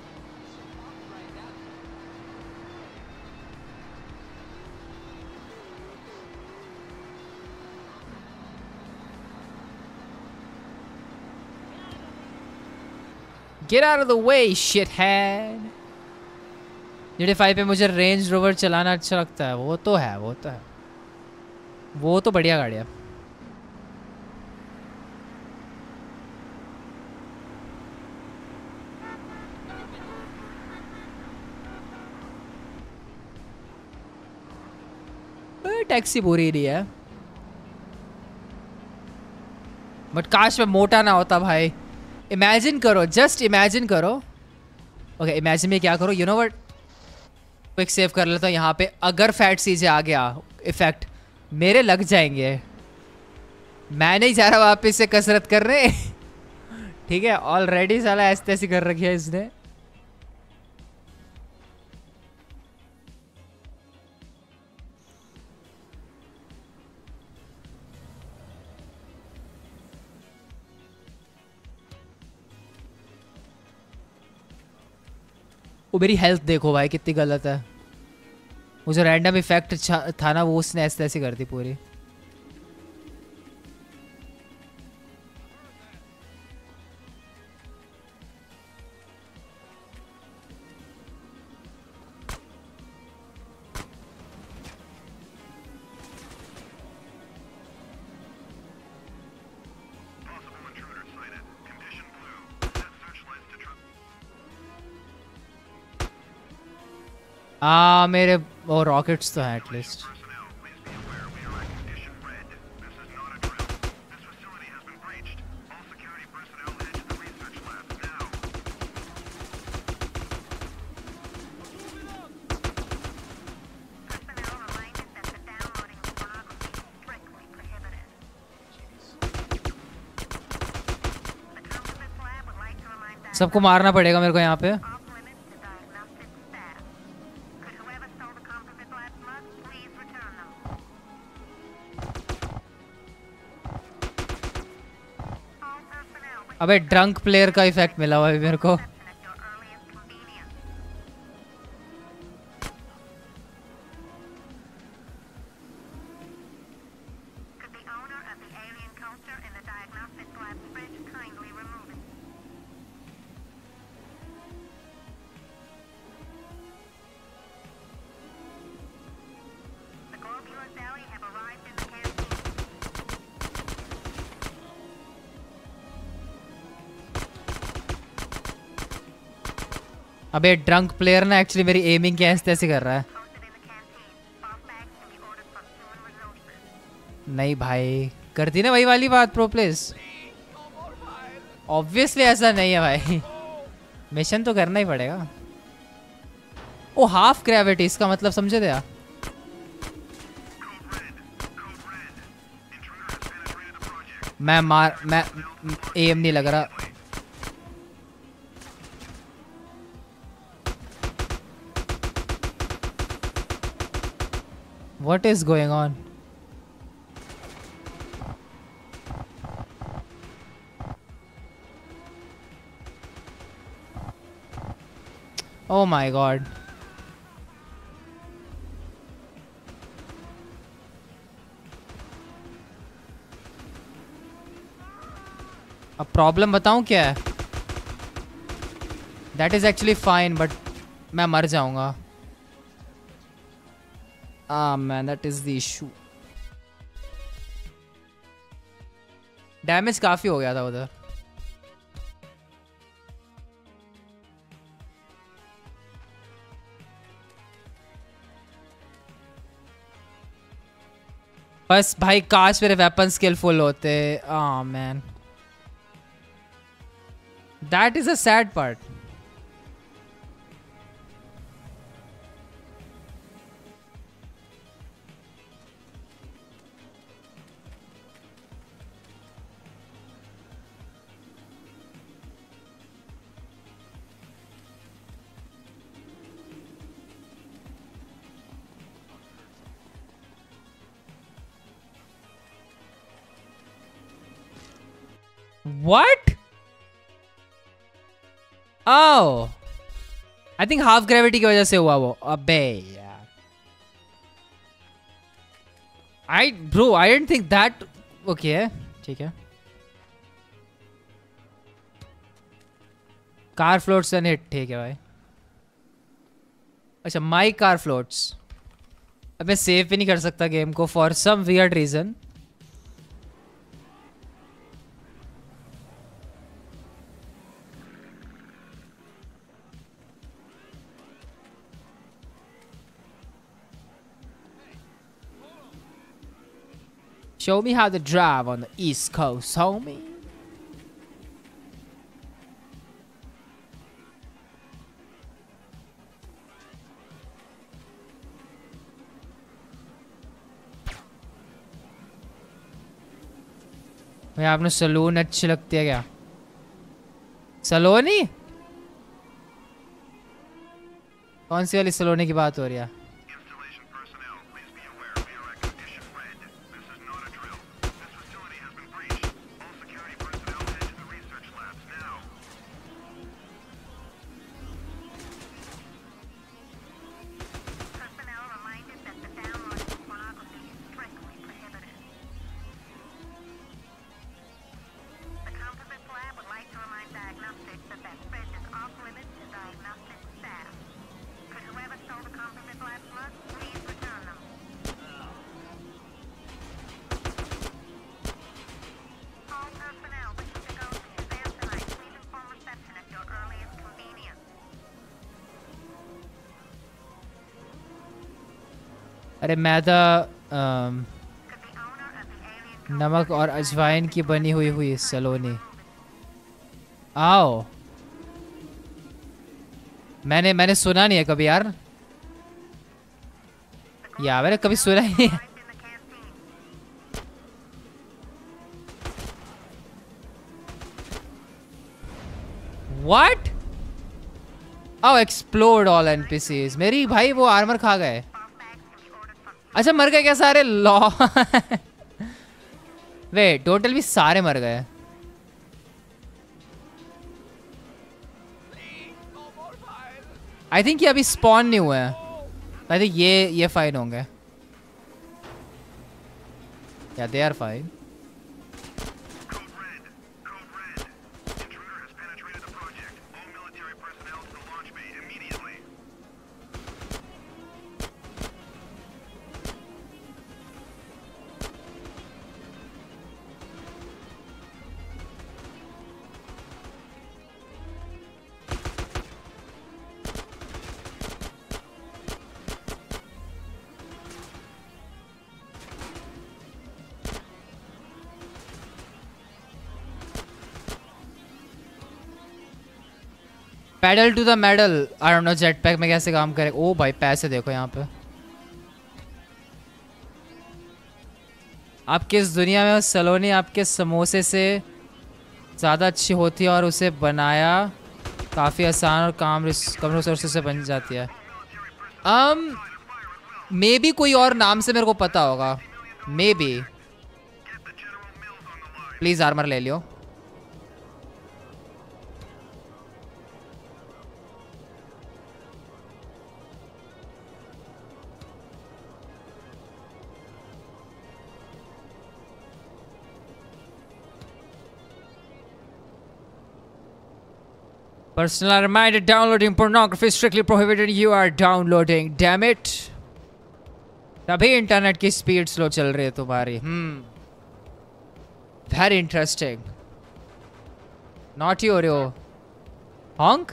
[SPEAKER 2] Get out of the way, shithead. GTA 5 पे मुझे रेंज रोवर चलाना अच्छा लगता है। वो तो है, वो तो है, वो तो बढ़िया गाड़ी है। टैक्सी बुरी नहीं है, बट काश में मोटा ना होता भाई। इमेजिन करो, जस्ट इमेजिन करो। ओके इमेजिन में क्या करो, you know what, quick save कर लेता हूँ यहाँ पे। अगर फैट सीजे आ गया इफेक्ट मेरे लग जाएंगे। मैं नहीं जा रहा वापस से कसरत करने। ठीक है ऑलरेडी साला ऐसे तैसी कर रखी है इसने। वो मेरी हेल्थ देखो भाई कितनी गलत है। वो जो रैंडम इफेक्ट था ना वो उसने ऐसे ऐसे कर दी पूरी। मेरे वो रॉकेट्स तो हैं एटलीस्ट। सबको मारना पड़ेगा मेरे को यहाँ पे. अबे ड्रंक प्लेयर का इफेक्ट मिला हुआ है मेरे को. अबे ड्रंक प्लेयर ना एक्चुअली मेरी एमिंग क्या ऐसे कर रहा है. नहीं भाई करती ना वही वाली बात प्रो प्लेस. ऑब्वियसली ऐसा नहीं है भाई. मिशन तो करना ही पड़ेगा. ओ हाफ ग्रेविटी इसका मतलब समझे थे. मैं एम नहीं लग रहा. What is going on? Oh my god. अब प्रॉब्लम बताऊं क्या है? That is actually fine, but मैं मर जाऊंगा. Ah man, that is the issue. Damage काफी हो गया था उधर. बस भाई काश मेरे वेपन स्किलफुल होते. Ah man, that is a sad part. What? Oh, I think half gravity की वजह से हुआ वो. अबे यार. I didn't think that. Okay, ठीक है. Car floats and hit. ठीक है भाई. अच्छा माई कार फ्लोट्स. अब मैं सेव भी नहीं कर सकता गेम को for some weird reason. Show me how to drive on the East Coast, homie. भाई आपने सलून अच्छी लगती है क्या? सलोनी? कौन सी वाली सलोनी की बात हो रही है? अरे मैदा नमक और अजवाइन की बनी हुई सलोनी. आओ मैंने सुना नहीं है कभी यार. मैंने कभी सुना ही नहीं है. What? Oh, explode all NPCs. मेरी भाई वो आर्मर खा गए. अच्छा मर गए क्या सारे? लॉ. वेट, टोटल भी सारे मर गए. आई थिंक ये अभी स्पॉन नहीं हुए हैं. आई थिंक ये फाइन होंगे. Yeah they are fine. Pedal to the metal. I don't know jetpack में कैसे काम करे. ओ भाई पैसे देखो यहाँ पे. आप किस दुनिया में हो? सलोनी आपके समोसे से ज़्यादा अच्छी होती है और उसे बनाया काफ़ी आसान और कम रिसोर्सेज से बन जाती है. मे बी कोई और नाम से मेरे को पता होगा. May be. प्लीज़ आर्मर ले लियो. Personal reminder, downloading pornography is strictly prohibited. You are downloading, damn it. तभी इंटरनेट की स्पीड स्लो चल रही है तुम्हारी. Very interesting. Naughty Oreo. Honk?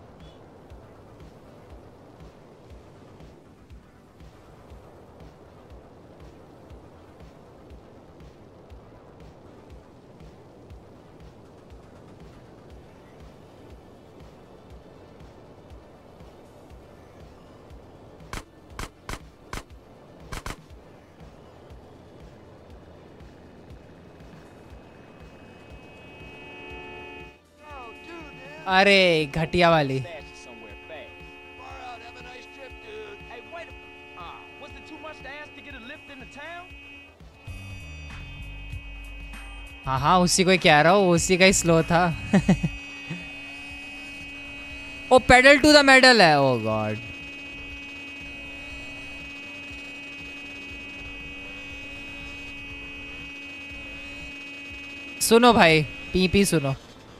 [SPEAKER 2] अरे घटिया वाली.
[SPEAKER 3] Somewhere fast. Far out, have a nice trip, dude. Hey, wait. Was it too much to ask to get a lift into town?
[SPEAKER 2] हाँ हाँ उसी को ही कह रहा हूँ. उसी का ही स्लो था. Oh pedal to the metal है. Oh god. सुनो भाई, पी सुनो.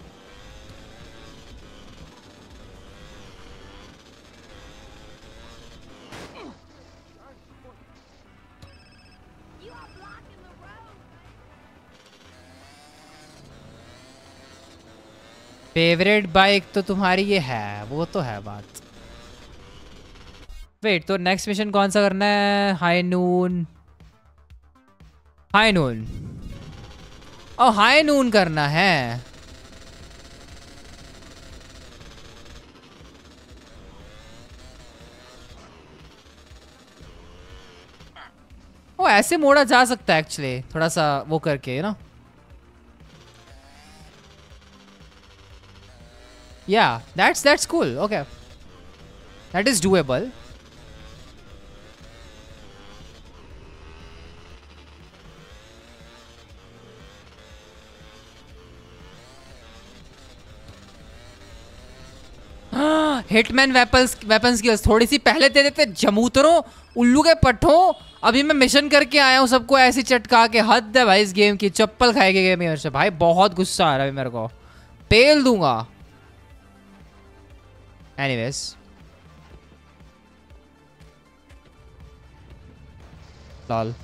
[SPEAKER 2] फेवरेट बाइक तो तुम्हारी ये है. वो तो है बात. वेट, तो नेक्स्ट मिशन कौन सा करना है? High noon. High noon. Oh high noon करना है. ओ ऐसे मोड़ा जा सकता है एक्चुअली. थोड़ा सा वो करके ना. Yeah, that's cool. Okay, that is doable. Hitman weapons की थोड़ी सी पहले दे देते. जमूतरों, उल्लू के पट्टों. अभी मैं मिशन करके आया हूँ, सबको ऐसी चटका के. हद है भाई इस गेम की. चप्पल खाएगी गेम मेरे से भाई. बहुत गुस्सा आ रहा है मेरे को. पेल दूंगा. Anyways, lol.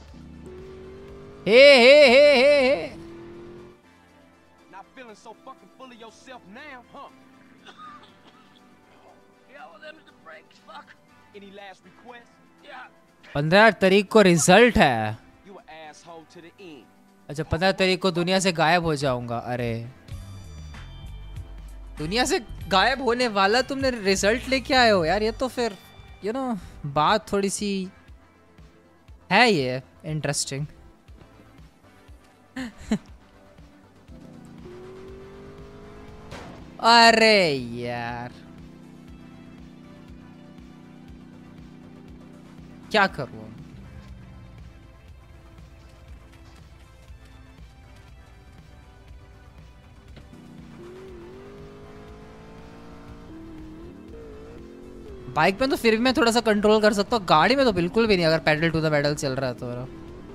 [SPEAKER 2] Hey.
[SPEAKER 3] Not feeling so fucking full of yourself now, huh? Yeah, well, them the brakes, fuck. Any last requests? Yeah.
[SPEAKER 2] 15 तारीख को रिजल्ट है.
[SPEAKER 3] You an asshole to the end.
[SPEAKER 2] अच्छा 15 तारीख को दुनिया से गायब हो जाऊंगा. अरे दुनिया से गायब होने वाला तुमने रिजल्ट लेके आए हो यार. ये तो फिर यू नो बात थोड़ी सी है ये इंटरेस्टिंग. अरे यार क्या करूं? बाइक में तो फिर भी मैं थोड़ा सा कंट्रोल कर सकता हूँ, गाड़ी में तो बिल्कुल भी नहीं, अगर पेडल टू द मेडल चल रहा है तो मेरा।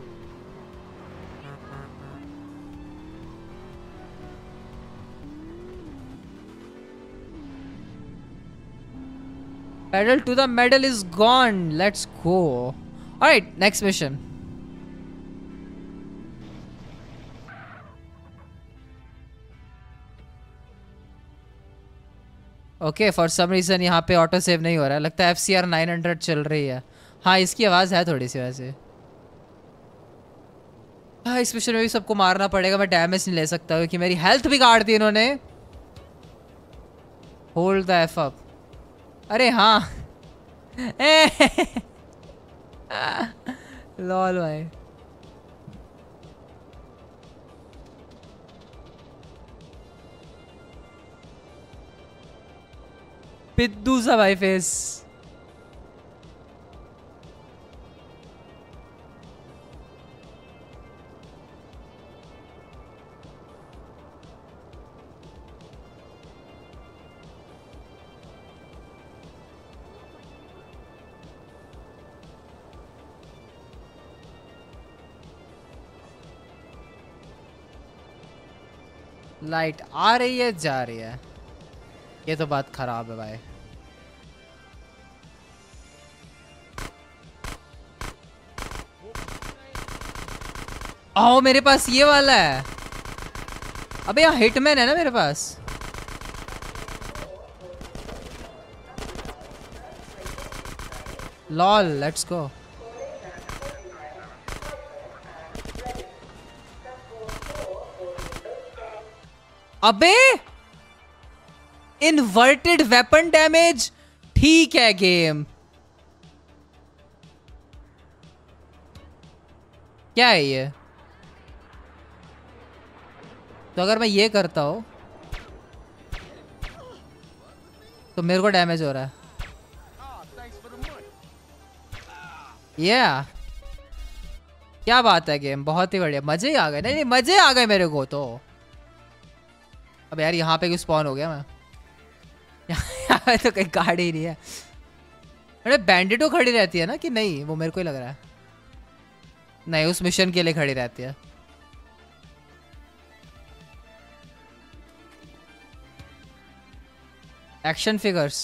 [SPEAKER 2] Pedal to the medal is gone. Let's go. All right, next mission. Okay, for some reason यहाँ पे ऑटो सेव नहीं हो रहा है, लगता है FCR 900 चल रही है। हाँ, इसकी आवाज़ है थोड़ी सी वैसे। हाँ, इस मिशन में भी सबको मारना पड़ेगा, मैं डैमेज नहीं ले सकता क्योंकि मेरी हेल्थ भी काट दी इन्होंने। Hold the F up. अरे हाँ लॉल भाई। पिद्दू सा भाई फेस। लाइट आ रही है जा रही है, ये तो बात खराब है भाई। आओ मेरे पास ये वाला है। अबे यहाँ हिटमैन है ना मेरे पास। Lol let's go. अबे इन्वर्टेड वेपन डैमेज, ठीक है गेम। क्या है ये? तो अगर मैं ये करता हूं तो मेरे को डैमेज हो रहा है। yeah. क्या बात है गेम, बहुत ही बढ़िया, मजे ही आ गए। नहीं मजे आ गए मेरे को तो। अब यार यहाँ पे क्यों स्पॉन हो गया मैं? यहाँ पे तो कहीं गाड़ी ही नहीं है। अरे बैंडिटो खड़ी रहती है ना कि नहीं? वो मेरे को ही लग रहा है। नहीं, उस मिशन के लिए खड़ी रहती है। Action figures.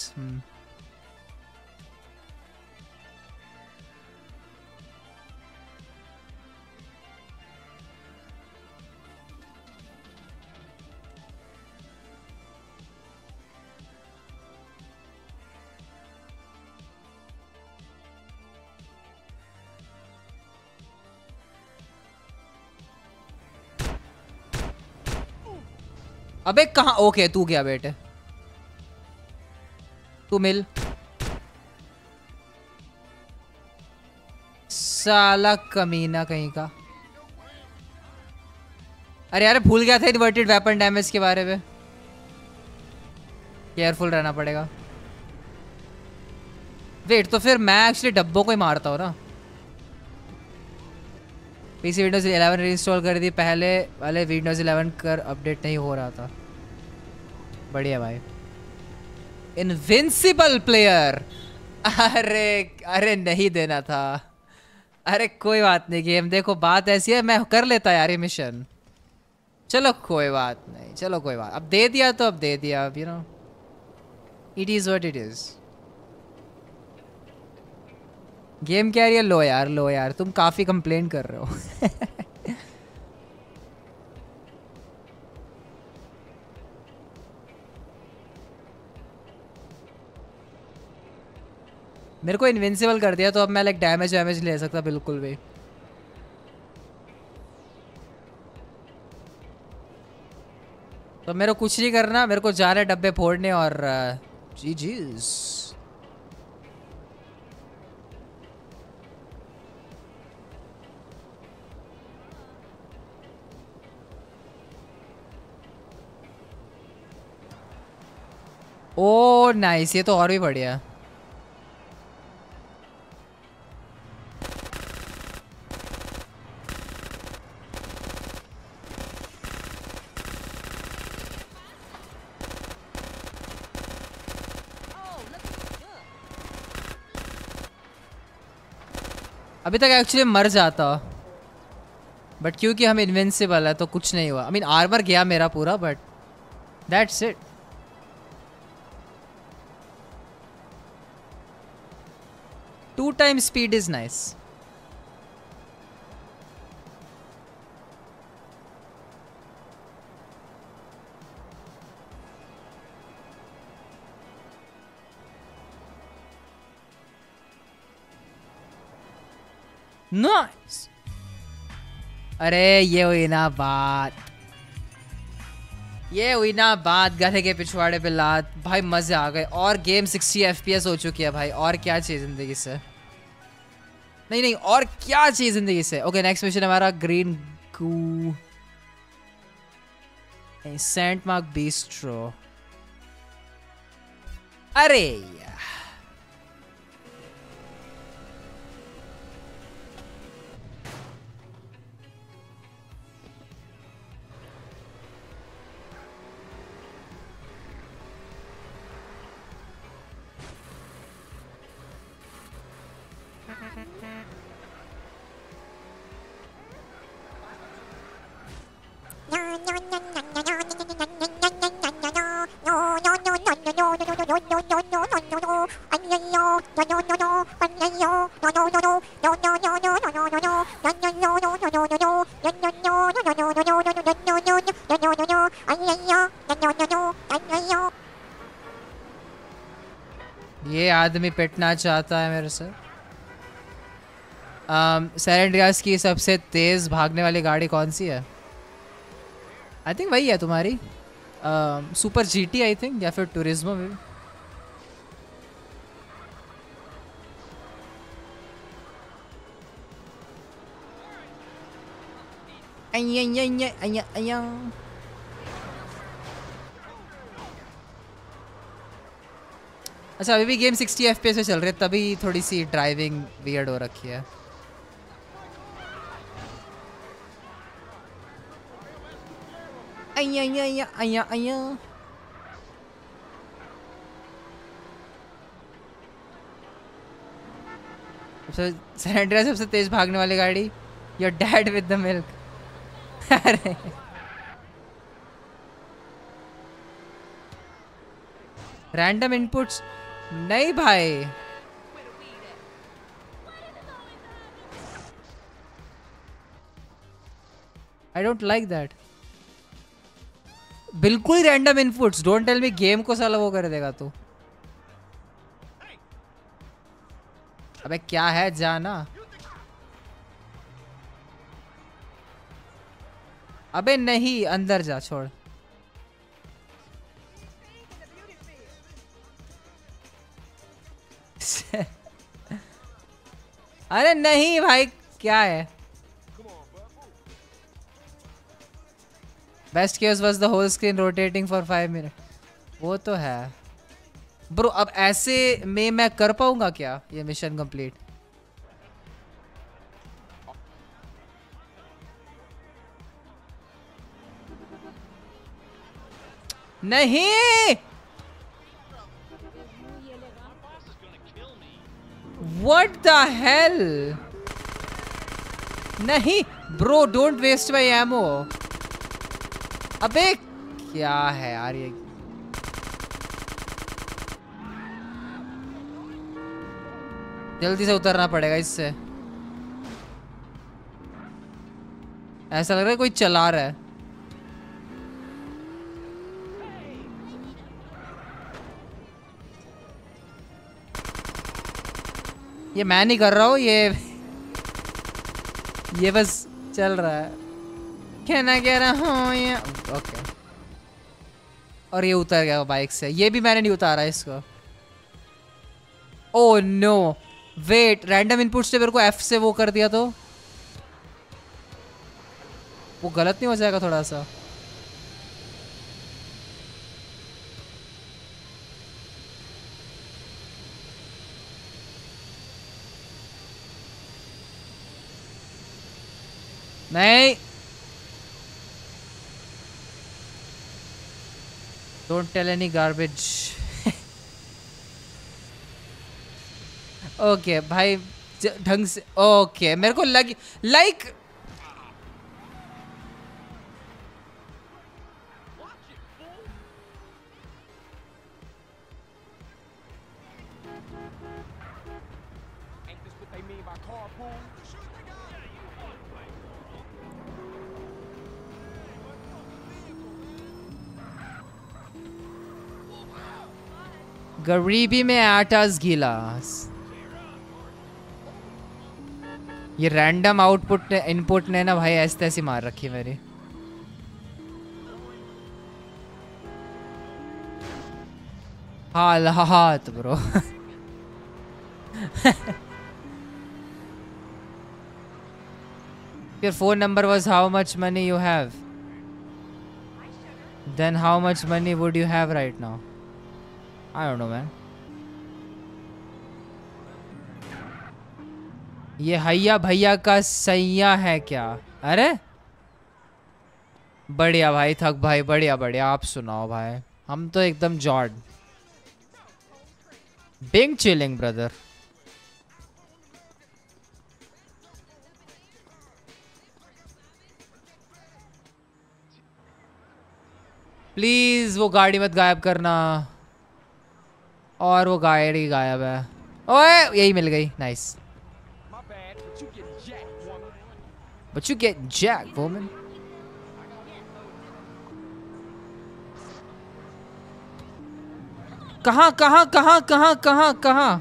[SPEAKER 2] अबे कहाँ? ओके तू गया बेटे, तू मिल। साला कमीना कहीं का। अरे यार भूल गया था इन्वर्टेड वेपन डैमेज के बारे में। केयरफुल रहना पड़ेगा। वेट, तो फिर मैं एक्चुअली डब्बों को ही मारता हूँ ना। पीसी विंडोज 11 रीइंस्टॉल कर दी, पहले वाले विंडोज 11 कर अपडेट नहीं हो रहा था। बढ़िया भाई। Invincible player. अरे नहीं देना था। अरे कोई बात नहीं गेम, देखो बात ऐसी है, मैं कर लेता यार ये मिशन। चलो कोई बात नहीं, चलो कोई बात, अब दे दिया तो अब दे दिया, अब you know it is what it is. Game क्या है? लो यार लो यार, तुम काफी कंप्लेन कर रहे हो। मेरे को इनविंसिबल कर दिया तो अब मैं लाइक डैमेज वैमेज ले सकता बिल्कुल भी। तो मेरे को कुछ नहीं करना, मेरे को जा रहे डब्बे फोड़ने और जी जीज। ओ नाइस, ये तो और भी बढ़िया। अभी तक एक्चुअली मर जाता, बट क्योंकि हम इनविंसिबल है तो कुछ नहीं हुआ। आई मीन आर्मर गया मेरा पूरा, but that's it. 2 times speed is nice. Nice. अरे ये हुई ना बात, ये हुई ना बात, गधे के पिछवाड़े पे लात। भाई मजे आ गए, और गेम 60 FPS हो चुकी है भाई, और क्या चाहिए जिंदगी से। नहीं नहीं, और क्या चाहिए जिंदगी से। ओके नेक्स्ट मिशन हमारा green goo Saint Mark bistro. अरे यार ये आदमी पिटना चाहता है मेरे से। सैन एंड्रियास की सबसे तेज भागने वाली गाड़ी कौन सी है? आई थिंक वही है तुम्हारी सुपर जीटी आई थिंक, या फिर टूरिज्मो में। अच्छा अभी भी गेम 60 FPS पे चल रही है, तभी थोड़ी सी ड्राइविंग वियर्ड हो रखी है। सैन एंड्रियास सबसे तेज भागने वाली गाड़ी, your dad with the milk. अरे रैंडम इनपुट्स नहीं भाई, आई डोंट लाइक दैट। बिल्कुल ही random inputs, don't tell me game को साला वो कर देगा तू। अबे क्या है जाना। अबे नहीं अंदर जा, छोड़। अरे नहीं भाई क्या है। Best case was the whole screen rotating for 5 minute. वो तो है ब्रो, अब ऐसे में मैं कर पाऊंगा क्या ये मिशन कंप्लीट? नहीं, व्हाट द हेल। नहीं bro, don't waste my ammo. अबे क्या है यार ये। जल्दी से उतरना पड़ेगा इससे। ऐसा लग रहा है कोई चला रहा है। ये मैं नहीं कर रहा हूँ, ये बस चल रहा है। कहना कह रहा हूँ ये ओके। और ये उतर गया बाइक से। ये भी मैंने नहीं उतारा इसको। Oh no wait, random input से मेरे को F से वो कर दिया तो वो गलत नहीं हो जाएगा थोड़ा सा? नहीं, don't tell any garbage. Okay भाई ढंग से। ओके मेरे को लगी like
[SPEAKER 3] Ain't this what they mean by carpool?
[SPEAKER 2] गरीबी में आटास गिलास। ये रैंडम आउटपुट इनपुट ने ना भाई ऐसे तैसी मार रखी मेरी। हाथ bro. Your phone number was how much money you have? Then how much money would you have right now? I don't know man. ये हैया भैया का सैया है क्या? अरे बढ़िया भाई थक भाई, बढ़िया बढ़िया। आप सुनाओ भाई, हम तो एकदम जॉर्ड बिंग चिलिंग ब्रदर। प्लीज वो गाड़ी मत गायब करना। और वो गाड़ी गायब है। ओए यही मिल गई, nice.
[SPEAKER 3] My bad, but you get jacked, woman.
[SPEAKER 2] But you get jacked, woman. कहाँ कहाँ कहाँ कहाँ कहाँ कहाँ?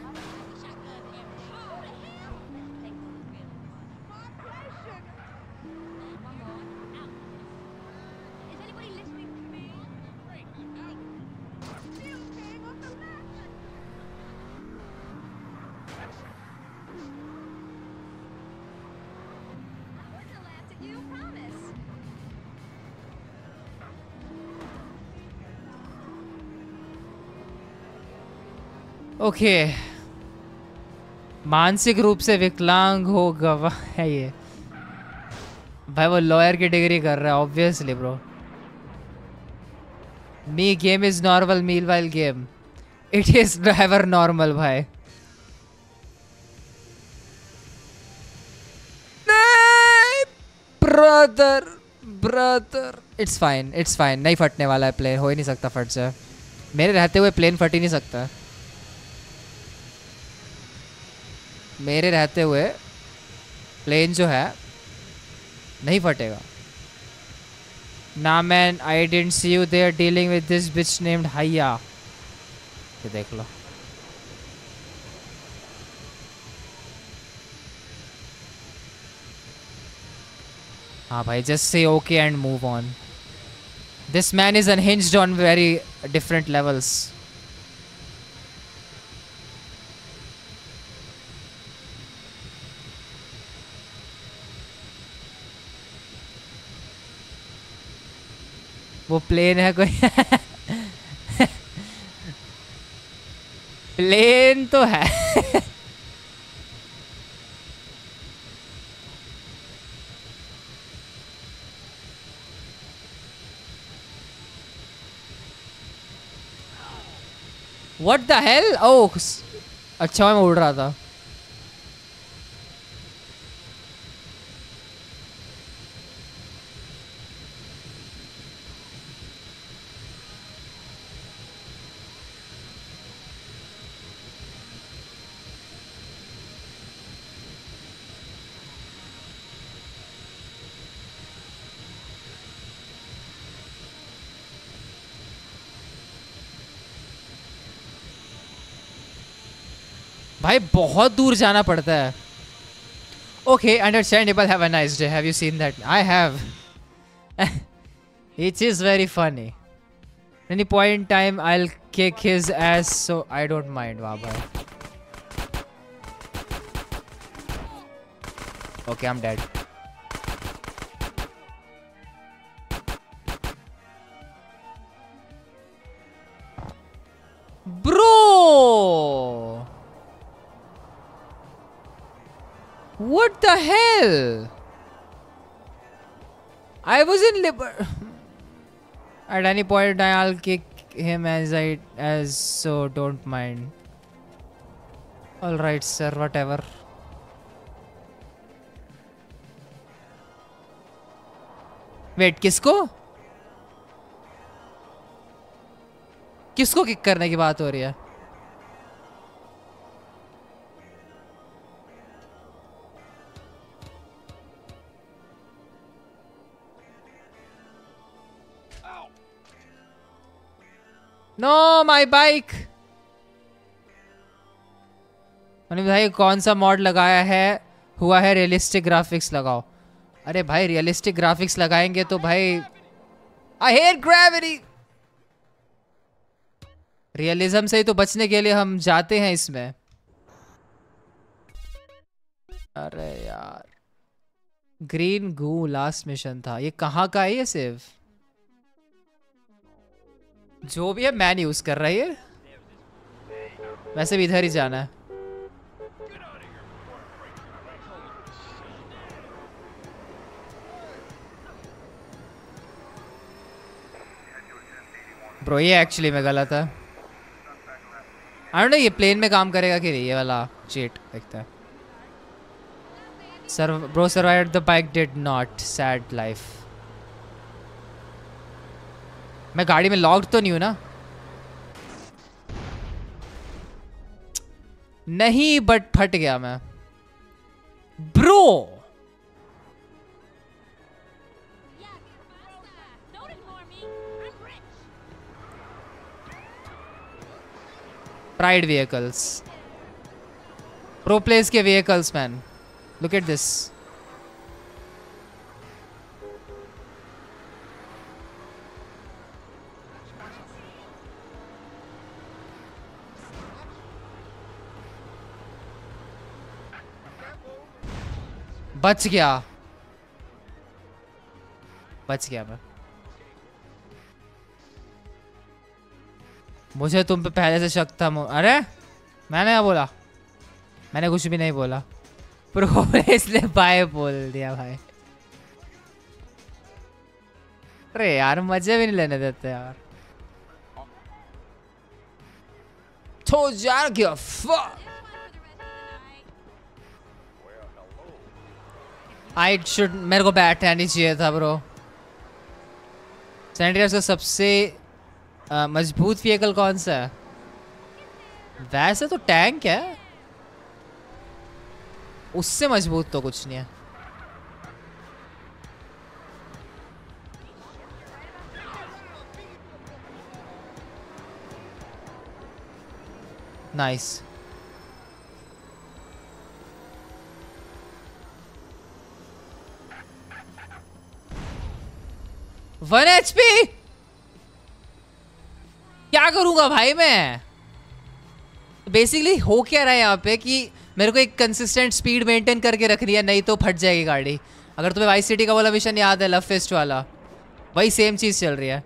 [SPEAKER 2] ओके मानसिक रूप से विकलांग हो गवा है ये भाई। वो लॉयर की डिग्री कर रहा है obviously bro. Me game is normal meal while game it is driver normal भाई। Brother brother it's fine it's fine. नहीं फटने वाला है प्लेन, हो ही नहीं सकता फट जाए। मेरे रहते हुए प्लेन फट ही नहीं सकता। मेरे रहते हुए प्लेन जो है नहीं फटेगा ना। Man I didn't see you there dealing with this bitch named हैया। ये देख लो। हाँ भाई just say okay and move on. This man is unhinged on very different levels. वो प्लेन है कोई? प्लेन तो है। What the hell? Oh, अच्छा मैं उड़ रहा था। भाई बहुत दूर जाना पड़ता है। Okay understandable. Have a nice day. Have you seen that? I have. It is very funny. Any point in time I will kick his ass so I don't mind. वाह भाई। Okay I am dead. Bro what the hell? I was in at any point I'll kick him as so don't mind. All right sir, whatever. Wait, किसको kick करने की बात हो रही है? No, my bike. मैंने भाई कौन सा मॉड लगाया है? हुआ है रियलिस्टिक ग्राफिक्स लगाओ। अरे भाई रियलिस्टिक ग्राफिक्स लगाएंगे तो भाई I hate gravity. रियलिज्म से ही तो बचने के लिए हम जाते हैं इसमें। अरे यार ग्रीन गू लास्ट मिशन था। ये कहाँ का है ये सेव? जो भी है मैन यूज कर रहा है। वैसे भी इधर ही जाना है। ब्रो ये एक्चुअली में गलत है। आई डोंट नो ये प्लेन में काम करेगा कि नहीं। ये वाला चीट देखता है। Sir bro survived the bike did not. Sad life. मैं गाड़ी में लॉक्ड तो नहीं हूं ना? नहीं बट फट गया मैं ब्रो। प्राइड व्हीकल्स, प्रो प्लेस के vehicles man, look at this. बच गया मैं। मुझे तुम पे पहले से शक था। अरे मैंने क्या बोला? मैंने कुछ भी नहीं बोला। प्रो इसलिए बाय बोल दिया भाई। अरे यार मजे भी नहीं लेने देते यार। तो यार क्या मेरे को बैठना नहीं चाहिए था ब्रो। सैनिटर्स का सबसे मजबूत व्हीकल कौन सा है? वैसे तो टैंक है, उससे मजबूत तो कुछ नहीं है। नाइस। One HP। क्या करूंगा भाई मैं? बेसिकली हो क्या रहा है यहाँ पे कि मेरे को एक कंसिस्टेंट स्पीड मेंटेन करके रखनी है, नहीं तो फट जाएगी गाड़ी। अगर तुम्हें वाइस सिटी का वाला मिशन याद है, लव फेस्ट वाला, वही सेम चीज चल रही है।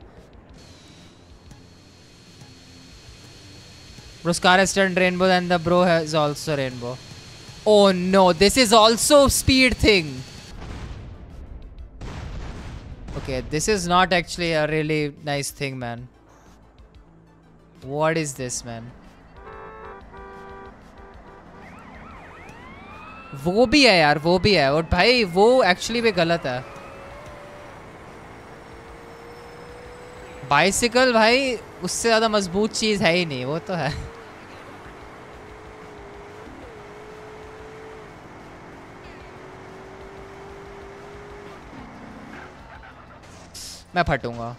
[SPEAKER 2] Bro's car has turned rainbow and the bro has also rainbow. Oh no, this is also speed thing. Okay, this is not actually a really nice thing, man. What is this, man? वो भी है यार, वो भी है। और भाई वो एक्चुअली भी गलत है। बाइसिकल भाई उससे ज़्यादा मजबूत चीज़ है ही नहीं, वो तो है। मैं फटूंगा।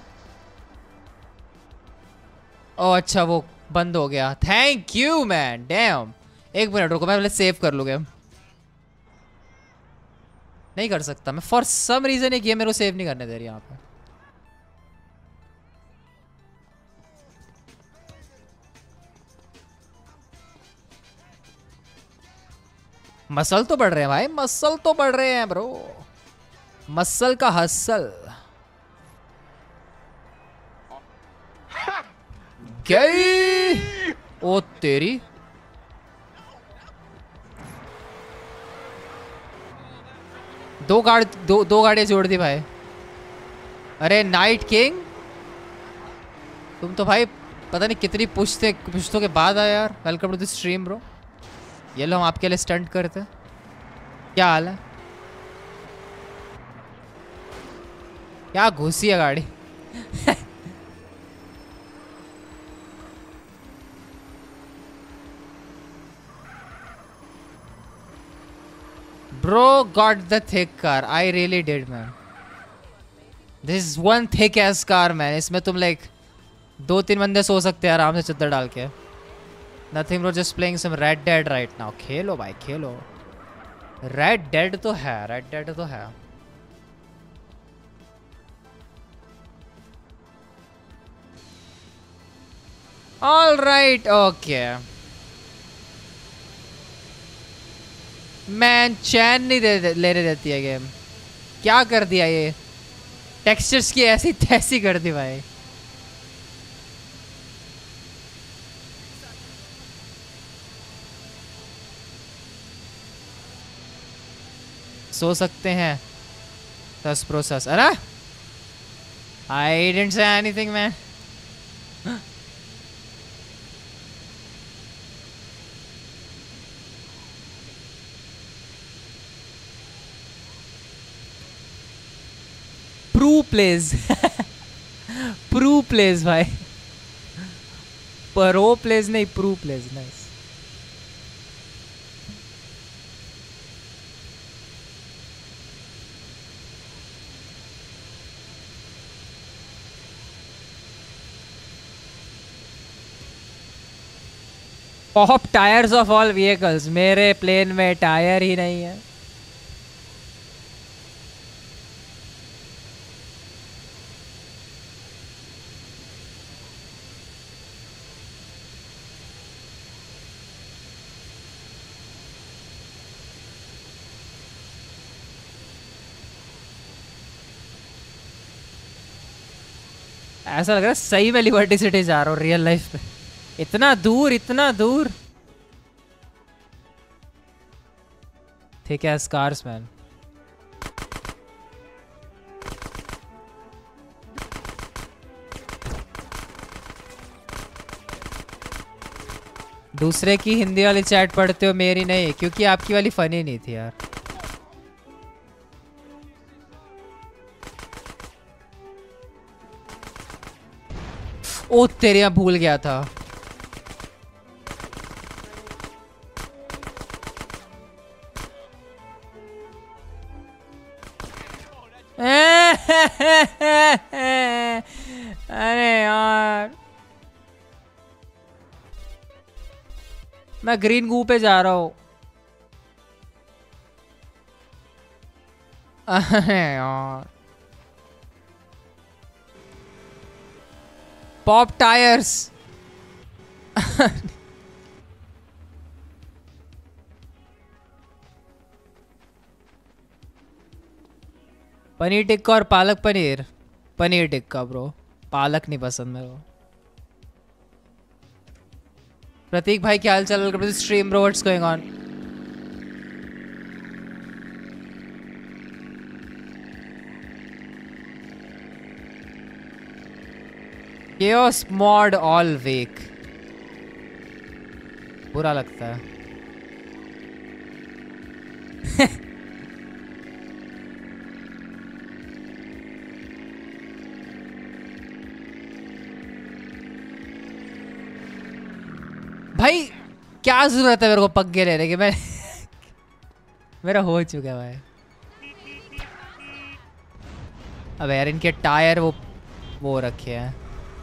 [SPEAKER 2] ओह अच्छा वो बंद हो गया। Thank you man. डैम, एक मिनट रुको, मैं पहले सेव कर लूँ। गेम नहीं कर सकता मैं, फॉर सम रीजन ये गेम मेरे को सेव नहीं करने दे रही यहाँ पे। मसल तो बढ़ रहे हैं भाई, मसल तो बढ़ रहे हैं ब्रो। मसल का हसल। गई ओ तेरी। दो गाड़ियां जोड़ दी भाई। अरे नाइट किंग, तुम तो भाई पता नहीं कितनी पुश्तों के बाद आया यार। Welcome to the stream bro. ये लो हम आपके लिए स्टंट करते हैं। क्या हाल है? क्या घुसी है गाड़ी। Bro got the thick car. I really did, man. This is one thick ass car, man. इसमें तुम like 2-3 बंदे सो सकते हैं आराम से चद्दर डाल के। Nothing bro, just playing some Red Dead right now. खेलो भाई खेलो। Red Dead तो है, Red Dead तो है। All right, okay. मैन चैन नहीं लेने देती है गेम। क्या कर दिया ये? टेक्सचर्स की ऐसी तैसी कर दी भाई। सो सकते हैं 10 प्रोसेस। अरे I didn't say anything man. Pro plays pro plays भाई, प्रो प्लेज नहीं, pro plays. Nice. Pop tyres off all vehicles. मेरे प्लेन में टायर ही नहीं है। ऐसा लग रहा है सही में लिबर्टी सिटी जा रहा हूँ रियल लाइफ में। इतना दूर, इतना दूर। ठीक है स्कार्स मैन। दूसरे की हिंदी वाली चैट पढ़ते हो, मेरी नहीं, क्योंकि आपकी वाली फनी नहीं थी यार। ओ तेरे यहाँ भूल गया था। अरे यार मैं ग्रीन गू पे जा रहा हूँ। अरे यार पॉप टायर्स। पनीर टिक्का और पालक पनीर। पनीर टिक्का ब्रो, पालक नहीं पसंद मेरे को। प्रतीक भाई क्या हाल चाल? Stream bro, what's going on? Chaos mod all week। बुरा लगता है। भाई क्या जरूरत है मेरे को पग्गे लेने की? मैं मेरा हो चुका है भाई। अब यार इनके टायर वो रखे हैं।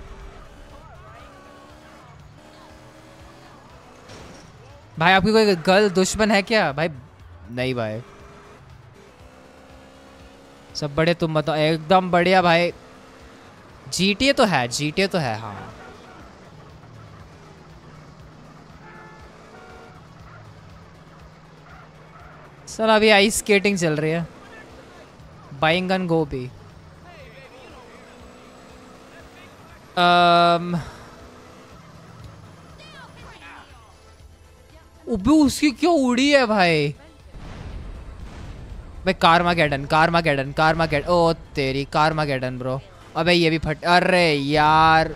[SPEAKER 2] भाई आपकी कोई गर्ल दुश्मन है क्या? भाई नहीं भाई, सब बड़े तुम बताओ। एकदम बढ़िया भाई। GTA तो है, GTA तो है हाँ। सर अभी आइस स्केटिंग चल रही है। बाइंग एंड गो भी। उसकी क्यों उड़ी है भाई? भाई कार्मागेडन ओ तेरी कार्मागेडन ब्रो। अबे ये भी फट, अरे यार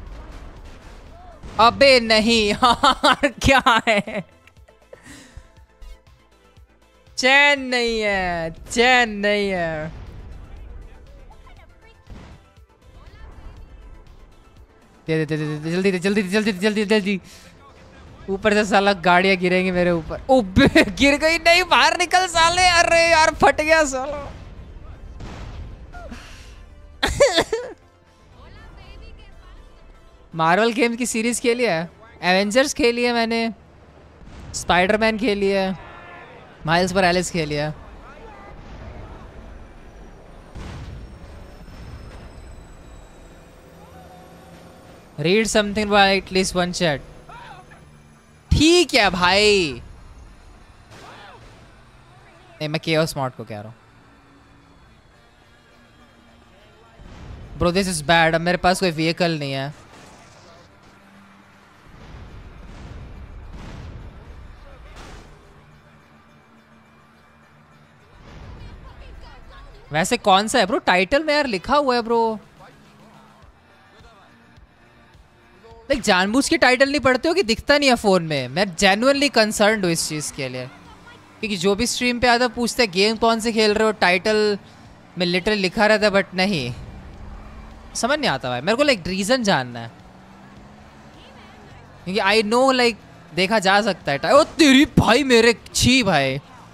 [SPEAKER 2] अबे नहीं यार क्या है, चैन नहीं है, चैन नहीं है। दे दे दे दे जल्दी दे जल्दी जल्दी जल्दी जल्दी। ऊपर से साला गाड़ियां गिरेंगी मेरे ऊपर। ओबे गिर गई, नहीं बाहर निकल साले। अरे यार फट गया साला। मार्वल गेम की सीरीज खेली है, एवेंजर्स खेली है मैंने, स्पाइडरमैन खेली है, माइल्स मोरालेस खेली है। Read something by at least one chat. ठीक है भाई, नहीं मैं केओस मॉड को कह रहा हूँ। ब्रो दिस इज बैड, अब मेरे पास कोई व्हीकल नहीं है। वैसे कौन सा है ब्रो, टाइटल में यार लिखा हुआ है ब्रो। लाइक जानबूझ के टाइटल नहीं पढ़ते हो कि दिखता नहीं है फोन में? मैं जेन्युइनली कंसर्न्ड हूँ इस चीज़ के लिए, क्योंकि जो भी स्ट्रीम पे आता पूछते हैं गेम कौन से खेल रहे हो, टाइटल में लिटरली लिखा रहता है बट नहीं समझ नहीं आता भाई मेरे को। लाइक रीज़न जानना है, क्योंकि आई नो लाइक देखा जा सकता है। ओ तेरी भाई मेरे छी भाई।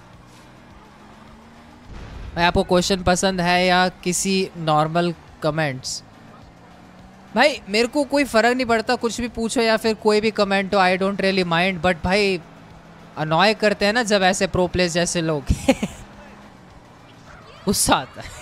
[SPEAKER 2] भाई आपको क्वेश्चन पसंद है या किसी नॉर्मल कमेंट्स? भाई मेरे को कोई फ़र्क नहीं पड़ता, कुछ भी पूछो या फिर कोई भी कमेंट हो, I don't really mind. But भाई अनॉय करते हैं ना जब ऐसे प्रो प्लेयर्स जैसे लोग गुस्सा आता है।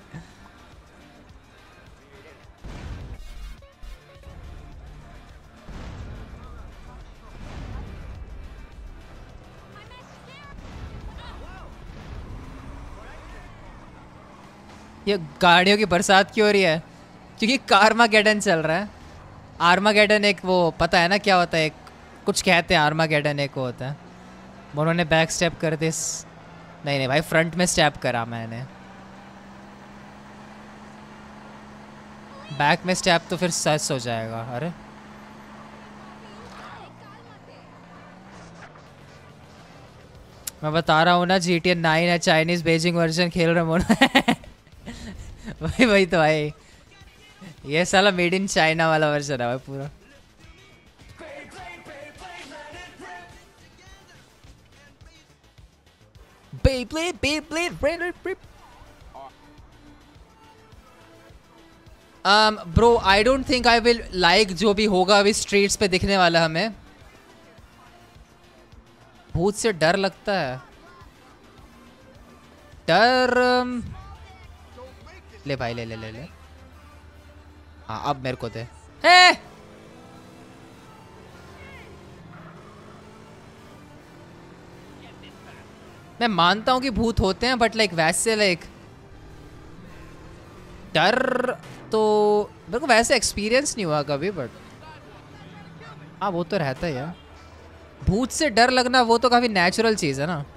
[SPEAKER 2] ये गाड़ियों की बरसात क्यों हो रही है? क्योंकि कार्मागेडन चल रहा है। आर्मागेडन एक वो पता है ना क्या होता है, एक कुछ कहते हैं आर्मागेडन एक वो होता है। उन्होंने बैक स्टेप कर दिस, नहीं नहीं भाई फ्रंट में स्टेप करा मैंने। बैक में स्टेप तो फिर सस हो जाएगा। अरे मैं बता रहा हूँ ना GTA 9 है, चाइनीज बेजिंग वर्जन खेल रहे मोना। वही तो भाई, ये साला मेड इन चाइना वाला वर्जन है भाई पूरा। Bro I don't think I will like जो भी होगा अभी स्ट्रीट्स पे दिखने वाला। हमें भूत से डर लगता है। डर ले भाई ले ले ले ले। हाँ अब मेरे को दे। मैं मानता हूँ कि भूत होते हैं बट लाइक वैसे लाइक डर तो मेरे को वैसे एक्सपीरियंस नहीं हुआ कभी, बट हाँ वो तो रहता ही है। भूत से डर लगना वो तो काफ़ी नेचुरल चीज़ है ना,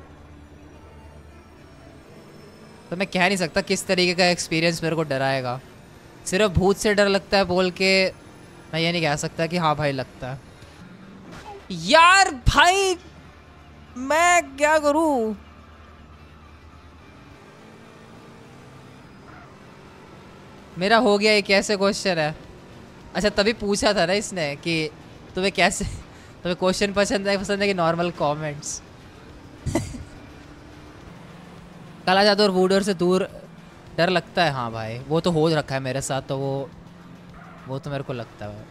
[SPEAKER 2] तो मैं कह नहीं सकता किस तरीके का एक्सपीरियंस मेरे को डराएगा। सिर्फ भूत से डर लगता है बोल के मैं ये नहीं कह सकता कि हाँ भाई लगता है। यार भाई मैं क्या करूं? मेरा हो गया, ये कैसे क्वेश्चन है? अच्छा तभी पूछा था ना इसने कि तुम्हें कैसे, तुम्हें क्वेश्चन पसंद है कि नॉर्मल कमेंट्स? काला जादू और वूडर से दूर डर लगता है। हाँ भाई वो तो हो रखा है मेरे साथ, तो वो तो मेरे को लगता है।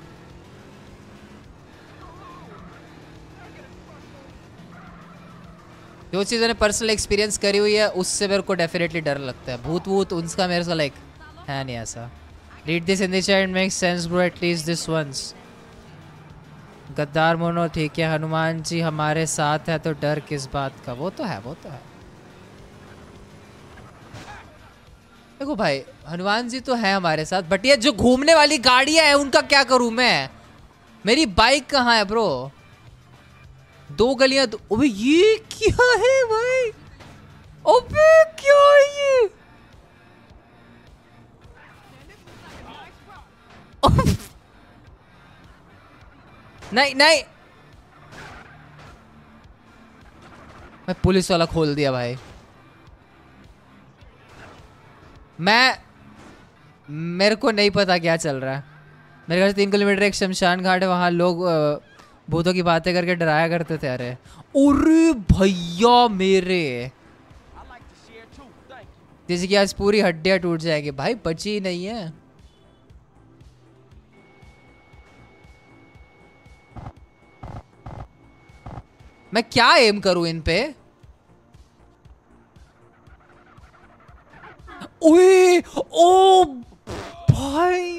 [SPEAKER 2] जो चीज़ मैंने पर्सनल एक्सपीरियंस करी हुई है उससे मेरे को डेफिनेटली डर लगता है। भूत वूत उनका मेरे को लाइक है नहीं ऐसा। Read this in the chat makes sense bro at least this once. गद्दार मोनो ठीक है, हनुमान जी हमारे साथ है तो डर किस बात का? वो तो है, वो तो है। देखो भाई हनुमान जी तो है हमारे साथ, बट ये जो घूमने वाली गाड़ियां हैं उनका क्या करूं मैं? मेरी बाइक कहाँ है ब्रो? 2 गलियां तो अबे ये क्या है भाई? अबे क्या नहीं नहीं, मैं पुलिस वाला खोल दिया भाई। मेरे को नहीं पता क्या चल रहा है। मेरे घर से 3 किलोमीटर एक शमशान घाट है, वहाँ लोग भूतों की बातें करके डराया करते थे। अरे भैया मेरे, जैसे कि आज पूरी हड्डियाँ टूट जाएगी भाई, बची ही नहीं है। मैं क्या एम करूं इन पे? ओए ओ भाई,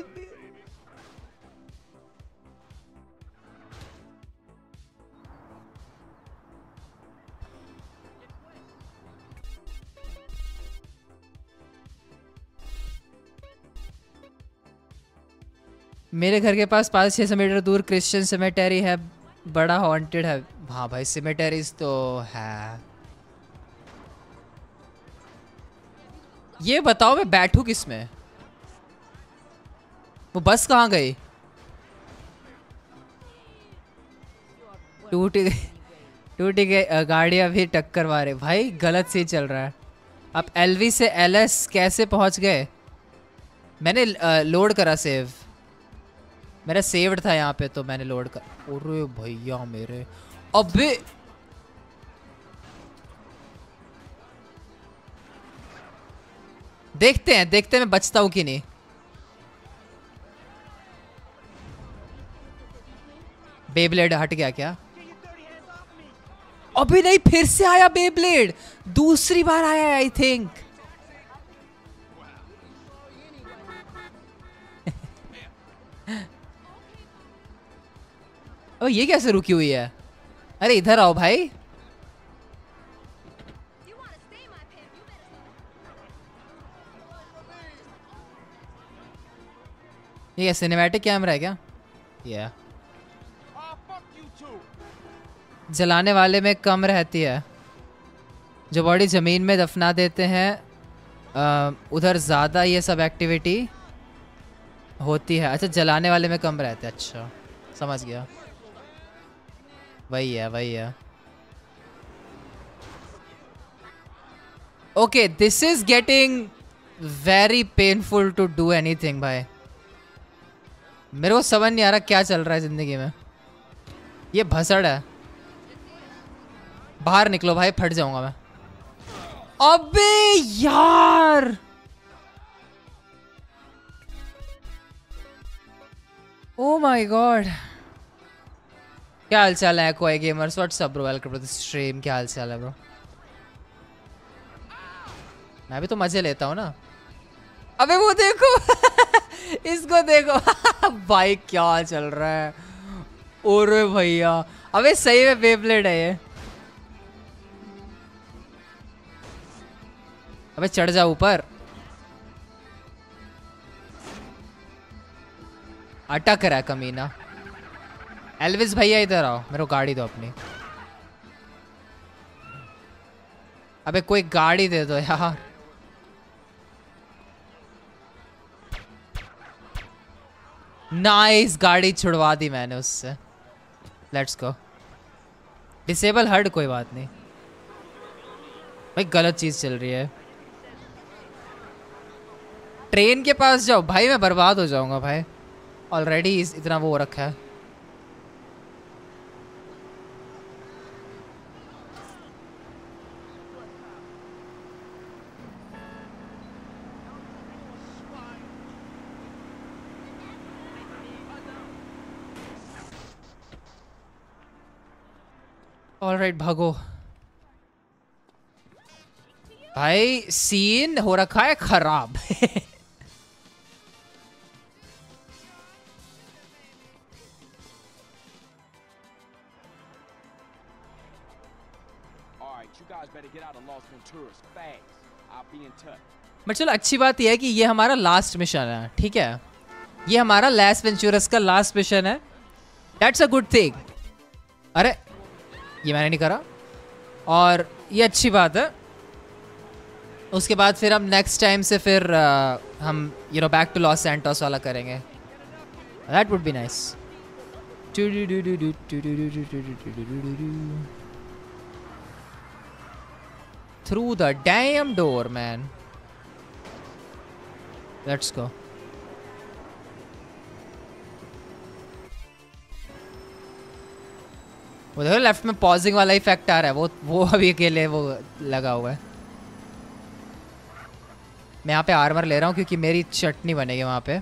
[SPEAKER 2] मेरे घर के पास 500-600 मीटर दूर क्रिश्चियन सेमेटरी है, बड़ा हॉन्टेड है। हाँ भाई, सेमेटरीज तो है। ये बताओ मैं बैठूं किस में? वो बस कहाँ गई? टूट गई गाड़ियाँ भी टक्कर मारे भाई, गलत से चल रहा है। आप एलवी से एलएस कैसे पहुंच गए? मैंने लोड करा सेव, मेरा सेव्ड था यहाँ पे तो मैंने लोड कर। अरे भैया मेरे, अबे देखते हैं मैं बचता हूँ कि नहीं। बेब्लेड हट गया क्या? अभी नहीं, फिर से आया बेब्लेड, दूसरी बार आया आई थिंक। अब ये कैसे रुकी हुई है? अरे इधर आओ भाई। ये सिनेमैटिक कैमरा है क्या? ये जलाने वाले में कम रहती है, जो बॉडी जमीन में दफना देते हैं उधर ज़्यादा ये सब एक्टिविटी होती है। अच्छा, जलाने वाले में कम रहते हैं, अच्छा समझ गया। वही है। Okay, this is getting very painful to do anything भाई। मेरे को समझ नहीं आ रहा क्या चल रहा है जिंदगी में। ये भसड़ है, बाहर निकलो भाई, फट जाऊंगा मैं। अबे यार, ओ माय गॉड। क्या हाल चाल है कोई gamers? What's up bro, welcome to the stream. क्या हाल चाल है ब्रो? मैं भी तो मजे लेता हूँ ना। अबे वो देखो इसको देखो भाई क्या चल रहा है। ओरे भैया, अबे सही में बेब्लेड है ये। अबे चढ़ जा ऊपर, अटक रहा है कमीना। एल्विस भैया इधर आओ, मेरे को गाड़ी दो अपनी। अबे कोई गाड़ी दे दो यार। नाइस, गाड़ी छुड़वा दी मैंने उससे। Let's go. डिसेबल हर्ड, कोई बात नहीं भाई, गलत चीज चल रही है। ट्रेन के पास जाओ भाई, मैं बर्बाद हो जाऊंगा भाई, ऑलरेडी इतना वो रखा है। ऑलराइट, भागो भाई, सीन हो रखा है खराब बट चलो, अच्छी बात यह है कि ये हमारा लास्ट मिशन है, ठीक है? ये हमारा लैस वेंचुरस का लास्ट मिशन है। That's a good thing. अरे ये मैंने नहीं करा, और ये अच्छी बात है। उसके बाद फिर हम नेक्स्ट टाइम से फिर हम बैक टू लॉस सैंटोस वाला करेंगे। That would be nice. Through the damn door, man. Let's go. वो देखो लेफ्ट में पॉजिंग वाला इफेक्ट आ रहा है, वो अभी के लिए वो लगा हुआ है। मैं यहाँ पे आर्मर ले रहा हूँ क्योंकि मेरी चटनी बनेगी वहाँ पे।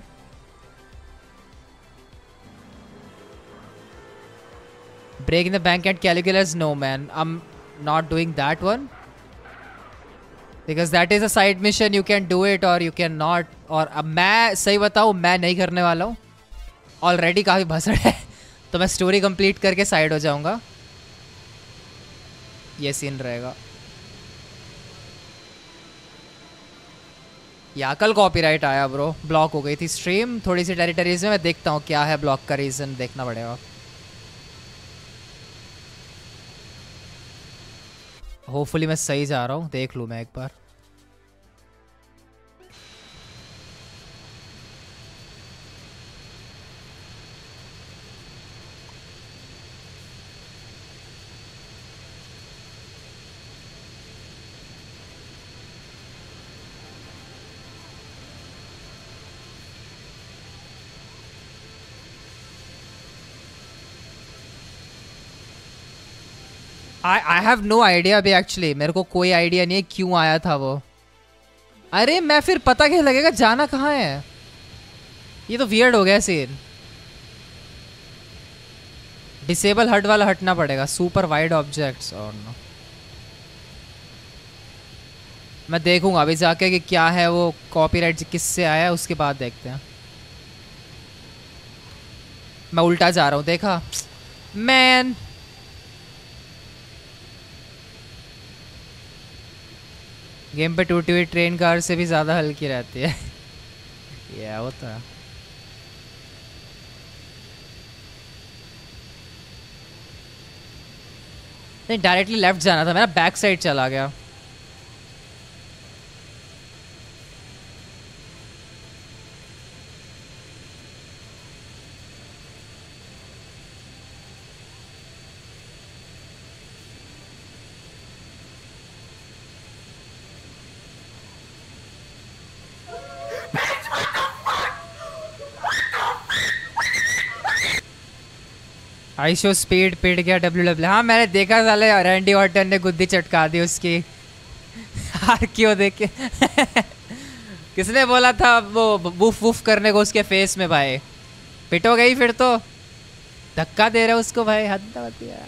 [SPEAKER 2] Breaking the bank at Caligula's, no man, I'm not doing that one because that is a side mission. You can do it or you can not. और अब मैं सही बताऊँ, मैं नहीं करने वाला हूँ। ऑलरेडी काफ़ी भसड़ है तो मैं स्टोरी कंप्लीट करके साइड हो जाऊँगा। ये सीन रहेगा। या कल कॉपीराइट आया ब्रो, ब्लॉक हो गई थी स्ट्रीम थोड़ी सी टेरिटरीज में। मैं देखता हूँ क्या है ब्लॉक का रीज़न, देखना पड़ेगा। होपफुली मैं सही जा रहा हूँ, देख लूँ मैं एक बार। I have no idea अभी एक्चुअली, मेरे को कोई आइडिया नहीं है क्यों आया था वो। अरे मैं फिर पता कैसे लगेगा जाना कहाँ है? ये तो वियर्ड हो गया सीन। डिसेबल हट वाला हटना पड़ेगा। सुपर वाइड ऑब्जेक्ट्स और नो, मैं देखूंगा अभी जाके कि क्या है वो कॉपीराइट किससे आया है, उसके बाद देखते हैं। मैं उल्टा जा रहा हूँ, देखा मैन। गेम पे टूटी हुई ट्रेन कार से भी ज़्यादा हल्की रहती है। ये होता है। नहीं डायरेक्टली लेफ्ट जाना था, मेरा बैक साइड चला गया। आई शो स्पीड पिट गया WWE। हाँ मैंने देखा साले रैंडी ऑर्टन ने गुद्दी चटका दी उसकी। हार क्यों देख के किसने बोला था वो वूफ वूफ करने को उसके फेस में? भाई पिट हो गई फिर तो, धक्का दे रहा उसको भाई, हद होती है।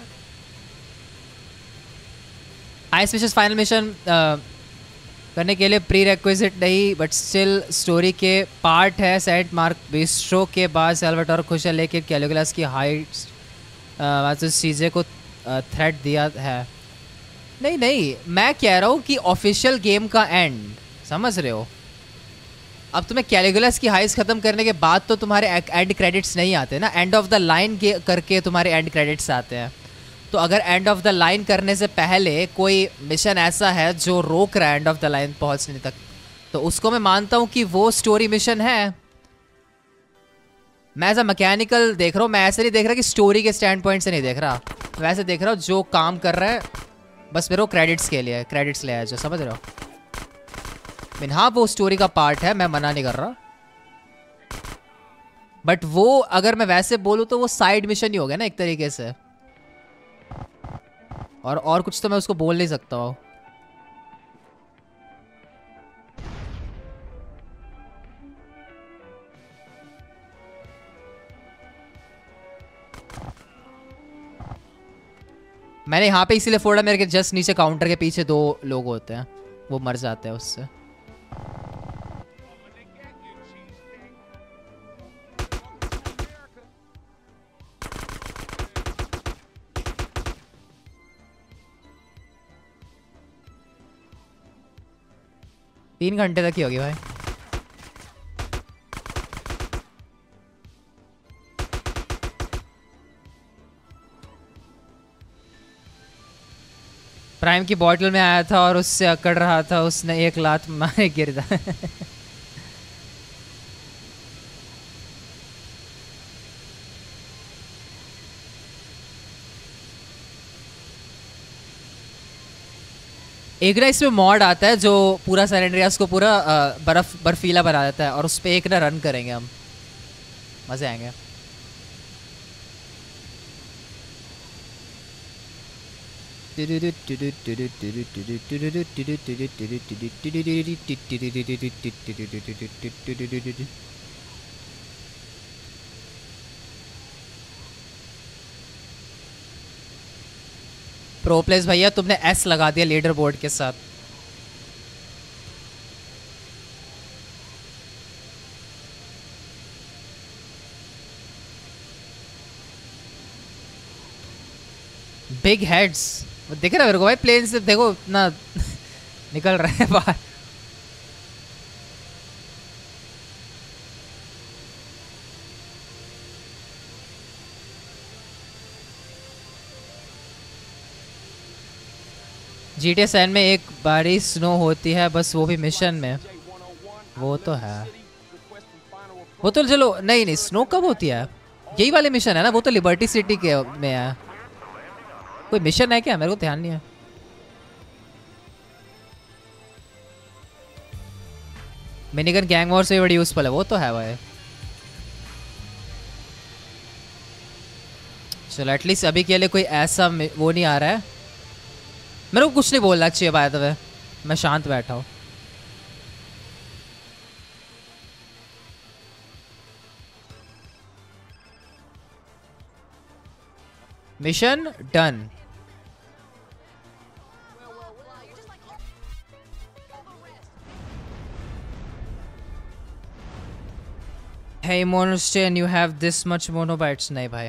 [SPEAKER 2] आइस फिशेस फाइनल मिशन करने के लिए प्री रिक्विजिट नहीं बट स्टिल स्टोरी के पार्ट है। सेंट मार्क बिस्ट्रो के बाद सैल्वाटोर खुश है लेकिन कैलिगुलस की हाइट्स उस चीज़ें को थ्रेट दिया है। नहीं नहीं, मैं कह रहा हूँ कि ऑफिशियल गेम का एंड, समझ रहे हो? अब तुम्हें कैलिगुलस की हाइस ख़त्म करने के बाद तो तुम्हारे एंड क्रेडिट्स नहीं आते ना, एंड ऑफ द लाइन करके तुम्हारे एंड क्रेडिट्स आते हैं। तो अगर एंड ऑफ द लाइन करने से पहले कोई मिशन ऐसा है जो रोक रहा है एंड ऑफ द लाइन पहुँचने तक, तो उसको मैं मानता हूँ कि वो स्टोरी मिशन है। मैं एज अ मैकेनिकल देख रहा हूँ, मैं ऐसे नहीं देख रहा कि स्टोरी के स्टैंड पॉइंट से नहीं देख रहा, वैसे देख रहा हूँ जो काम कर रहा है बस मेरे को क्रेडिट्स के लिए, क्रेडिट्स ले आया जो, समझ रहे हो? मीन हाँ वो स्टोरी का पार्ट है, मैं मना नहीं कर रहा, बट वो अगर मैं वैसे बोलूँ तो वो साइड मिशन ही हो गया ना एक तरीके से, और कुछ तो मैं उसको बोल नहीं सकता हूँ। मैंने यहाँ पे इसीलिए फोड़ा, मेरे के जस्ट नीचे काउंटर के पीछे 2 लोग होते हैं, वो मर जाते हैं उससे। तीन घंटे तक ही होगी भाई। प्राइम की बॉटल में आया था और उससे अकड़ रहा था, उसने एक लात मारे गिर गया। एक ना इसमें मॉड आता है जो पूरा सैन एंड्रियास को पूरा बर्फीला बना देता है, और उस पर एक ना रन करेंगे हम, मजे आएंगे। प्रो प्लेस भैया तुमने एस लगा दिया लीडर बोर्ड के साथ। बिग हेड्स दिख रहा है मेरे को भाई, प्लेन से देखो ना निकल रहा है बाहर। GTA 7 में एक बारी स्नो होती है बस, वो भी मिशन में। वो तो है, वो तो चलो नहीं नहीं, स्नो कब होती है? यही वाले मिशन है ना, वो तो लिबर्टी सिटी के में है। कोई मिशन है क्या? मेरे को ध्यान नहीं है। मिनीगन गैंग वॉर से बड़ी यूजफुल है, वो तो है भाई। चलो एटलीस्ट अभी के लिए कोई ऐसा वो नहीं आ रहा है। मेरे को कुछ नहीं बोलना चाहिए बाय द वे, मैं शांत बैठा हूँ। Mission done. Hey Monostain, you have this much monobytes? नहीं भाई।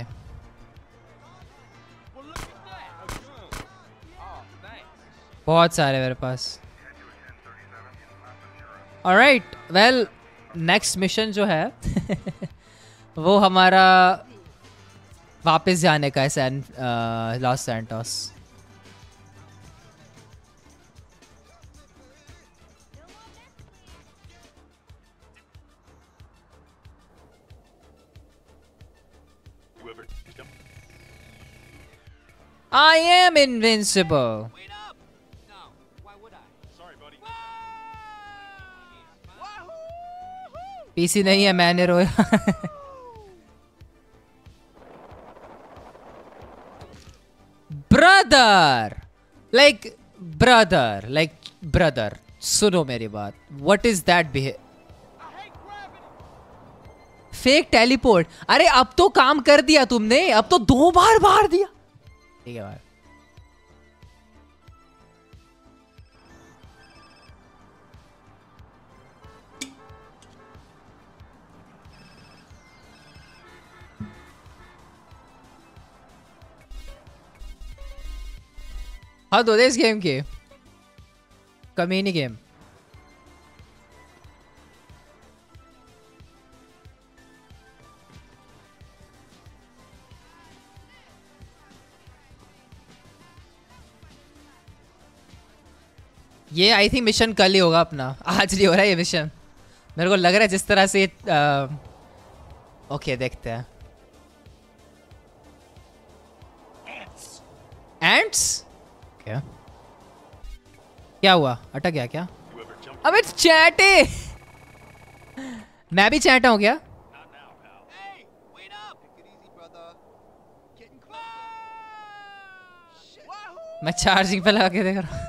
[SPEAKER 2] बहुत सारे मेरे पास। Alright, well, next mission जो है वो हमारा वापस जाने का है Los Santos. I am invincible. PC नहीं है, मैंने रोया। ब्रदर सुनो मेरी बात। What is that fake teleport? अरे अब तो काम कर दिया तुमने, अब तो 2 बार मार दिया। ठीक है भाई, हाँ दो दे इस गेम के कमीनी गेम। ये आई थिंक मिशन कल ही होगा अपना, आज नहीं हो रहा है ये मिशन। मेरे को लग रहा है जिस तरह से ओके देखते हैं। एंट्स क्या हुआ? अटक गया क्या? अबे चैटे मैं भी चैटा हूँ क्या? मैं चार्जिंग पे लगा के देख रहा हूँ।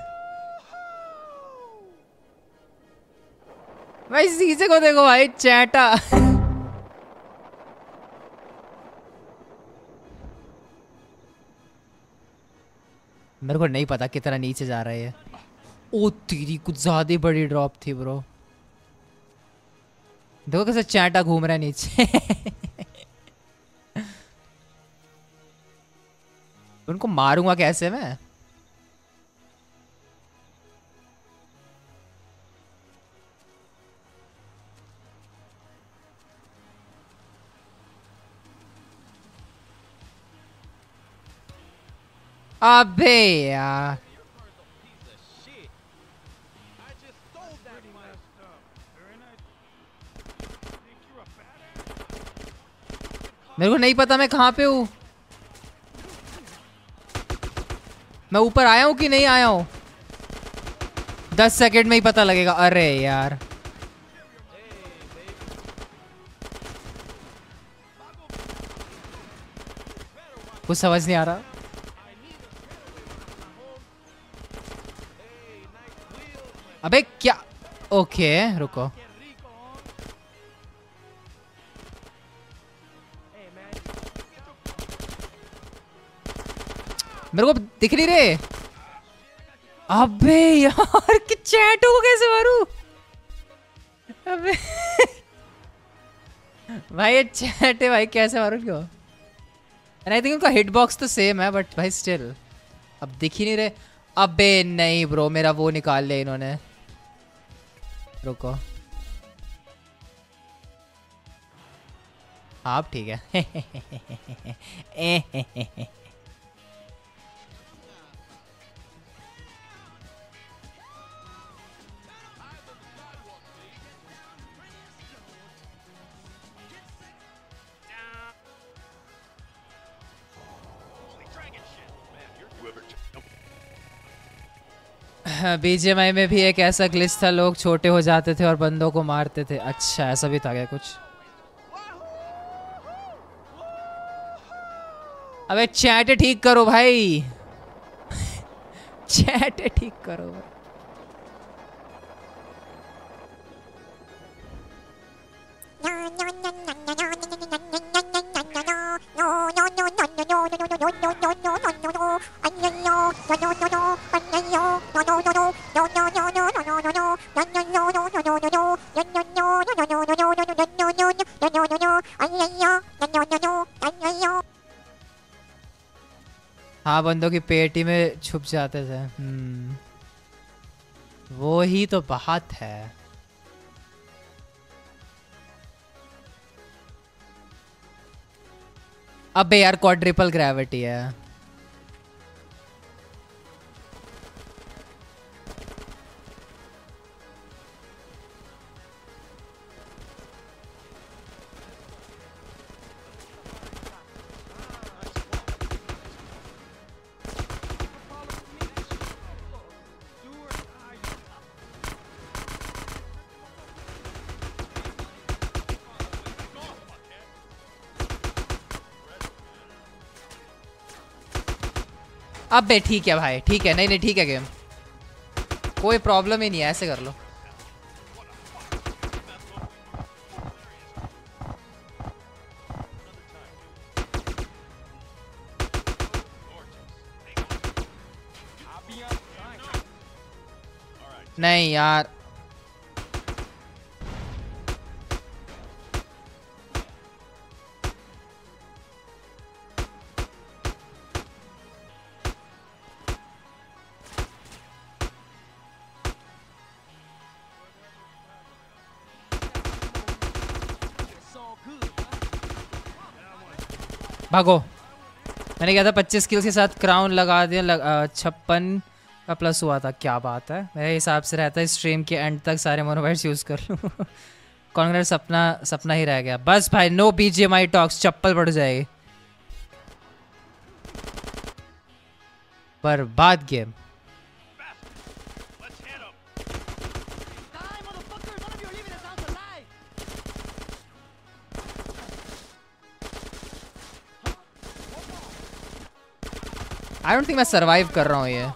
[SPEAKER 2] भाई सीजे को देखो भाई, चैटा। मेरे को नहीं पता कितना नीचे जा रहा है ये। ओ तेरी कुछ ज्यादा बड़ी ड्रॉप थी ब्रो। देखो कैसे चैटा घूम रहा है नीचे। उनको मारूंगा कैसे मैं? अबे यार मेरे को नहीं पता मैं कहाँ पे हूँ। मैं ऊपर आया हूँ कि नहीं आया हूँ? 10 सेकंड में ही पता लगेगा। अरे यार कुछ समझ नहीं आ रहा। अबे क्या? ओके रुको, मेरे को दिख नहीं रहे। अबे यार कि चैटो को कैसे मारूं? अबे भाई ये चैट है भाई, कैसे मारूं क्यों? एंड आई थिंक उनका हिट बॉक्स तो सेम है बट भाई स्टिल अब दिख ही नहीं रहे। अबे नहीं ब्रो, मेरा वो निकाल लिया इन्होंने। रुको आप ठीक है। बीजीएमआई में भी एक ऐसा ग्लिच था, लोग छोटे हो जाते थे और बंदों को मारते थे। अच्छा ऐसा भी था क्या कुछ? अबे चैट ठीक करो भाई। चैट ठीक करो भाई। हाँ बंदों की पेटी में छुप जाते थे। वो ही तो बात है। अबे यार क्वाड्रिपल ग्रेविटी है। अबे ठीक है भाई, ठीक है। नहीं नहीं ठीक है गेम, कोई प्रॉब्लम ही नहीं है, ऐसे कर लो। नहीं यार भागो। मैंने कहा था 25 किल्स के साथ क्राउन लगा दिया। 56 का प्लस हुआ था। क्या बात है, मेरे हिसाब से रहता है स्ट्रीम के एंड तक सारे मोनोबाइट्स यूज़ कर लूँ। कॉन्ग्रेस सपना ही रह गया बस भाई। नो बीजीएमआई टॉक्स, चप्पल पड़ जाएगी। बर्बाद गेम। आई डोंट थिंक मैं सरवाइव कर रहा हूँ ये।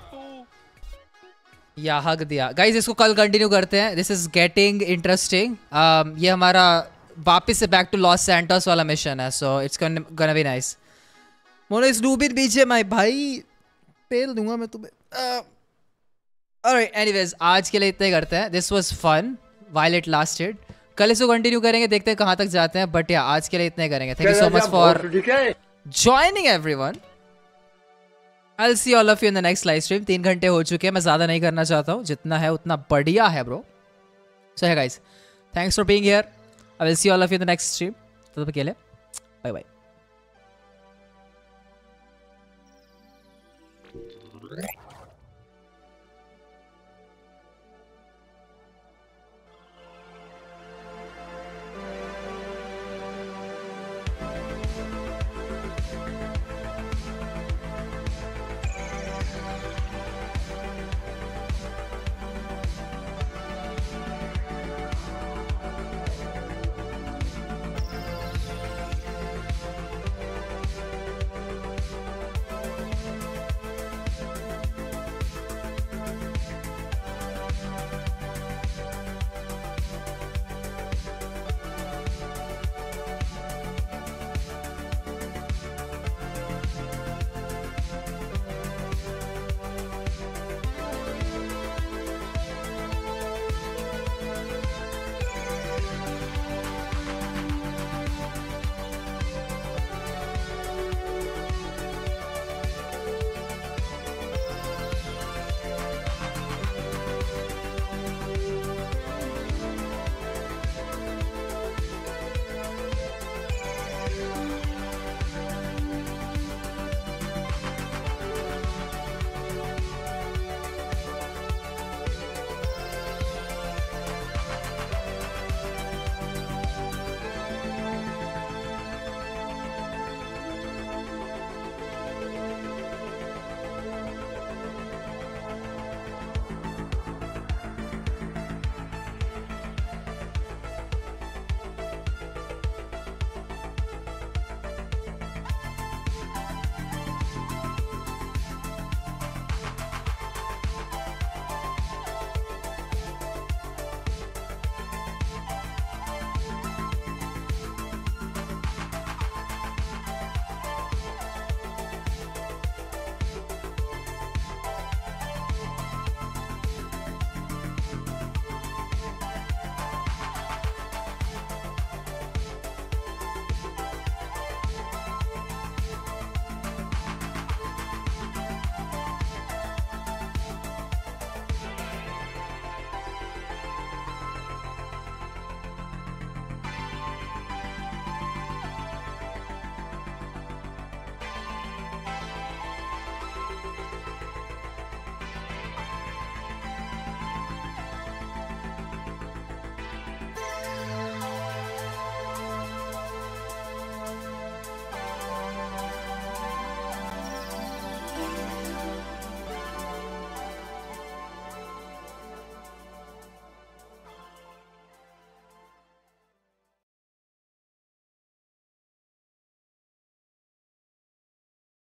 [SPEAKER 2] या हक दिया गाइज, इसको कल कंटिन्यू करते हैं। This is getting interesting. ये हमारा वापस से बैक टू लॉस सैंटोस वाला मिशन है, so it's gonna be nice. Mono is dubbing BGMI भाई, पेल दूंगा मैं तुम्हें। ऑलराइट एनीवेज आज के लिए इतना ही करते हैं। This was fun while it lasted. कल इसको कंटिन्यू करेंगे, देखते हैं कहाँ तक जाते हैं। बट या आज के लिए इतना ही करेंगे। Thank you so much for joining everyone. I'll see all of you in the next live stream। 3 घंटे हो चुके हैं, मैं ज़्यादा नहीं करना चाहता हूँ, जितना है उतना बढ़िया है bro. So hey guys, thanks for being here। I will see all of you in the next stream। तब तक के लिए बाय बाय।